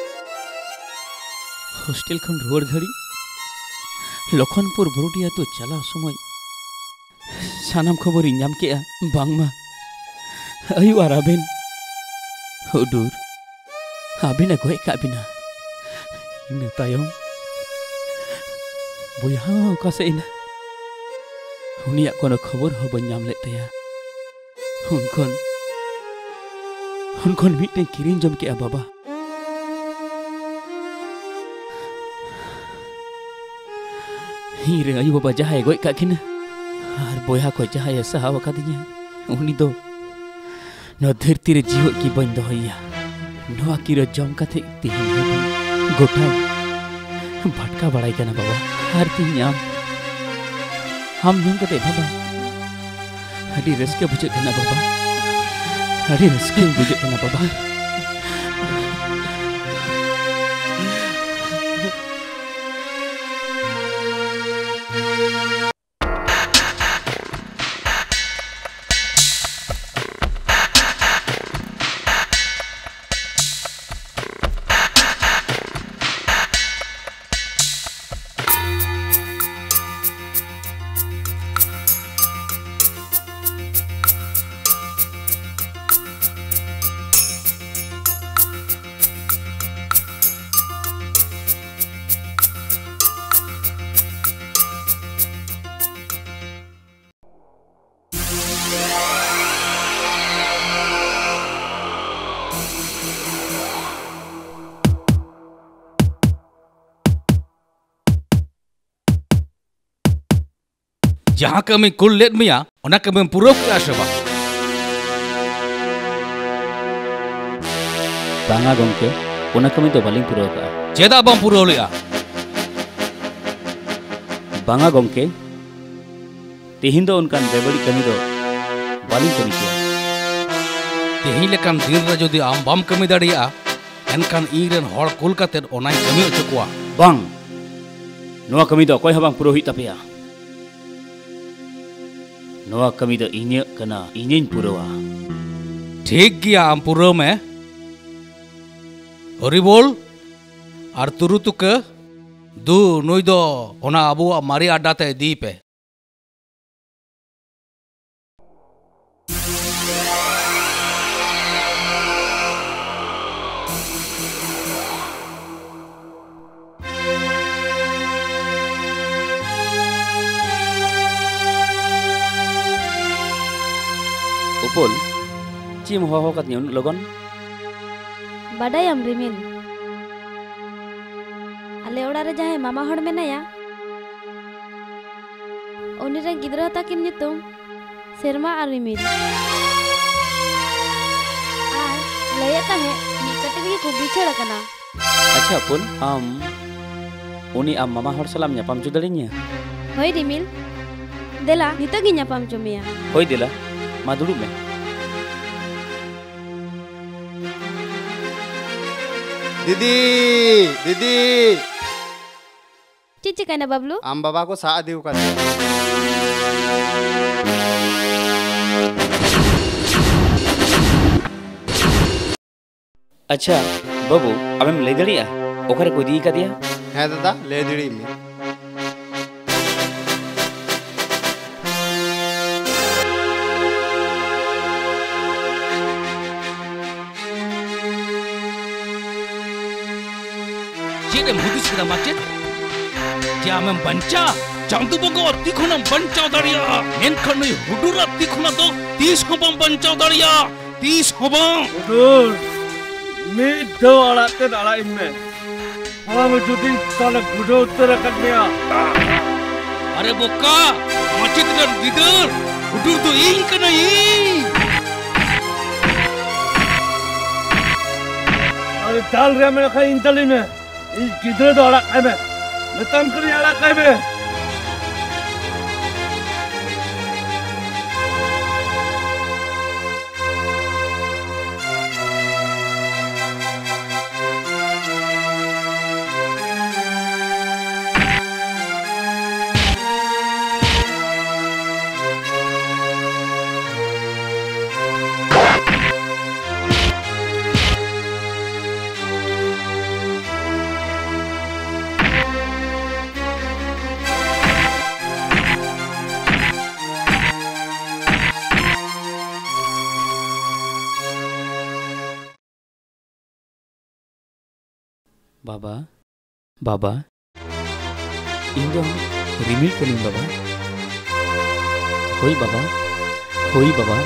Speaker 17: हॉस्टेल खन रोड घड़ी लखनपुर बुरुडिया तो चला समय सानाम खबर नाम के बांगमा आयु आर आबेन हुडूर आबेना गय काबिना इन तायम बुया कासेना उनिया कोनो खबर हो बन नाम लेतेया उनखन मिटे किरिन जम के बाबा हीरे आयु बाबा जहाय गय काकिना आर बोया को जहाय सहाव कादिया उनी दो न धरती रे जीव की बन दोहैया नवा की रे जम काते तिहिन गोटा भटका बड़ाई कना बाबा हर तियाम हम यूं कते बाबा हडी रस्के बुझे कना बाबा हडी रस्के बुझे कना बाबा
Speaker 1: जहाँ कमी कुल लेट मिया ओना कमी पूरा किया सेवा
Speaker 17: बांगा गंके ओना कमी तो बालिंग पूरा का
Speaker 1: चेदा बम पूरा लिया
Speaker 17: बांगा गंके तिहिन दो उनकान बेबड़ी कमी दो बालिंग कमी किया
Speaker 1: तिहिन लेकान दिन रे जदि आम बम कमी दाड़िया एनकान इरेन हड़ कुल काते ओनाय कमी अचुकुआ
Speaker 17: बांग नवा कमी दो कोई हबांग पूरा हुई तपिया नवा कमी दो इन्य कना इन्यन पुरवा
Speaker 1: ठीक गया आम पुरो में हरि बोल और तुरु तुक दू नुई दो ओना अबू मारी अड्डा ते दी पे
Speaker 17: Pol, cim ho kat nyun logon.
Speaker 19: Badayam Rimil. Ale ora re jahe mama hor menaya. Oni re gidra takin nyutum Serma ar Rimil. Ar laya tahe mi katige ko bichara kana.
Speaker 17: Acha Pol, uni mama hor salam nyapam judalinya.
Speaker 19: Hoi Rimil. Dela nito gi nyapam chomia.
Speaker 17: Hoi dela, ma duduk me.
Speaker 5: दीदी
Speaker 19: Cici kana Bablu?
Speaker 5: आम बाबा को सा दिउ कर
Speaker 17: अच्छा बाबू अबेम ले दड़िया ओकरे को दी का दिया
Speaker 5: है दादा ले दड़ी में
Speaker 1: Cik hudis kita macet. Dia membanca. Jangan bogo tikhuna banca daria. Menkan ni hudura tikhuna to 30 hobam banca daria. 30 hobam.
Speaker 15: Hudur. Mid do alat te alat inme. Halam judi kala gudo uttara kadnya.
Speaker 1: Are boka, macet dan gider. Hudur tu ing kana ing.
Speaker 15: Are dal re me kha intali me. इस किधर तो अलग है मैं तम करी अलग है मैं
Speaker 17: बाबा बाबा इंदो रिमिल कनिंग बाबा होई बाबा बाबा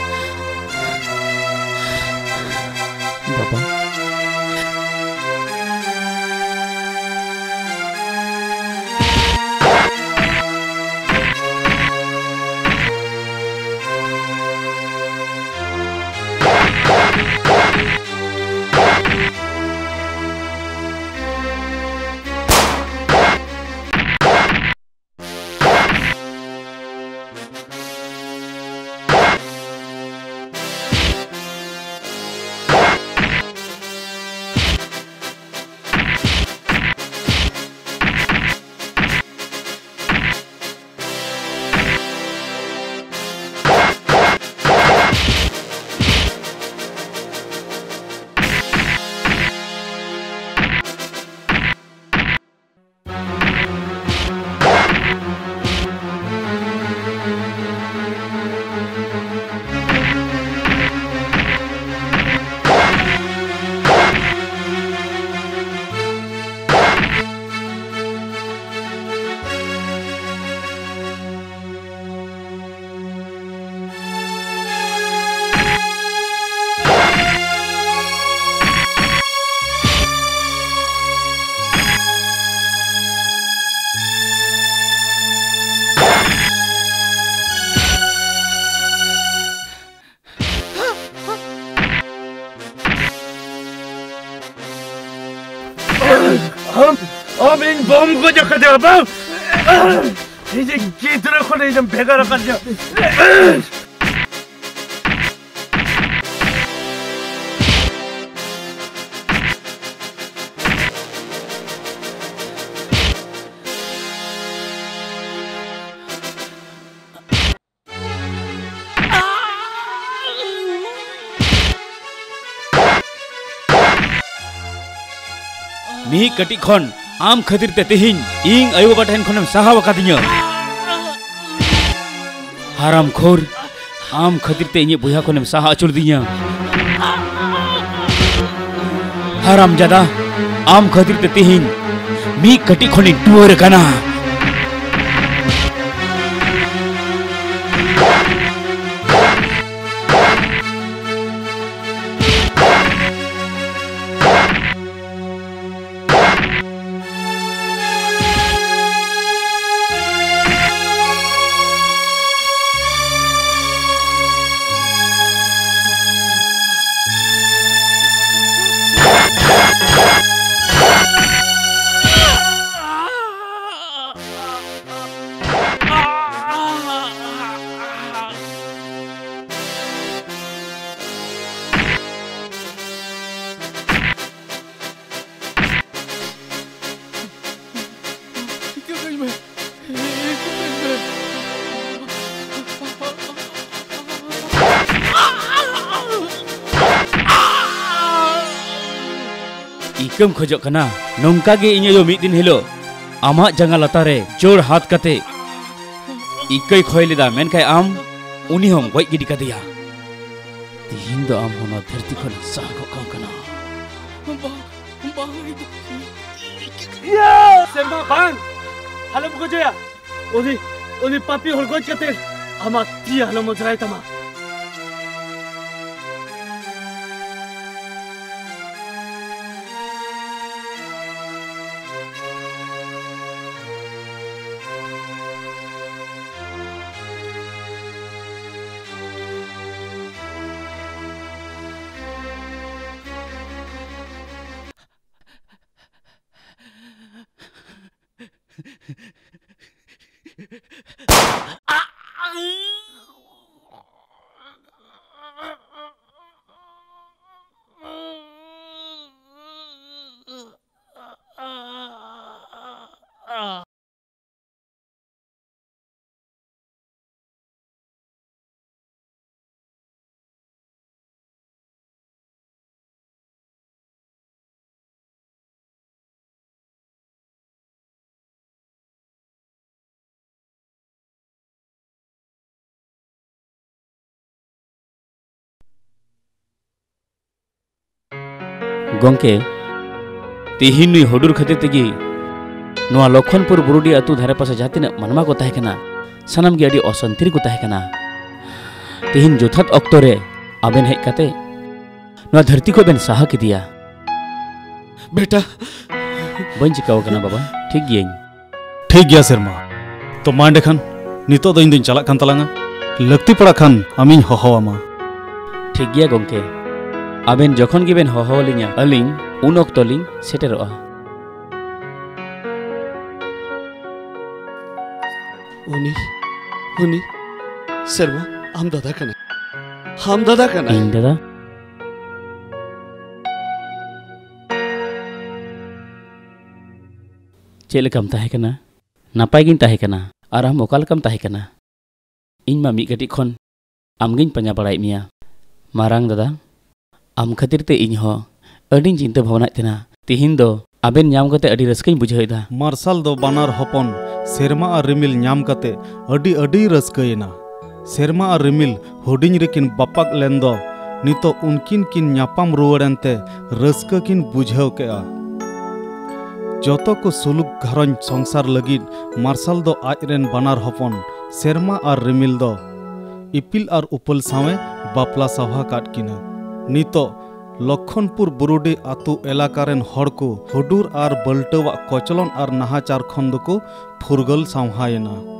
Speaker 15: हम इन बम को जो खदे अब इसे कितना खोले इधम भेगा रखा दिया
Speaker 17: मी कटी खन आम खातिर ते तेहिन इंग आयो बाबा ठेन खनम साहा वकादिnya हाराम खोर आम खातिर ते इnye बुया खनम साहा अचुर दिnya हाराम जादा आम खातिर ते तेहिन मी कटी खनि टुर kana इकम खोजो कना नोंका गे इᱧ यो मिद दिन हिलो आमा जंगा लतारे जोर हाथ कते इकई खोय लेदा मेनखाय आम उनी हम गय गिडी कदिया तिहिन दो आम होना धरती खन सागो कना
Speaker 15: सेमा बांग हालम को जया उनी पापी हल गज कते आमा ती हालम मजराय तमा
Speaker 17: गोंके तिहिन नुई हुडुर खातिर तेगी नोआ लखनपुर बुरुडी अतु धारे पासे जातिना मनमा को ताहे कना सनम गे अडी असंतिर को ताहे कना तिहिन जोथात अक्तो रे आबेन हेज काते नोआ धरती को बेन साहा किदिया
Speaker 23: बेटा
Speaker 17: बन चिकाव कना बाबा ठीक
Speaker 6: गया सेरमा तो मांडे खान नितो दो इन दिन चला खान तलांगा लगती पड़ा खान आमिन होहोआमा
Speaker 17: ठीक गया गोंके आबेन जखन गिबेन होहोलिङा अलिङ उन अक्तलिङ सेटेरआ
Speaker 23: उनी शर्मा हम दादा कना
Speaker 17: इन दादा चेल कम ताहे कना नापाय गिन ताहे कना आर हम ओकाल कम ताहे कना इन मा मी गटी खन आमगिन पanya बड़ाय मिया मारांग दादा आम खातिर ते इन हो अडिन चिंता भावना तेना तिहिन दो आबेन ᱧᱟᱢ कते अडी रस्कई बुझाइदा
Speaker 6: मार्शल दो बानार हपन सेरमा और रिमिल ᱧᱟᱢ कते अडी रस्कईना सेरमा और रिमिल हुडिंग रेकिन बापाक लेंदो नितो उनकिन किन ᱧᱟᱯᱟᱢ रुवाड़ेनते रस्क किन बुझाव केआ जोतो को सुलुक घरन संसार लगिद मार्शल दो आजरेन बानार हपन सेरमा और रिमिल दो इपिल और उपल सावे बापला सभा काट किना नितो लखनपुर बुरुडी आतु एलाकारेन हड़ को हुडुर और बल्टवा कचलन और नाहाचार खन को फुरगल सामहायना।